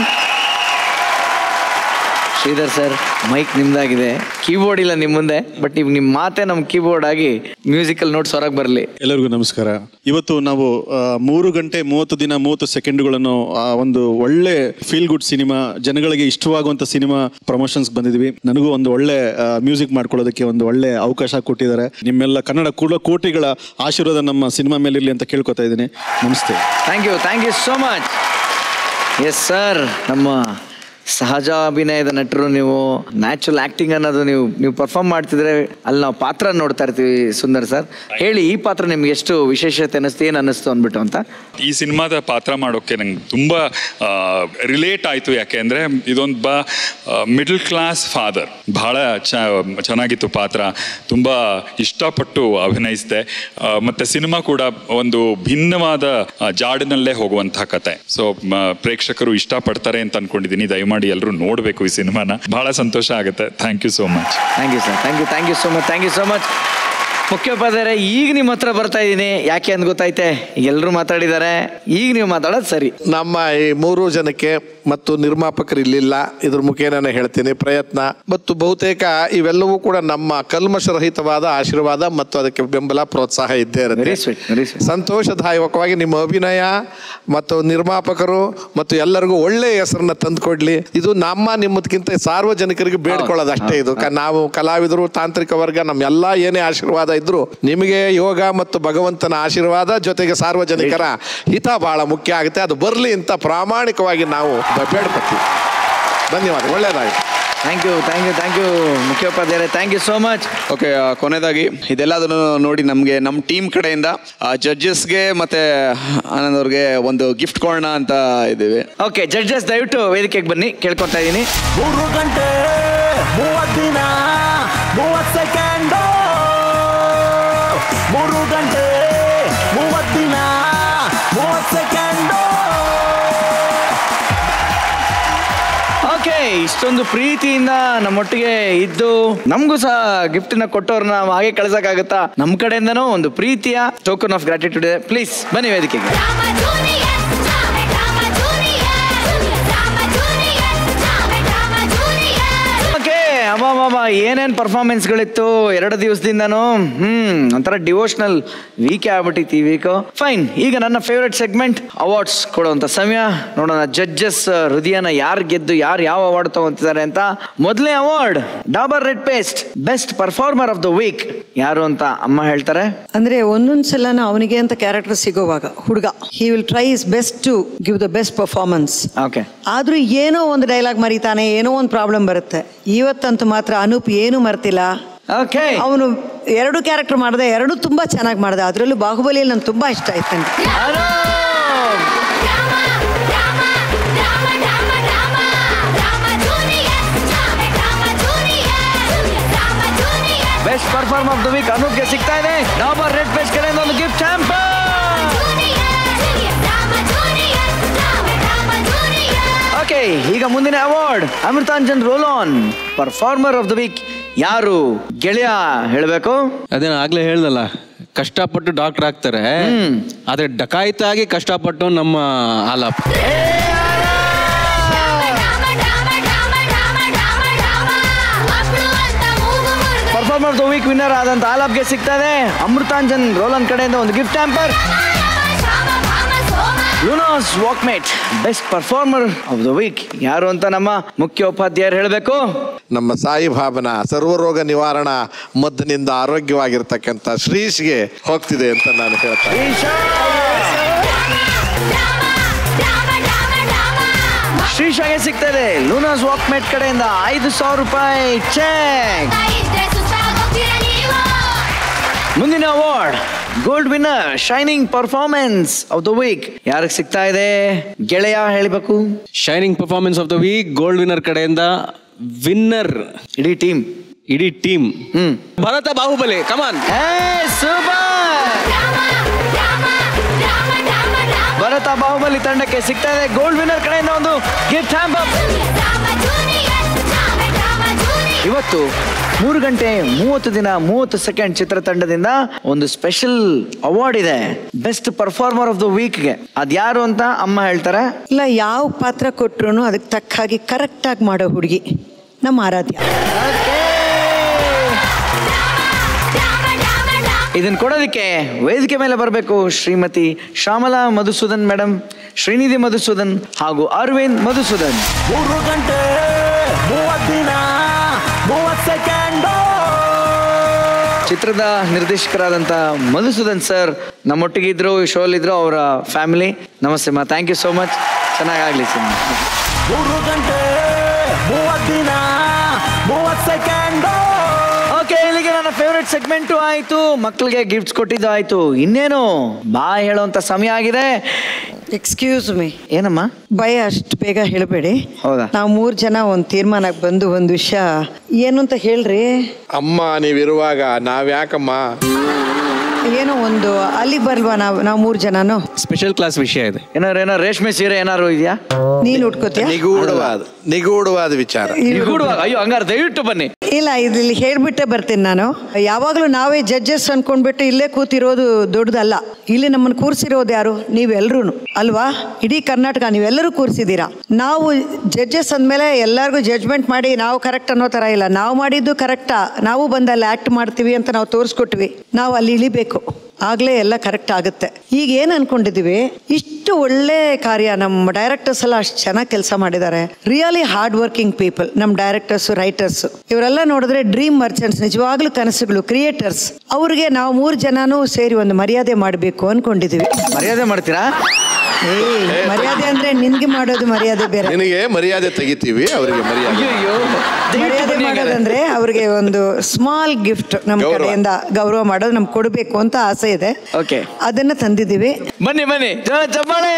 Sridhar sir, mike ನಿಮ್ದಾಗಿದೆ, ಕೀಬೋರ್ಡ್ ಇಲ್ಲ ನಿಮ್ಮ ಮುಂದೆ, ಬಟ್ ನೀವು ನಿಮ್ಮ ಮಾತೆ ನಮ್ಮ ಕೀಬೋರ್ಡ್ ಆಗಿ ಮ್ಯೂಸಿಕಲ್ ನೋಟ್ಸ್ ಹೊರಗೆ ಬರಲಿ. ಎಲ್ಲರಿಗೂ ನಮಸ್ಕಾರ. ಇವತ್ತು ನಾವು ಮೂರು ಗಂಟೆ ಮೂವತ್ತು ದಿನ ಮೂವತ್ತು ಸೆಕೆಂಡ್ಗಳನ್ನು ಒಂದು ಒಳ್ಳೆ ಫೀಲ್ ಗುಡ್ ಸಿನಿಮಾ, ಜನಗಳಿಗೆ ಇಷ್ಟವಾಗುವಂತ ಸಿನಿಮಾ ಪ್ರಮೋಷನ್ಸ್ ಬಂದಿದ್ವಿ. ನನಗೂ ಒಂದು ಒಳ್ಳೆ ಮ್ಯೂಸಿಕ್ ಮಾಡ್ಕೊಳ್ಳೋದಕ್ಕೆ ಒಂದು ಒಳ್ಳೆ ಅವಕಾಶ ಕೊಟ್ಟಿದ್ದಾರೆ. ನಿಮ್ಮೆಲ್ಲ ಕನ್ನಡ ಕೂಡ ಕೋಟಿಗಳ ಆಶೀರ್ವಾದ ನಮ್ಮ ಸಿನಿಮಾ ಮೇಲೆ ಇರಲಿ ಅಂತ ಕೇಳ್ಕೊತಾ ಇದ್ದೀನಿ. ನಮಸ್ತೆ. Thank you, thank you so much. Yes sir, ನಮ್ಮ ಸಹಜ ಅಭಿನಯದ ನಟರು ನೀವು. ನ್ಯಾಚುರಲ್ ಆಕ್ಟಿಂಗ್ ಅನ್ನೋದು ನೀವು ನೀವು ಪರ್ಫಾರ್ಮ್ ಮಾಡ್ತಿದ್ರೆ ಅಲ್ಲಿ ನಾವು ಪಾತ್ರ ನೋಡ್ತಾ ಇರ್ತೀವಿ. ಸುಂದರ್ ಸರ್, ಹೇಳಿ, ಈ ಪಾತ್ರ ನಿಮ್ಗೆ ಎಷ್ಟು ವಿಶೇಷತೆ ಅನ್ನಿಸ್ತು, ಏನು ಅನ್ನಿಸ್ತು ಅಂದ್ಬಿಟ್ಟು ಅಂತ? ಈ ಸಿನಿಮಾದ ಪಾತ್ರ ಮಾಡೋಕ್ಕೆ ನಂಗೆ ತುಂಬ ರಿಲೇಟ್ ಆಯಿತು. ಯಾಕೆ ಅಂದರೆ ಇದೊಂದು ಬ ಮಿಡಲ್ ಕ್ಲಾಸ್ ಫಾದರ್. ಬಹಳ ಚೆನ್ನಾಗಿತ್ತು ಪಾತ್ರ, ತುಂಬ ಇಷ್ಟಪಟ್ಟು ಅಭಿನಯಿಸಿದೆ. ಮತ್ತು ಸಿನಿಮಾ ಕೂಡ ಒಂದು ಭಿನ್ನವಾದ ಜಾಡಿನಲ್ಲೇ ಹೋಗುವಂತಹ ಕತೆ. ಸೊ ಪ್ರೇಕ್ಷಕರು ಇಷ್ಟಪಡ್ತಾರೆ ಅಂತ ಅನ್ಕೊಂಡಿದ್ದೀನಿ. ದಯಮಾಡಿ ಎಲ್ಲರೂ ನೋಡಬೇಕು ಈ ಸಿನಿಮಾನ, ಬಹಳ ಸಂತೋಷ ಆಗುತ್ತೆ. Thank you so much. Thank you sir, thank you, thank you so much, thank you so much. ಮುಖ್ಯೋಪಾಧ್ಯಾಯರೇ, ಈಗ ನಿಮ್ಮ ಹತ್ರ ಬರ್ತಾ ಇದ್ದೀನಿ. ಯಾಕೆ ಅಂತ ಗೊತ್ತೈತೆ, ಎಲ್ಲರೂ ಮಾತಾಡಿದ್ದಾರೆ, ಈಗ ನೀವು ಮಾತಾಡೋದು ಸರಿ. ನಮ್ಮ ಈ ಮೂರು ಜನಕ್ಕೆ ಮತ್ತು ನಿರ್ಮಾಪಕರು ಇಲ್ಲಿಲ್ಲ, ಇದ್ರ ಮುಖೇನ ಹೇಳ್ತೀನಿ, ಪ್ರಯತ್ನ ಮತ್ತು ಬಹುತೇಕ ಇವೆಲ್ಲವೂ ಕೂಡ ನಮ್ಮ ಕಲ್ಮಶರಹಿತವಾದ ಆಶೀರ್ವಾದ ಮತ್ತು ಅದಕ್ಕೆ ಬೆಂಬಲ ಪ್ರೋತ್ಸಾಹ ಇದ್ದೇ ಇರುತ್ತೆ. ಸಂತೋಷದಾಯಕವಾಗಿ ನಿಮ್ಮ ಅಭಿನಯ ಮತ್ತು ನಿರ್ಮಾಪಕರು ಮತ್ತು ಎಲ್ಲರಿಗೂ ಒಳ್ಳೆಯ ಹೆಸರನ್ನ ತಂದುಕೊಡ್ಲಿ. ಇದು ನಮ್ಮ ನಿಮ್ಮದಕ್ಕಿಂತ ಸಾರ್ವಜನಿಕರಿಗೆ ಬೇಡ್ಕೊಳ್ಳೋದು ಅಷ್ಟೇ. ಇದು ನಾವು ಕಲಾವಿದರು, ತಾಂತ್ರಿಕ ವರ್ಗ, ನಮ್ಮೆಲ್ಲ ಏನೇ ಆಶೀರ್ವಾದ ಇದ್ರು ನಿಮಗೆ ಯೋಗ ಮತ್ತು ಭಗವಂತನ ಆಶೀರ್ವಾದ ಜೊತೆಗೆ ಸಾರ್ವಜನಿಕರ ಹಿತ ಬಹಳ ಮುಖ್ಯ ಆಗುತ್ತೆ. ಅದು ಬರಲಿ ಅಂತ ಪ್ರಾಮಾಣಿಕವಾಗಿ ನಾವು ಬೇಡ್ಕೊತೀವಿ. ಧನ್ಯವಾದ, ಒಳ್ಳೆಯದಾಗಿ. Thank you, thank you, thank you ಮುಖ್ಯೋಪಾಧ್ಯಾಯರೇ, thank you so much. Okay, ಕೊನೆಯದಾಗಿ ಇದೆಲ್ಲದನ್ನು ನೋಡಿ ನಮಗೆ ನಮ್ಮ ಟೀಮ್ ಕಡೆಯಿಂದ ಜಡ್ಜಸ್ಗೆ ಮತ್ತೆ ಆನಂದ್ ಅವ್ರಿಗೆ ಒಂದು ಗಿಫ್ಟ್ ಕೊಡೋಣ ಅಂತ ಇದ್ದೀವಿ. ಓಕೆ, ಜಡ್ಜಸ್ ದಯವಿಟ್ಟು ವೇದಿಕೆಗೆ ಬನ್ನಿ, ಕೇಳ್ಕೊತಾ ಇದ್ದೀನಿ. ಮೂರು ಗಂಟೆ ಮೂವತ್ತು ದಿನ ಮೂವತ್ತು ಸೆಕೆಂಡ್, ಮೂರು ಗಂಟೆ ಮೂವತ್ತು ದಿನ ಮೂವತ್ತು ಸೆಕೆಂಡ್. ಓಕೆ, ಇಷ್ಟೊಂದು ಪ್ರೀತಿಯಿಂದ ನಮ್ಮೊಟ್ಟಿಗೆ ಇದ್ದು ನಮಗೂ ಸಹ ಗಿಫ್ಟ್ ನ ಕೊಟ್ಟವ್ರನ್ನ ಹಾಗೆ ಕಳ್ಸಕ್ಕಾಗತ್ತಾ? ನಮ್ಮ ಕಡೆಯಿಂದನೂ ಒಂದು ಪ್ರೀತಿಯ ಟೋಕನ್ ಆಫ್ ಗ್ರಾಟಿಟ್ಯೂಡ್ ಇದೆ. ಪ್ಲೀಸ್ ಬನ್ನಿ ವೇದಿಕೆಗೆ. ಅಬ್ಬಾ, ಏನೇನ್ ಪರ್ಫಾರ್ಮೆನ್ಸ್ಗಳಿತ್ತು ಎರಡು ದಿವಸದಿಂದನೂ. ಹ್ಮ್ ಒಂಥರ ಡಿವೋಷನಲ್ ವೀಕ್ ಆಗ್ಬಿಟ್ಟಿತ್ತು ಈ ವೀಕ್. ಫೈನ್, ಈಗ ನನ್ನ ಫೇವ್ರೆಟ್ ಸೆಗ್ಮೆಂಟ್ ಅವಾರ್ಡ್ಸ್ ಕೊಡುವಂತ ಸಮಯ. ನೋಡೋಣ ಜಡ್ಜಸ್ ಹೃದಯನ ಯಾರು ಗೆದ್ದು ಯಾರು ಯಾವ ಅವಾರ್ಡ್ ತಗೊಂತಿದ್ದಾರೆ ಅಂತ. ಮೊದಲನೇ award Dabur red paste best performer of the week. ಯಾರು ಅಂತ ಅಮ್ಮ ಹೇಳ್ತಾರೆ. ಅಂದ್ರೆ ಒಂದೊಂದ್ಸಲ ಅವನಿಗೆ ಅಂತ ಕ್ಯಾರೆಕ್ಟರ್ ಸಿಗೋವಾಗ ಹುಡುಗ he will try his best to give the best performance. Okay, ಆದ್ರೂ ಏನೋ ಒಂದು ಡೈಲಾಗ್ ಮರೀತಾನೆ, ಏನೋ ಒಂದು ಪ್ರಾಬ್ಲಮ್ ಬರುತ್ತೆ. ಇವತ್ತಂತೂ ಮಾತ್ರ ಅನೂಪ್ ಏನು ಮರ್ತಿಲ್ಲ. ಅವನು ಎರಡು ಕ್ಯಾರೆಕ್ಟರ್ ಮಾಡಿದೆ, ಎರಡು ತುಂಬಾ ಚೆನ್ನಾಗಿ ಮಾಡಿದೆ. ಅದರಲ್ಲೂ ಬಾಹುಬಲಿಯಲ್ಲಿ ನನ್ಗೆ ತುಂಬಾ ಇಷ್ಟ ಆಯ್ತು. Best perform of the week ಅನೂಪ್ಗೆ ಸಿಗ್ತಾ ಇದೆ ಡಾಬರ್ ರೆಡ್ ಪೇಸ್ಟ್ ಕಡೆಯಿಂದ ಒಂದು ಗಿಫ್ಟ್ ಹ್ಯಾಂಪರ್. ಓಕೆ, ಈಗ ಮುಂದಿನ award Amrutanjan roll on performer of the week. ಯಾರು ಗೆಳೆಯ ಹೇಳಬೇಕು? ಅದೇನ ಆಗ್ಲೇ ಹೇಳ್ದಲ್ಲ, ಕಷ್ಟಪಟ್ಟು ಡಾಕ್ಟರ್ ಆಗ್ತಾರೆ, ಆದ್ರೆ ಡಕಾಯಿತಾಗಿ ಕಷ್ಟಪಟ್ಟು ನಮ್ಮ Alap. Performer of the week winner ಆದಂತ ಆಲಾಪ್ಗೆ ಸಿಗ್ತಾ ಇದೆ ಅಮೃತಾಂಜನ್ ರೋಲ್ ಆನ್ ಕಡೆಯಿಂದ ಒಂದು gift hamper. Lunars Walkmate best performer of the week ಯಾರು ಅಂತ ನಮ್ಮ ಮುಖ್ಯ ಉಪಾಧ್ಯಾಯರು ಹೇಳಬೇಕು. ನಮ್ಮ ಸಾಯಿ ಬಾಬನ ಸರ್ವರೋಗ ನಿವಾರಣಾ ಮದ್ದಿನಿಂದ ಆರೋಗ್ಯವಾಗಿರ್ತಕ್ಕಂಥ ಶ್ರೀಶ್ಗೆ ಹೋಗ್ತಿದೆ ಅಂತ ನಾನು ಹೇಳ್ತೇನೆ. ಶ್ರೀಶಾಗೆ ಸಿಗ್ತಾ ಇದೆ ಲೂನಾಸ್ ವಾಕ್ಮೇಟ್ ಕಡೆಯಿಂದ ಐದು ಸಾವಿರ ರೂಪಾಯಿ ಚೆಕ್. ಮುಂದಿನ award gold winner shining performance of the week ಯಾರಿಗೆ ಸಿಗ್ತಾ ಇದೆ ಗೆಳೆಯ ಹೇಳಬೇಕು. Shining performance of the week gold winner ಕಡೆಯಿಂದ ವಿನ್ನರ್ ಇಡೀ ಟೀಮ್ ಇಡೀ team hmm Bharatha Bahubali come on. Bharatha Bahubali ತಂಡಕ್ಕೆ ಸಿಗ್ತಾ ಇದೆ ಗೋಲ್ಡ್ ವಿನ್ನರ್ ಕಡೆಯಿಂದ ಒಂದು ಗಿಫ್ಟ್ ಹ್ಯಾಂಬರ್. ಇವತ್ತು ಮೂರು ಗಂಟೆ ಮೂವತ್ತು ದಿನ ಮೂವತ್ತು ಸೆಕೆಂಡ್ ಚಿತ್ರತಂಡದಿಂದ ಒಂದು ಸ್ಪೆಷಲ್ ಅವಾರ್ಡ್ ಇದೆ ಬೆಸ್ಟ್ ಪರ್ಫಾರ್ಮರ್ ಆಫ್ ದ ವೀಕ್ಗೆ. ಅದ್ಯಾರು ಅಂತ ಅಮ್ಮ ಹೇಳ್ತಾರೆ. ಇಲ್ಲ ಯಾವ ಪಾತ್ರ ಕೊಟ್ರು ಅದಕ್ಕೆ ತಕ್ಕ ಹಾಗೆ ಕರೆಕ್ಟ್ ಆಗಿ ಮಾಡೋ ಹುಡುಗಿ ನಮ್ಮ ಆರಾಧ್ಯ. ಇದನ್ನ ಕೊಡೋದಕ್ಕೆ ವೇದಿಕೆ ಮೇಲೆ ಬರಬೇಕು ಶ್ರೀಮತಿ ಶ್ಯಾಮಲಾ ಮಧುಸೂದನ್ ಮೇಡಮ್, ಶ್ರೀನಿಧಿ ಮಧುಸೂದನ್ ಹಾಗೂ ಅರವಿಂದ್ ಮಧುಸೂದನ್. ಮೂರು ಗಂಟೆ ಮೂವತ್ತು ದಿನ ಮೂವತ್ತು ಸೆಕೆಂಡ್. ಚಿತ್ರದ ನಿರ್ದೇಶಕರಾದಂಥ ಮಧುಸೂದನ್ ಸರ್ ನಮ್ಮೊಟ್ಟಿಗೆ ಇದ್ರು ಈ ಶೋಲ್ ಇದ್ರು ಅವರ ಫ್ಯಾಮಿಲಿ. ನಮಸ್ತೆ ಮಾ, ಥ್ಯಾಂಕ್ ಯು ಸೋ ಮಚ್. ಚೆನ್ನಾಗಾಗ್ಲಿ ಸಿನಿಮಾ. ಮೂರು ಗಂಟೆ ಮೂವತ್ತು ದಿನ ಮೂವತ್ತು ಸೆಕೆಂಡ್. ಓಕೆ, ಇಲ್ಲಿಗೆ ನನ್ನ ಫೇವ್ರೆಟ್ ಸೆಗ್ಮೆಂಟು ಆಯ್ತು, ಮಕ್ಕಳಿಗೆ ಗಿಫ್ಟ್ಸ್ ಕೊಟ್ಟಿದ್ದು ಆಯ್ತು. ಇನ್ನೇನು ಬಾ ಹೇಳೋಂತ ಸಮಯ ಆಗಿದೆ. Excuse me. ಏನಮ್ಮ ಭಯ ಅಷ್ಟು ಬೇಗ ಹೇಳಬೇಡಿ. ಹೌದಾ? ನಾವು ಮೂರು ಜನ ಒಂದು ತೀರ್ಮಾನಕ್ಕೆ ಬಂದು ಒಂದು ವಿಷಯ ಏನು ಅಂತ ಹೇಳ್ರಿ. ಅಮ್ಮ ನೀವಿರುವಾಗ ನಾವ್ಯಾಕಮ್ಮ ಏನೋ ಒಂದು ಅಲ್ಲಿ ಬಲ್ವಾ ನಾವು ನಾವು ಮೂರು ಜನನು ಸ್ಪೆಷಲ್ ಕ್ಲಾಸ್ ವಿಷಯ ಇದೆ. ಏನಾರು ಏನೋ ರೇಷ್ಮೆ ಸೀರೆ ಏನಾರು ಇದೆಯಾ? ನೀನು ಉಟ್ಕೋತೀಯ? ನಿಗೂಢವಾದ ನಿಗೂಢವಾದ ವಿಚಾರ. ನಿಗೂಢವಾದ? ಅಯ್ಯೋ ಹಂಗಾರೆ ದಯವಿಟ್ಟು ಬನ್ನಿ. ಇಲ್ಲ, ಇಲ್ಲಿ ಹೇಳ್ಬಿಟ್ಟೆ ಬರ್ತೀನಿ ನಾನು. ಯಾವಾಗಲೂ ನಾವೇ ಜಡ್ಜಸ್ ಅನ್ಕೊಂಡ್ಬಿಟ್ಟು ಇಲ್ಲೇ ಕೂತಿರೋದು ದೊಡ್ಡದಲ್ಲ. ಇಲ್ಲಿ ನಮ್ಮನ್ನು ಕೂರಿಸಿರೋದು ಯಾರು? ನೀವೆಲ್ಲರೂ ಅಲ್ವಾ? ಇಡೀ ಕರ್ನಾಟಕ ನೀವೆಲ್ಲರೂ ಕೂರಿಸಿದ್ದೀರಾ. ನಾವು ಜಡ್ಜಸ್ ಅಂದಮೇಲೆ ಎಲ್ಲರಿಗೂ ಜಡ್ಜ್ಮೆಂಟ್ ಮಾಡಿ ನಾವು ಕರೆಕ್ಟ್ ಅನ್ನೋ ಥರ ಇಲ್ಲ. ನಾವು ಮಾಡಿದ್ದು ಕರೆಕ್ಟಾ, ನಾವು ಬಂದಲ್ಲಿ ಆ್ಯಕ್ಟ್ ಮಾಡ್ತೀವಿ ಅಂತ ನಾವು ತೋರಿಸ್ಕೊಟ್ವಿ. ನಾವು ಅಲ್ಲಿ ಇಳಿಬೇಕು, ಆಗಲೇ ಎಲ್ಲ ಕರೆಕ್ಟ್ ಆಗುತ್ತೆ. ಈಗ ಏನು ಅನ್ಕೊಂಡಿದ್ದೀವಿ, ಇಷ್ಟು ಒಳ್ಳೆ ಕಾರ್ಯ ನಮ್ಮ ಡೈರೆಕ್ಟರ್ಸ್ ಎಲ್ಲ ಅಷ್ಟು ಚೆನ್ನಾಗಿ ಕೆಲಸ ಮಾಡಿದ್ದಾರೆ. ರಿಯಲಿ ಹಾರ್ಡ್ ವರ್ಕಿಂಗ್ ಪೀಪಲ್ ನಮ್ಮ ಡೈರೆಕ್ಟರ್ಸ್, ರೈಟರ್ಸ್ ಇವರೆಲ್ಲ ನೋಡಿದ್ರೆ ಡ್ರೀಮ್ ಮರ್ಚೆಂಟ್ಸ್, ನಿಜವಾಗ್ಲೂ ಕನಸುಗಳು, ಕ್ರಿಯೇಟರ್ಸ್. ಅವ್ರಿಗೆ ನಾವು ಮೂರು ಜನನೂ ಸೇರಿ ಒಂದು ಮರ್ಯಾದೆ ಮಾಡಬೇಕು ಅನ್ಕೊಂಡಿದ್ದೀವಿ. ಮರ್ಯಾದೆ ಮಾಡ್ತೀರಾ? ಮರ್ಯಾದೆ ಅಂದ್ರೆ ನಿನ್ಗೆ ಮಾಡೋದು ಮರ್ಯಾದೆ ಬೇರೆ. ನಿನಗೆ ಮರ್ಯಾದೆ ತೆಗಿತೀವಿ, ಅವರಿಗೆ ಮರ್ಯಾದೆ. ಮರ್ಯಾದೆ ಮಾಡೋದಂದ್ರೆ ಅವ್ರಿಗೆ ಒಂದು ಸ್ಮಾಲ್ ಗಿಫ್ಟ್ ನಮ್ಮ ಕಡೆಯಿಂದ ಗೌರವ ಮಾಡೋದು ನಮ್ಗೆ ಕೊಡಬೇಕು ಅಂತ ಆಸೆ ಇದೆ. ಓಕೆ, ಅದನ್ನ ತಂದಿದ್ದೀವಿ. ಬನ್ನಿ ಬನ್ನಿ ಚಪ್ಪಾಳೆ.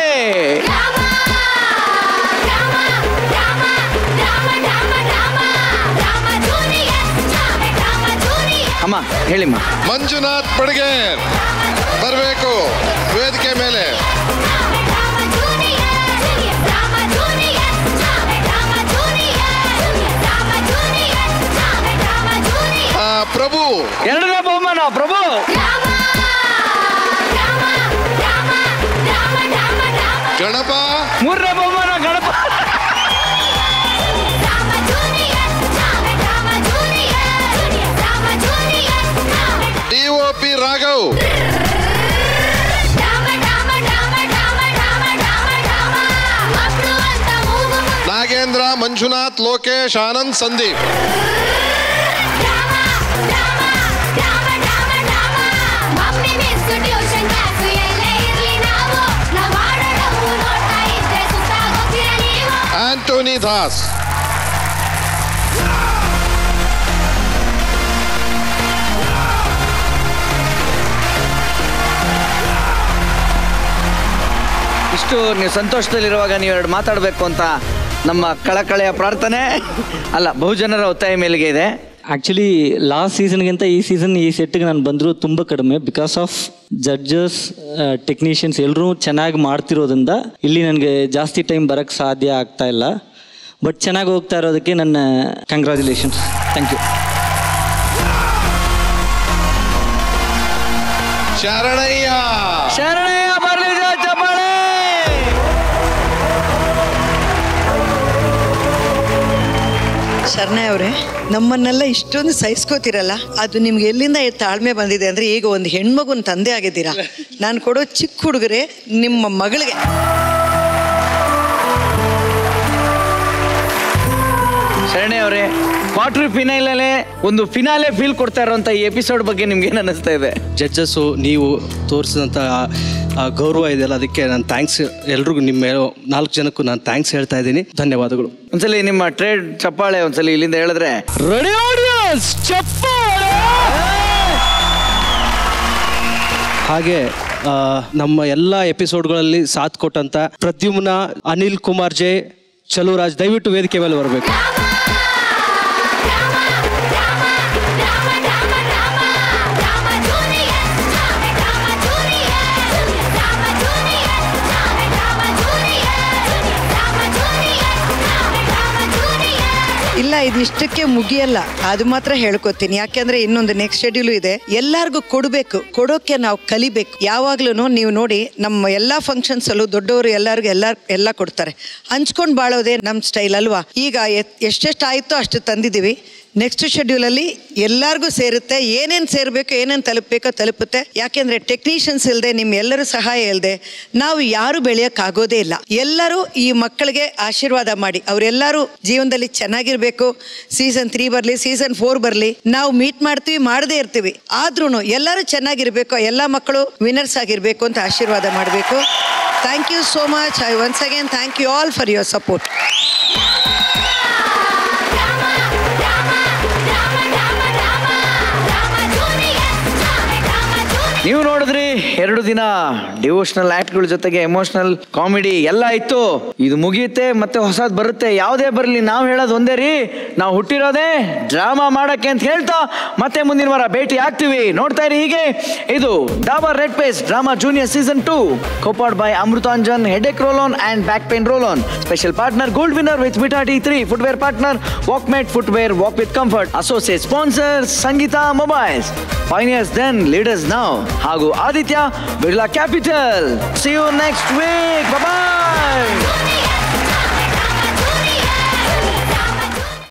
ಅಮ್ಮ ಹೇಳಿಮ್ಮ. ಮಂಜುನಾಥ್ ಪಡ್ಗೇರ್ ಬರಬೇಕು ವೇದಿಕೆ ಮೇಲೆ. ಪ್ರಭು ಎರಡನೇ ಬಹುಮಾನ ಪ್ರಭು. ಗಣಪ ಮೂರನೇ ಬಹುಮಾನ ಗಣಪ. ಡಿಒಪಿ ರಾಘವ್. ನಾಗೇಂದ್ರ, ಮಂಜುನಾಥ್, ಲೋಕೇಶ್, ಆನಂದ್, ಸಂದೀಪ್. ಆಂಟೋನಿ ದಾಸ್. ಇಷ್ಟು ನೀವು ಸಂತೋಷದಲ್ಲಿರುವಾಗ ನೀವೆರಡು ಮಾತಾಡಬೇಕು ಅಂತ ನಮ್ಮ ಕಳಕಳೆಯ ಪ್ರಾರ್ಥನೆ ಅಲ್ಲ, ಬಹುಜನರ ಒತ್ತಾಯ ಮೇಲೆಗೆ ಇದೆ. ಆ್ಯಕ್ಚುಲಿ ಲಾಸ್ಟ್ ಸೀಸನ್ಗಿಂತ ಈ ಸೀಸನ್ ಈ ಸೆಟ್ಗೆ ನಾನು ಬಂದರೂ ತುಂಬ ಕಡಿಮೆ. ಬಿಕಾಸ್ ಆಫ್ ಜಡ್ಜಸ್, ಟೆಕ್ನಿಷಿಯನ್ಸ್ ಎಲ್ಲರೂ ಚೆನ್ನಾಗಿ ಮಾಡ್ತಿರೋದ್ರಿಂದ ಇಲ್ಲಿ ನನಗೆ ಜಾಸ್ತಿ ಟೈಮ್ ಬರೋಕ್ಕೆ ಸಾಧ್ಯ ಆಗ್ತಾ ಇಲ್ಲ. ಬಟ್ ಚೆನ್ನಾಗಿ ಹೋಗ್ತಾ ಇರೋದಕ್ಕೆ ನನ್ನ congratulations. Thank you. Sharanayya Sharanayya ಬರಲಿ ಚಪ್ಪಾಳೆ. ಶರಣಯ್ಯ ಅವರೇ, ನಮ್ಮನ್ನೆಲ್ಲ ಇಷ್ಟೊಂದು ಸಹಿಸ್ಕೋತಿರಲ್ಲ, ಅದು ನಿಮ್ಗೆ ಎಲ್ಲಿಂದ ತಾಳ್ಮೆ ಬಂದಿದೆ ಅಂದ್ರೆ ಈಗ ಒಂದು ಹೆಣ್ಮಗುನ ತಂದೆ ಆಗಿದ್ದೀರಾ. ನಾನು ಕೊಡೋ ಚಿಕ್ಕ ಹುಡುಗರೆ ನಿಮ್ಮ ಮಗಳಿಗೆ. ಶರಣೆ ಅವರೇ, ಕ್ವಾರ್ಟರ್ ಫಿನೈಲಲ್ಲೇ ಒಂದು ಫಿನಾಲೆ ಫೀಲ್ ಕೊಡ್ತಾ ಇರೋಂಥ ಈ ಎಪಿಸೋಡ್ ಬಗ್ಗೆ ನಿಮ್ಗೆ ಏನು ಅನ್ನಿಸ್ತಾ ಇದೆ? ಜಡ್ಜಸ್ಸು ನೀವು ತೋರಿಸಿದಂಥ ಗೌರವ ಇದೆಯಲ್ಲ, ಅದಕ್ಕೆ ನಾನು ಥ್ಯಾಂಕ್ಸ್ ಎಲ್ರಿಗೂ, ನಿಮ್ಮ ನಾಲ್ಕು ಜನಕ್ಕೂ ನಾನು ಥ್ಯಾಂಕ್ಸ್ ಹೇಳ್ತಾ ಇದ್ದೀನಿ. ಧನ್ಯವಾದಗಳು. ಒಂದ್ಸಲಿ ನಿಮ್ಮ ಟ್ರೇಡ್ ಚಪ್ಪಾಳೆ ಒಂದ್ಸಲಿ ಇಲ್ಲಿಂದ ಹೇಳಿದ್ರೆ ರೆಡಿ ಆಡಿಯನ್ಸ್ ಚಪ್ಪಾಳೆ. ಹಾಗೆ ನಮ್ಮ ಎಲ್ಲ ಎಪಿಸೋಡ್ಗಳಲ್ಲಿ ಸಾಥ್ ಕೊಟ್ಟಂತ ಪ್ರದ್ಯುಮ್ನ, ಅನಿಲ್ ಕುಮಾರ್ ಜೆ, ಚಲುರಾಜ್ ದಯವಿಟ್ಟು ವೇದಿಕೆ ಮೇಲೆ ಬರಬೇಕು. ಇಲ್ಲ, ಇದಿಷ್ಟಕ್ಕೆ ಮುಗಿಯಲ್ಲ, ಅದು ಮಾತ್ರ ಹೇಳ್ಕೊತೀನಿ. ಯಾಕೆಂದ್ರೆ ಇನ್ನೊಂದು ನೆಕ್ಸ್ಟ್ ಶೆಡ್ಯೂಲ್ ಇದೆ. ಎಲ್ಲಾರ್ಗು ಕೊಡಬೇಕು, ಕೊಡೋಕೆ ನಾವು ಕಲಿಬೇಕು. ಯಾವಾಗ್ಲೂ ನೀವು ನೋಡಿ, ನಮ್ಮ ಎಲ್ಲಾ ಫಂಕ್ಷನ್ಸ್ ಅಲ್ಲೂ ದೊಡ್ಡವರು ಎಲ್ಲರಿಗೂ ಎಲ್ಲ ಎಲ್ಲ ಕೊಡ್ತಾರೆ. ಹಂಚ್ಕೊಂಡು ಬಾಳೋದೇ ನಮ್ಮ ಸ್ಟೈಲ್ ಅಲ್ವಾ? ಈಗ ಎಷ್ಟೆಷ್ಟು ಆಯ್ತೋ ಅಷ್ಟು ತಂದಿದ್ದೀವಿ. ನೆಕ್ಸ್ಟ್ ಶೆಡ್ಯೂಲಲ್ಲಿ ಎಲ್ಲರಿಗೂ ಸೇರುತ್ತೆ. ಏನೇನು ಸೇರಬೇಕು, ಏನೇನು ತಲುಪಬೇಕೋ ತಲುಪುತ್ತೆ. ಯಾಕೆಂದರೆ ಟೆಕ್ನಿಷಿಯನ್ಸ್ ಇಲ್ಲದೆ, ನಿಮ್ಮ ಎಲ್ಲರೂ ಸಹಾಯ ಇಲ್ಲದೆ ನಾವು ಯಾರು ಬೆಳೆಯೋಕ್ಕಾಗೋದೇ ಇಲ್ಲ. ಎಲ್ಲರೂ ಈ ಮಕ್ಕಳಿಗೆ ಆಶೀರ್ವಾದ ಮಾಡಿ, ಅವರೆಲ್ಲರೂ ಜೀವನದಲ್ಲಿ ಚೆನ್ನಾಗಿರಬೇಕು. ಸೀಸನ್ ತ್ರೀ ಬರಲಿ, ಸೀಸನ್ ಫೋರ್ ಬರಲಿ, ನಾವು ಮೀಟ್ ಮಾಡ್ತೀವಿ, ಮಾಡದೇ ಇರ್ತೀವಿ. ಆದ್ರೂ ಎಲ್ಲರೂ ಚೆನ್ನಾಗಿರಬೇಕು, ಎಲ್ಲ ಮಕ್ಕಳು ವಿನ್ನರ್ಸ್ ಆಗಿರಬೇಕು ಅಂತ ಆಶೀರ್ವಾದ ಮಾಡಬೇಕು. Thank you so much. I once again thank you all for your support. ನೀವು ನೋಡಿದ್ರಿ ಎರಡು ದಿನ ಡಿವೋಷನಲ್ ಆಕ್ಟ್ಗಳ ಜೊತೆಗೆ ಎಮೋಷನಲ್ ಕಾಮಿಡಿ ಎಲ್ಲ ಇತ್ತು. ಇದು ಮುಗಿಯುತ್ತೆ, ಮತ್ತೆ ಹೊಸದ್ ಬರುತ್ತೆ. ಯಾವುದೇ ಬರಲಿ, ನಾವು ಹೇಳೋದು ಒಂದೇ ರೀ, ನಾವು ಹುಟ್ಟಿರೋದೇ ಡ್ರಾಮಾ ಮಾಡಕ್ಕೆ ಅಂತ ಹೇಳ್ತಾ ಮತ್ತೆ ಮುಂದಿನ ವಾರ ಭೇಟಿ ಆಗ್ತೀವಿ. ನೋಡ್ತಾ ಇರಿ ಹೀಗೆ. ಇದು Dabur red paste drama junior season two, copowered by Amrutanjan, headache roll on and back pain roll on. Special partner gold winner with Vita T three, footwear partner Walkmate footwear, walk with comfort. Associate sponsor Sangeetha mobiles, pioneers then leaders now, ಹಾಗೂ Aditya Birla capital. See you next week. Bye bye.